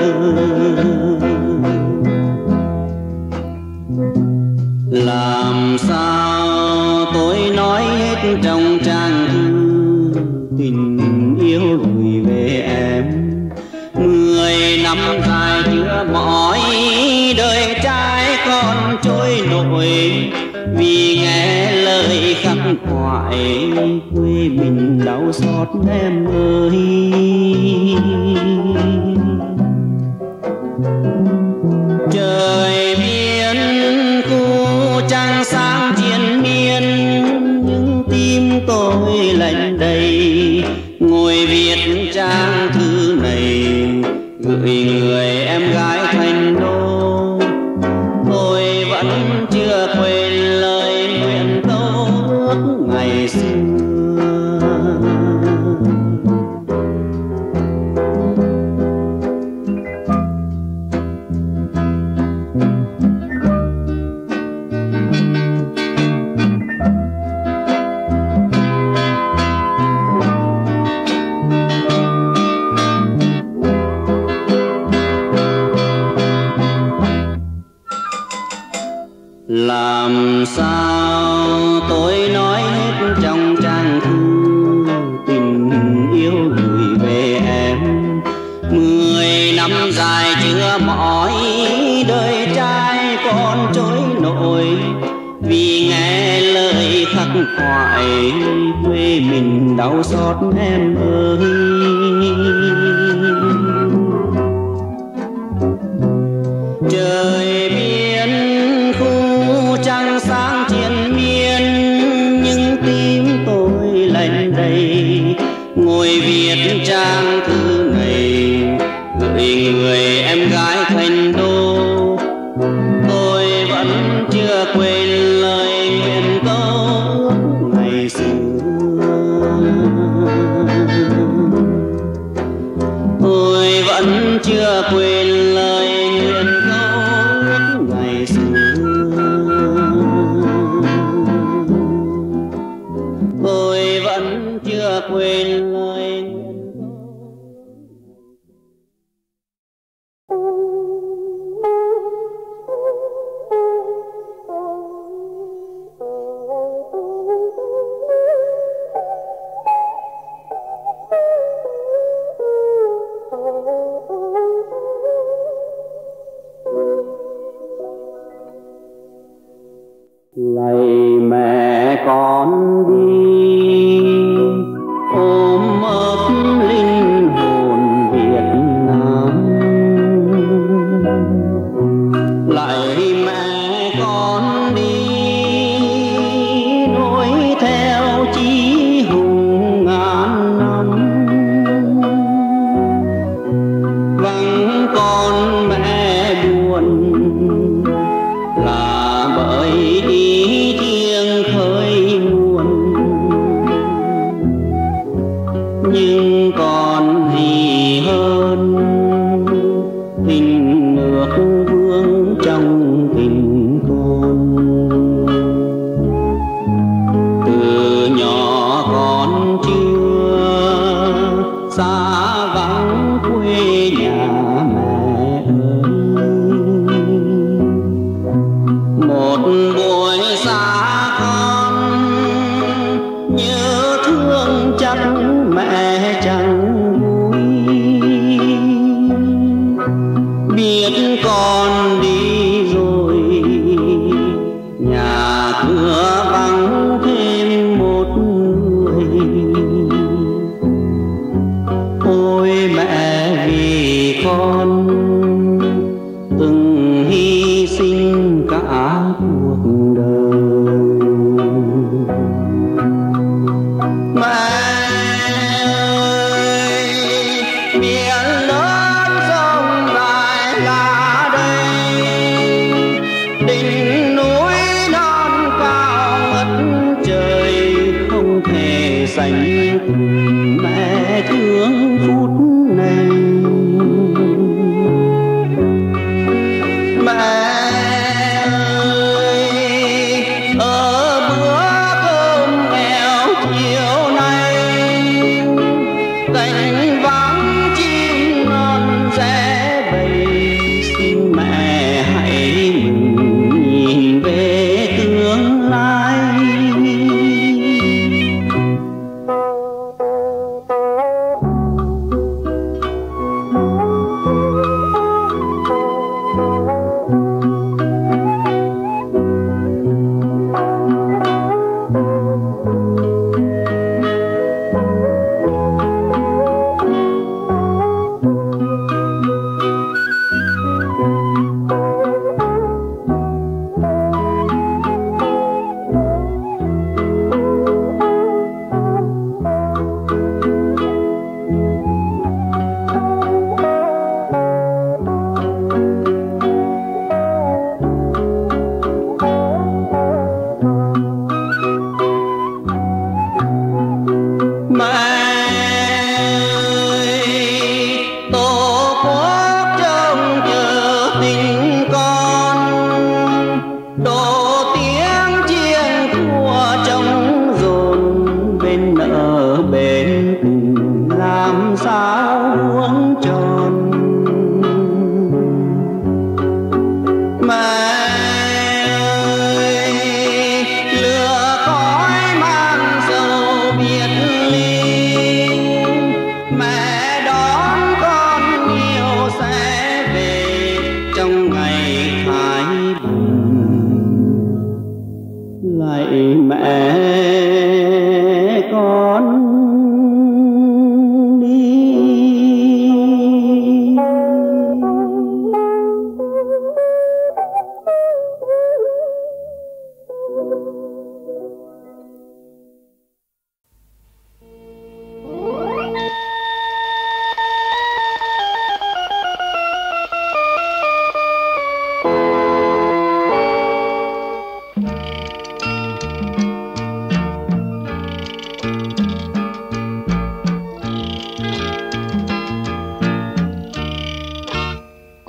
Làm sao tôi nói hết trong trang thư tình yêu gửi về em. Mười năm dài chứa mỏi, đời trai còn trôi nổi, vì nghe lời khắc khoải quê mình đau xót em ơi. Trời biên khu trăng sáng triền miên, nhưng tim tôi lạnh đầy ngồi viết trang thư gửi người em gái thành đô. Tôi vẫn chưa quên lời nguyện tâu ước ngày xưa. Làm sao tôi nói hết trong trang thư tình yêu gửi về em. Mười năm dài chưa mỏi đời trai con trôi nổi, vì nghe lời khắc khoải quê mình đau xót em ơi. Trời biên khu trăng sáng triền miên, nhưng tim tôi lạnh đầy ngồi viết trang thư này gửi người em gái thành đô. Tôi vẫn chưa quên lời nguyện tâu ước ngày xưa. Tôi vẫn chưa quên lời nguyện tâu ước ngày xưa. Tôi vẫn chưa quên lời nguyện. Lạy mẹ con đi ôm ấp linh hồn Việt Nam. Lạy mẹ con đi nối theo chí hùng ngàn năm. Vắng con mẹ buồn là bởi ý thiêng khơi nguồn, nhưng còn gì hơn tình nước vương trong tình con. Từ nhỏ con chưa xa vắng quê nhà mẹ ơi. Một buổi xa con nhớ thương chắc mẹ chẳng vui, biết con đi rồi nhà cửa vắng thêm một người. Ôi mẹ vì con từng hy sinh cả cuộc đời. Mẹ ơi, biển lớn rộng dài là đây, đỉnh núi non cao ngất trời không thể sánh cùng mẹ thương phút này.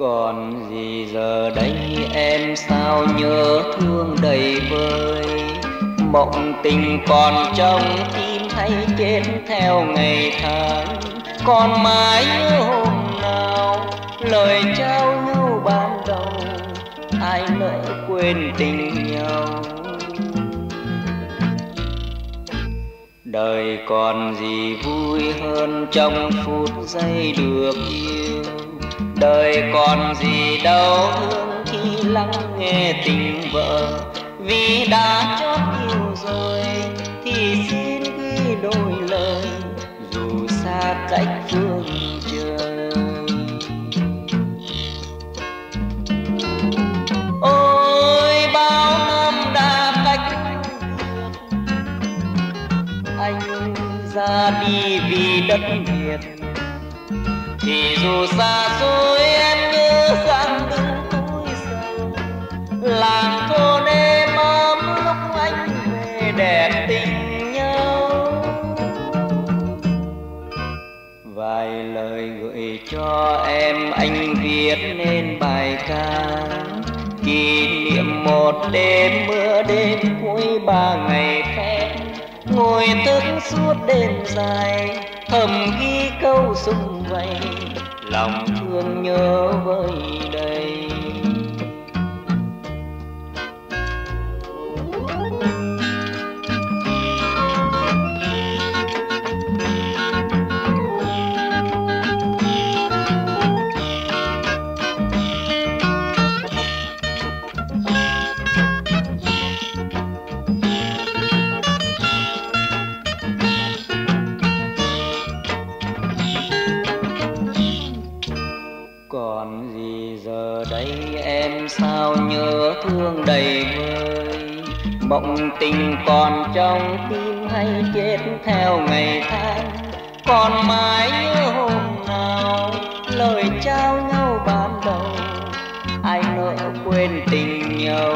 Còn gì giờ đây em sao nhớ thương đầy vơi, mộng tình còn trong tim hay chết theo ngày tháng. Còn mãi nhớ hôm nào lời trao nhau ban đầu, ai nỡ quên tình nhau. Đời còn gì vui hơn trong phút giây được yêu, đời còn gì đau thương khi lắng nghe tình vợ. Vì đã chót yêu rồi thì xin ghi đôi lời, dù xa cách phương trời. Ôi bao năm đã cách anh ra đi vì đất Việt, thì dù xa xôi em nhớ rằng đừng tối sầu. Làng thôn êm ấm lúc anh về đẹp tình nhau. Vài lời gửi cho em anh viết nên bài ca, kỷ niệm một đêm mưa đêm cuối ba ngày phép. Ngồi thức suốt đêm dài thầm ghi câu sum vầy, lòng thương nhớ vơi đầy. Còn gì giờ đây em sao nhớ thương đầy vơi, mộng tình còn trong tim hay chết theo ngày tháng. Còn mãi nhớ hôm nào lời trao nhau ban đầu, ai nỡ quên tình nhau.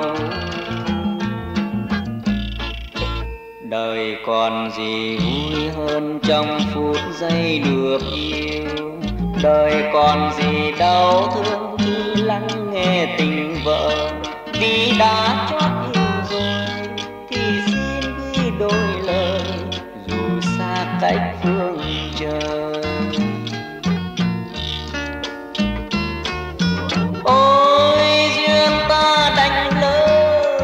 Đời còn gì vui hơn trong phút giây được yêu, đời còn gì đau thương khi lắng nghe tình vợ. Vì đã chót yêu rồi thì xin ghi đôi lời, dù xa cách phương trời. Ôi duyên ta đành lỡ,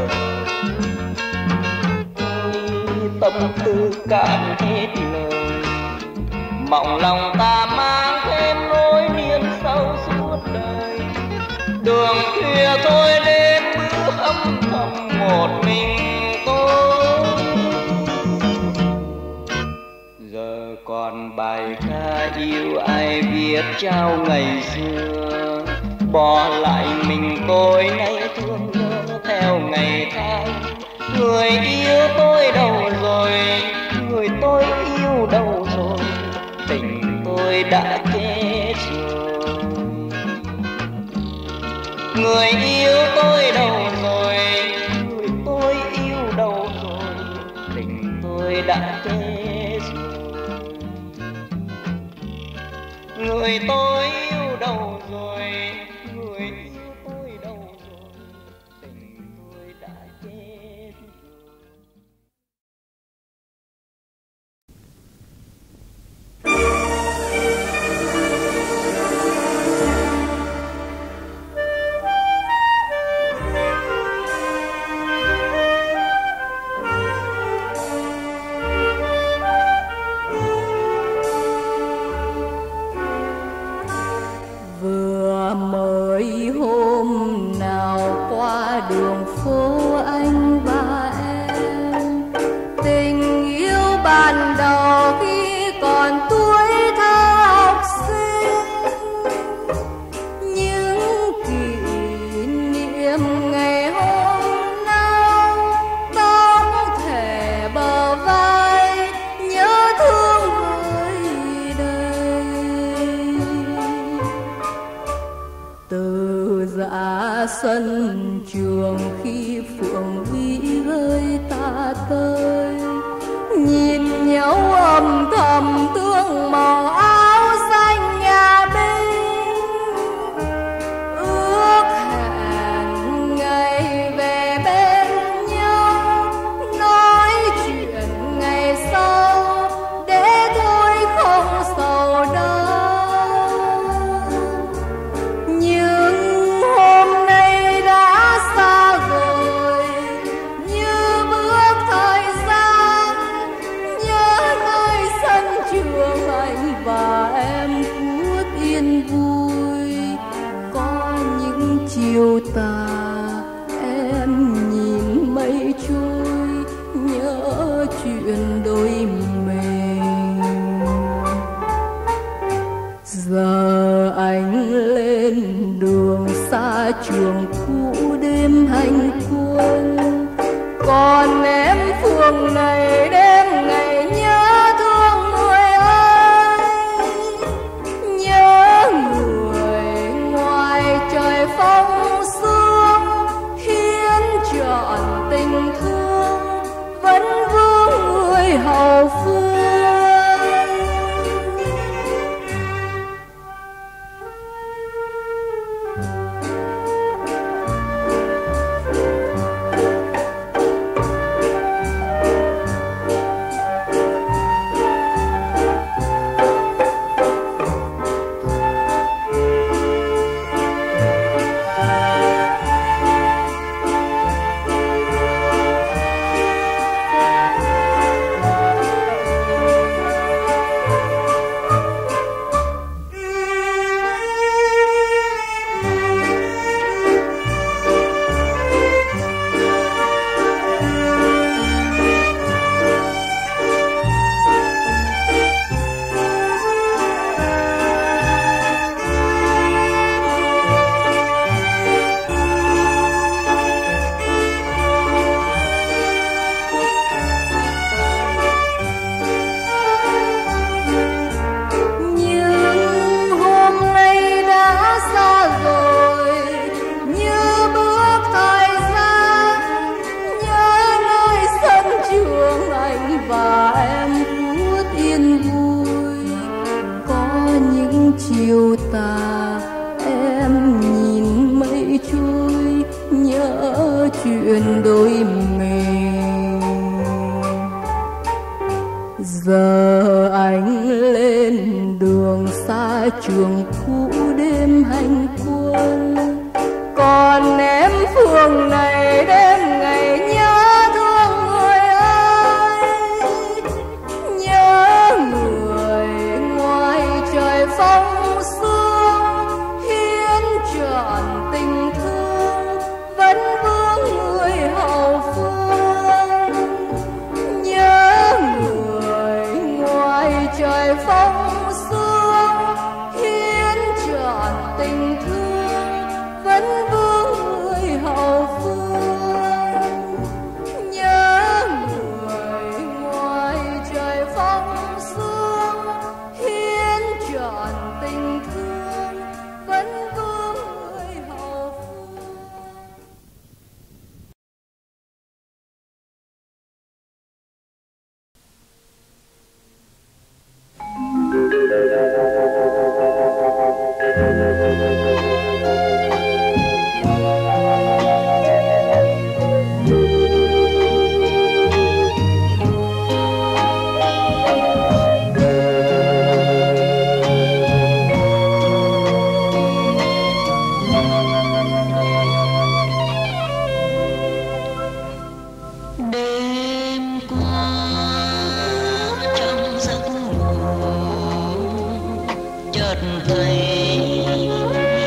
tâm tư cạn hết lời. Mộng lòng ta mang thêm nỗi niềm sâu suốt đời. Đường khuya thôi đêm bước âm thầm một mình tôi. Giờ còn bài ca yêu ai viết trao ngày xưa, bỏ lại mình tôi nay thương nhớ theo ngày tháng. Người yêu tôi đâu rồi, người tôi yêu đâu rồi, tình tôi đã chết rồi. Người yêu tôi đâu rồi, người tôi yêu đâu rồi, tình tôi đã chết rồi. Người tôi yêu đâu rồi, người yêu tôi đâu rồi, tình tôi đã chết rồi. Vừa mới hôm nào qua đường phố anh và em, tình yêu ban đầu khi còn tuổi thơ học sinh. Những kỷ niệm ngày hôm nào ta không thể bờ vai, nhớ thương vơi đầy. Từ dã sân trường khi phượng vĩ ơi ta tới, nhìn nhau âm thầm thương màu áo xanh nhà binh. anh lên đường xa trường cũ đêm hành quân, còn em phường này đêm ngày nhớ thương người anh, nhớ người ngoài trời phong sương hiến trọn tình thương vẫn vương người hậu phương. Chiều tà em nhìn mây trôi nhớ chuyện đôi mình, giờ anh lên đường xa trường cũ đêm hành quân, còn em phường này đêm ngày nhớ thương người anh, nhớ người ngoài trời phong tình thương vẫn vương người hậu phương, nhớ người ngoài trời phong sương hiến trọn tình thương vẫn vương người hậu phương, nhớ người ngoài trời phong sương hiến trọn tình thương vẫn vương người hậu phương. Thấy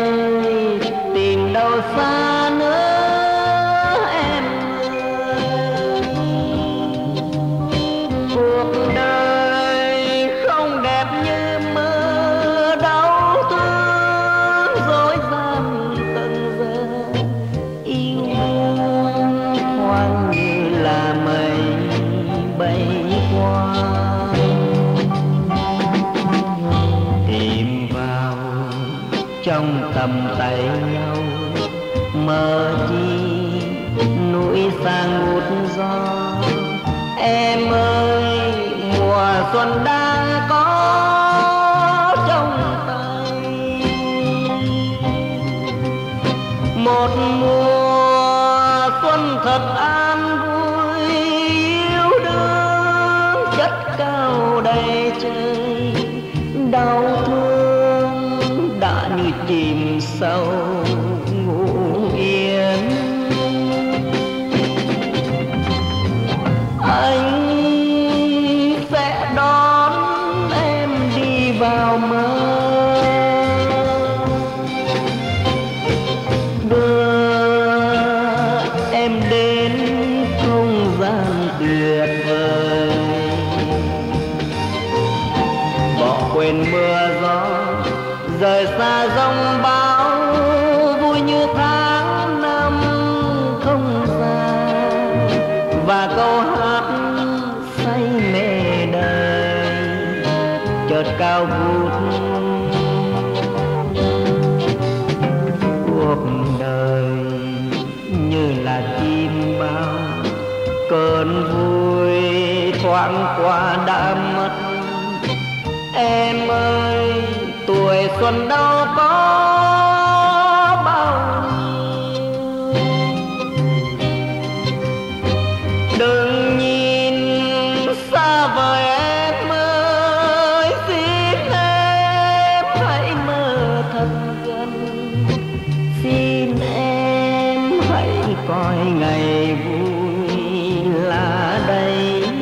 ơi, tìm đâu xa nữa em ơi. Cuộc đời không đẹp như mơ, đau thương dối gian từng giờ, yêu đương hoang như là mây bay qua. Tìm vào trong tầm tay nhau, mơ chi núi xa ngút gió. Em ơi, mùa xuân đang có trong tay, một mùa xuân thật an vui, yêu đương chất cao đầy trời. Đau thương đã như chìm sâu ngủ yên. Anh sẽ đón em đi vào mơ, đưa em đến không gian tuyệt vời. Bỏ quên mưa gió, rời xa giông bão, vui như tháng năm không gian. Và câu hát say mê đời chợt cao vút. Cuộc đời như là chim bao, cơn vui thoáng qua đã mất. Em ơi, tuổi xuân đâu có bao nhiêu. Đừng nhìn xa vời em ơi, xin em hãy mơ thật gần. Xin em hãy coi ngày vui là đây.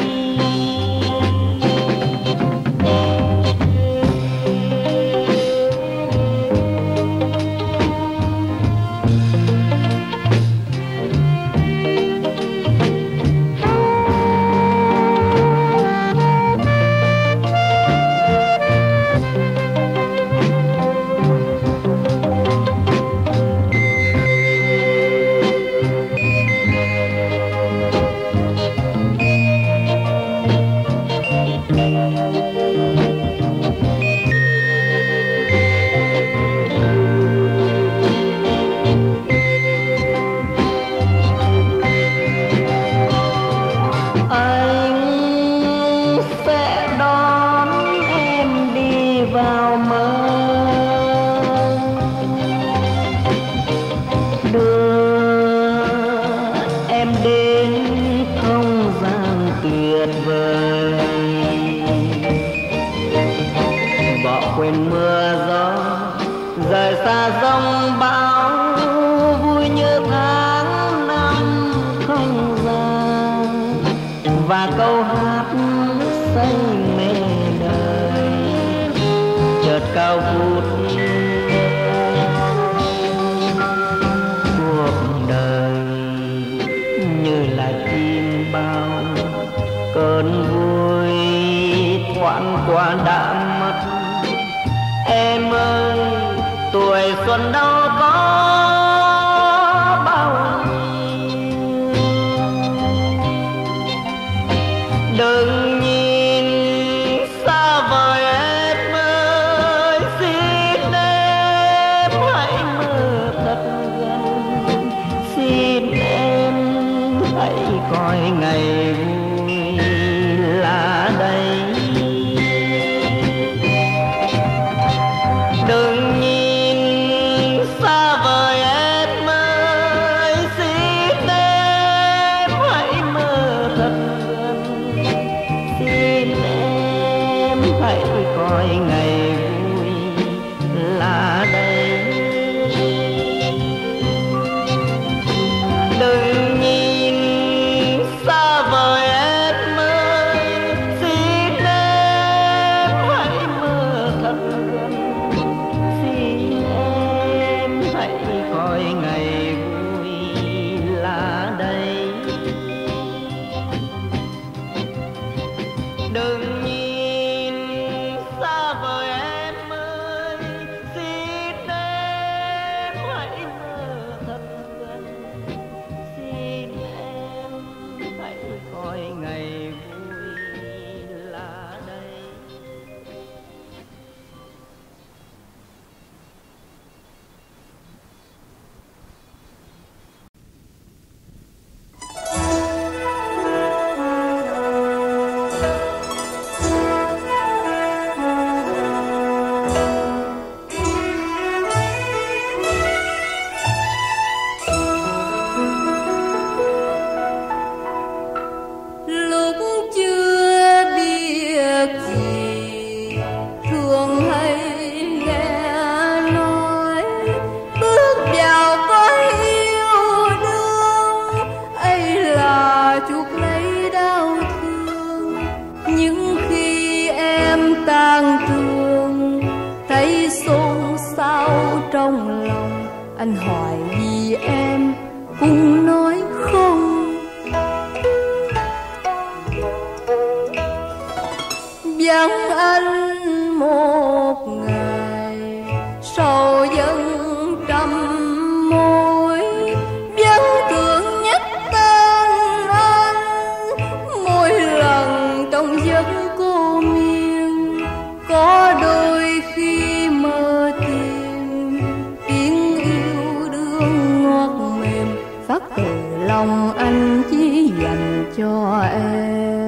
Quên mưa gió, rời xa giông bão, vui như tháng năm không gian. Và câu hát say mê đời chợt cao vút. Cuộc đời như là chim bao, cơn vui thoáng qua đã mất. Em ơi, tuổi xuân đâu có bao nhiêu. Đừng nhìn xa vời em ơi, xin em hãy mơ thật gần. Xin em hãy coi ngày vui là đây. Đừng nhìn xa anh hoài vì em cũng nói không. Vắng anh một ngày sầu dân trăm mối, vẫn thường nhắc tên anh mỗi lần trong giấc cô miên. Có đôi khi mơ tìm tiếng yêu đương ngọt mềm, phát từ lòng anh chỉ dành cho em.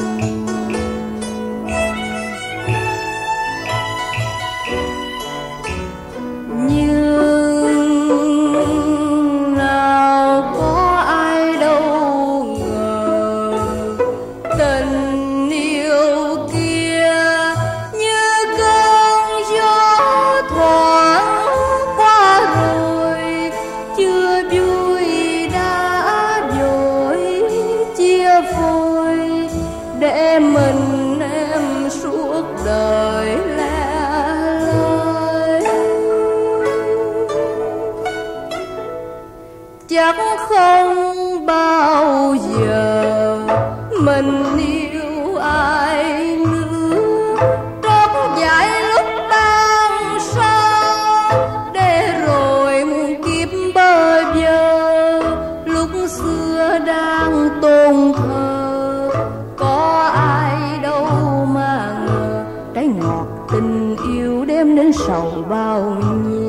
Chắc không bao giờ mình yêu ai nữa, trót dại lúc tan sao để rồi muôn kiếp bơ vơ. Lúc xưa đang tôn thờ có ai đâu mà ngờ, trái ngọt tình yêu đem đến sầu bao nhiêu.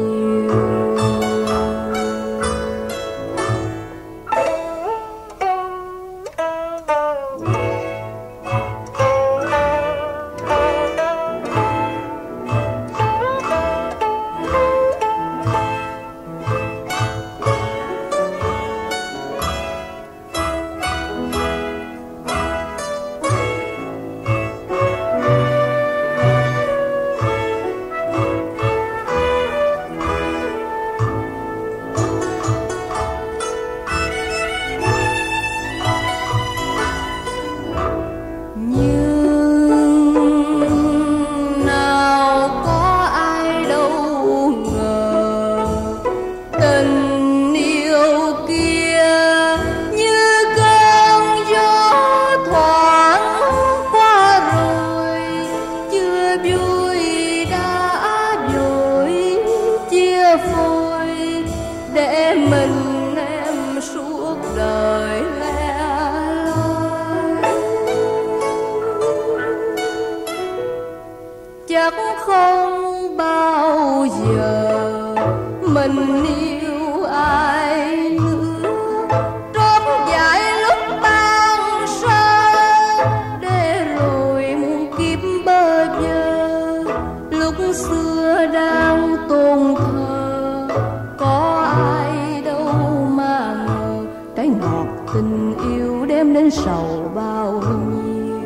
Chắc không bao giờ mình yêu ai nữa, trót dại lúc tan sao để rồi muôn kiếp bơ vơ. Lúc xưa đang tôn thờ có ai đâu mà ngờ, trái ngọt tình yêu đem đến sầu bao nhiêu.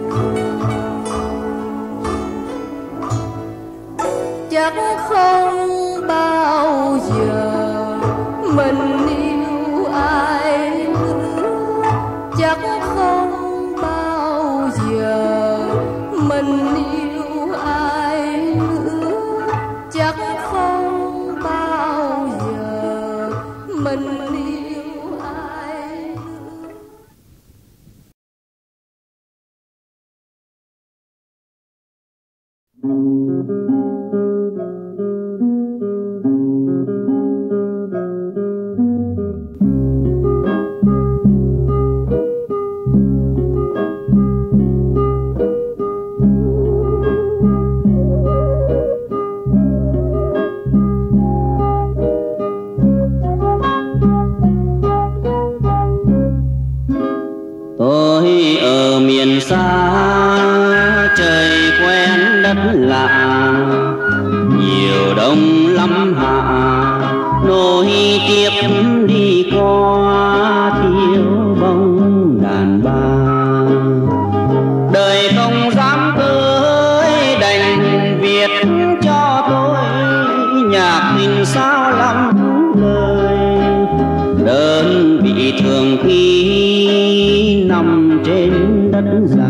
Chắc không bao giờ mình yêu ai nữa, chắc không bao giờ mình yêu ai nữa, chắc không bao giờ mình yêu ai nữa. Tôi ở miền xa trời quen đất lạ, nhiều đông lắm hạ nối tiếp đi qua thiếu bóng đàn bà. Đời không dám cưới đành viết cho tôi nhạc tình sao lắm lời, đơn vị thường khi nằm trên đất giặc,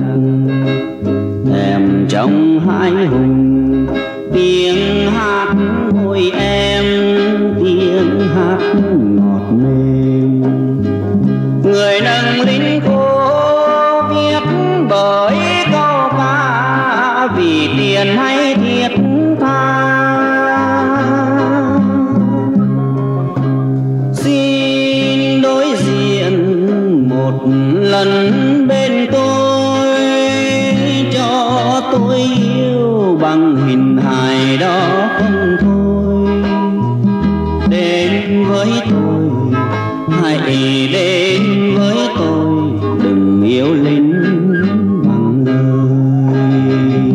thèm trong hai hùng tiếng hát ôi em, tiếng hát một lần bên tôi, cho tôi yêu bằng hình hài đó không thôi. Đến với tôi, hãy đến với tôi, đừng yêu lính bằng lời.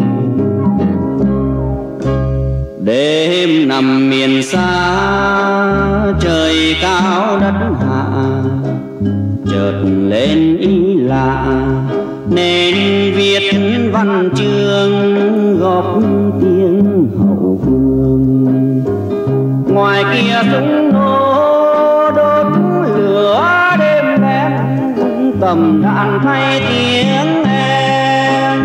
Đêm nằm miền xa, trời cao đất hạ, chợt lên ý lạ nên viết văn chương góp tiếng hậu phương. Ngoài kia súng nổ đốt lửa đêm đen, cầm đạn thay tiếng em.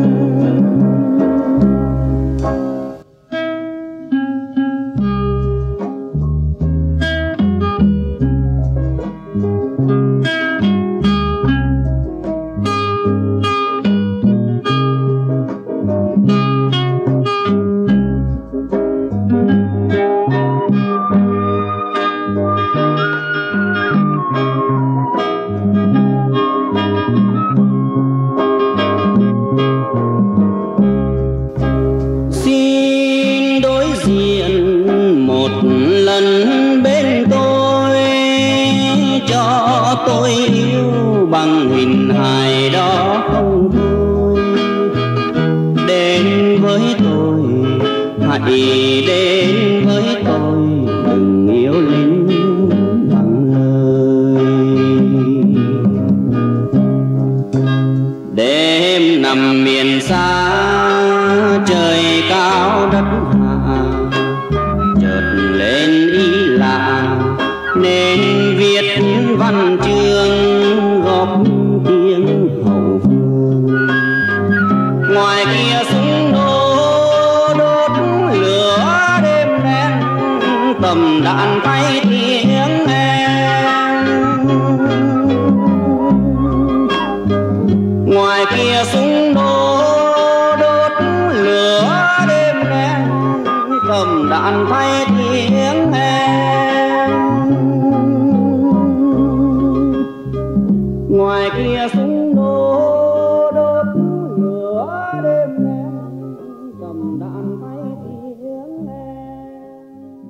Tôi yêu bằng hình hài đó không thôi. Đến với tôi, hãy đến với tôi, đừng yêu lính bằng lời. Đêm nằm miền xa, trời cao đất hạ, chợt lên ý lạ nên viết văn chương góp tiếng hậu phương. Ngoài kia súng nổ đốt lửa đêm đen, cầm đạn tay tiếng em. Ngoài kia súng nổ đốt lửa đêm đen, cầm đạn tay tiếng em. Ngoài kia súng nổ đốt lửa đêm đen, cầm đạn tay tiếng em.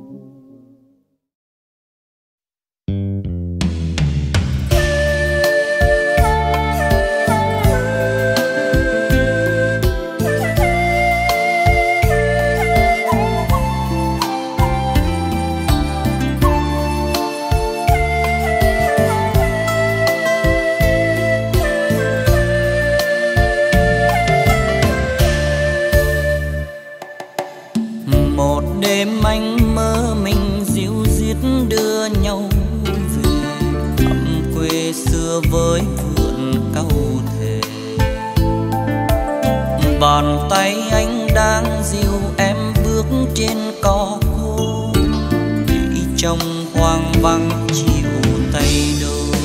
Đêm anh mơ mình dịu dít đưa nhau về thăm quê xưa với vườn cau thề. Bàn tay anh đang dìu em bước trên cỏ khô, đi trong hoang vắng chiều tây đô.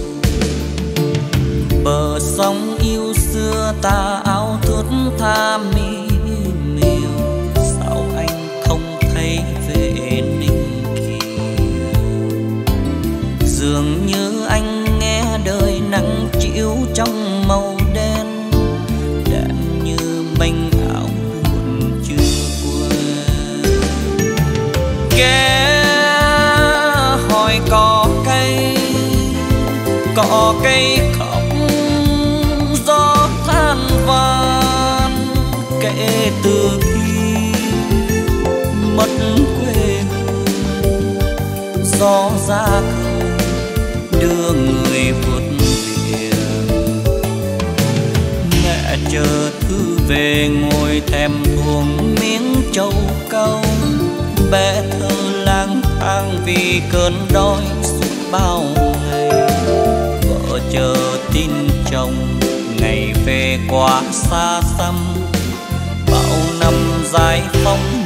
Bờ sông yêu xưa ta áo thướt tha mi miều, sao anh không thấy về Ninh Kiều. Dường như anh nghe đời nắng chiếu trong màu đen, đen như manh áo buồn chưa quên. Ghé hỏi cỏ cây, cỏ cây khóc gió than van. Kể từ khi mất quê hương, gió ra khơi đưa người vượt biển. Mẹ chờ thư về ngồi thèm thuồng miếng trầu cau, bé thơ lang thang vì cơn đói suốt bao ngày. Vợ chờ tin chồng ngày về quá xa xăm, bao năm giải phóng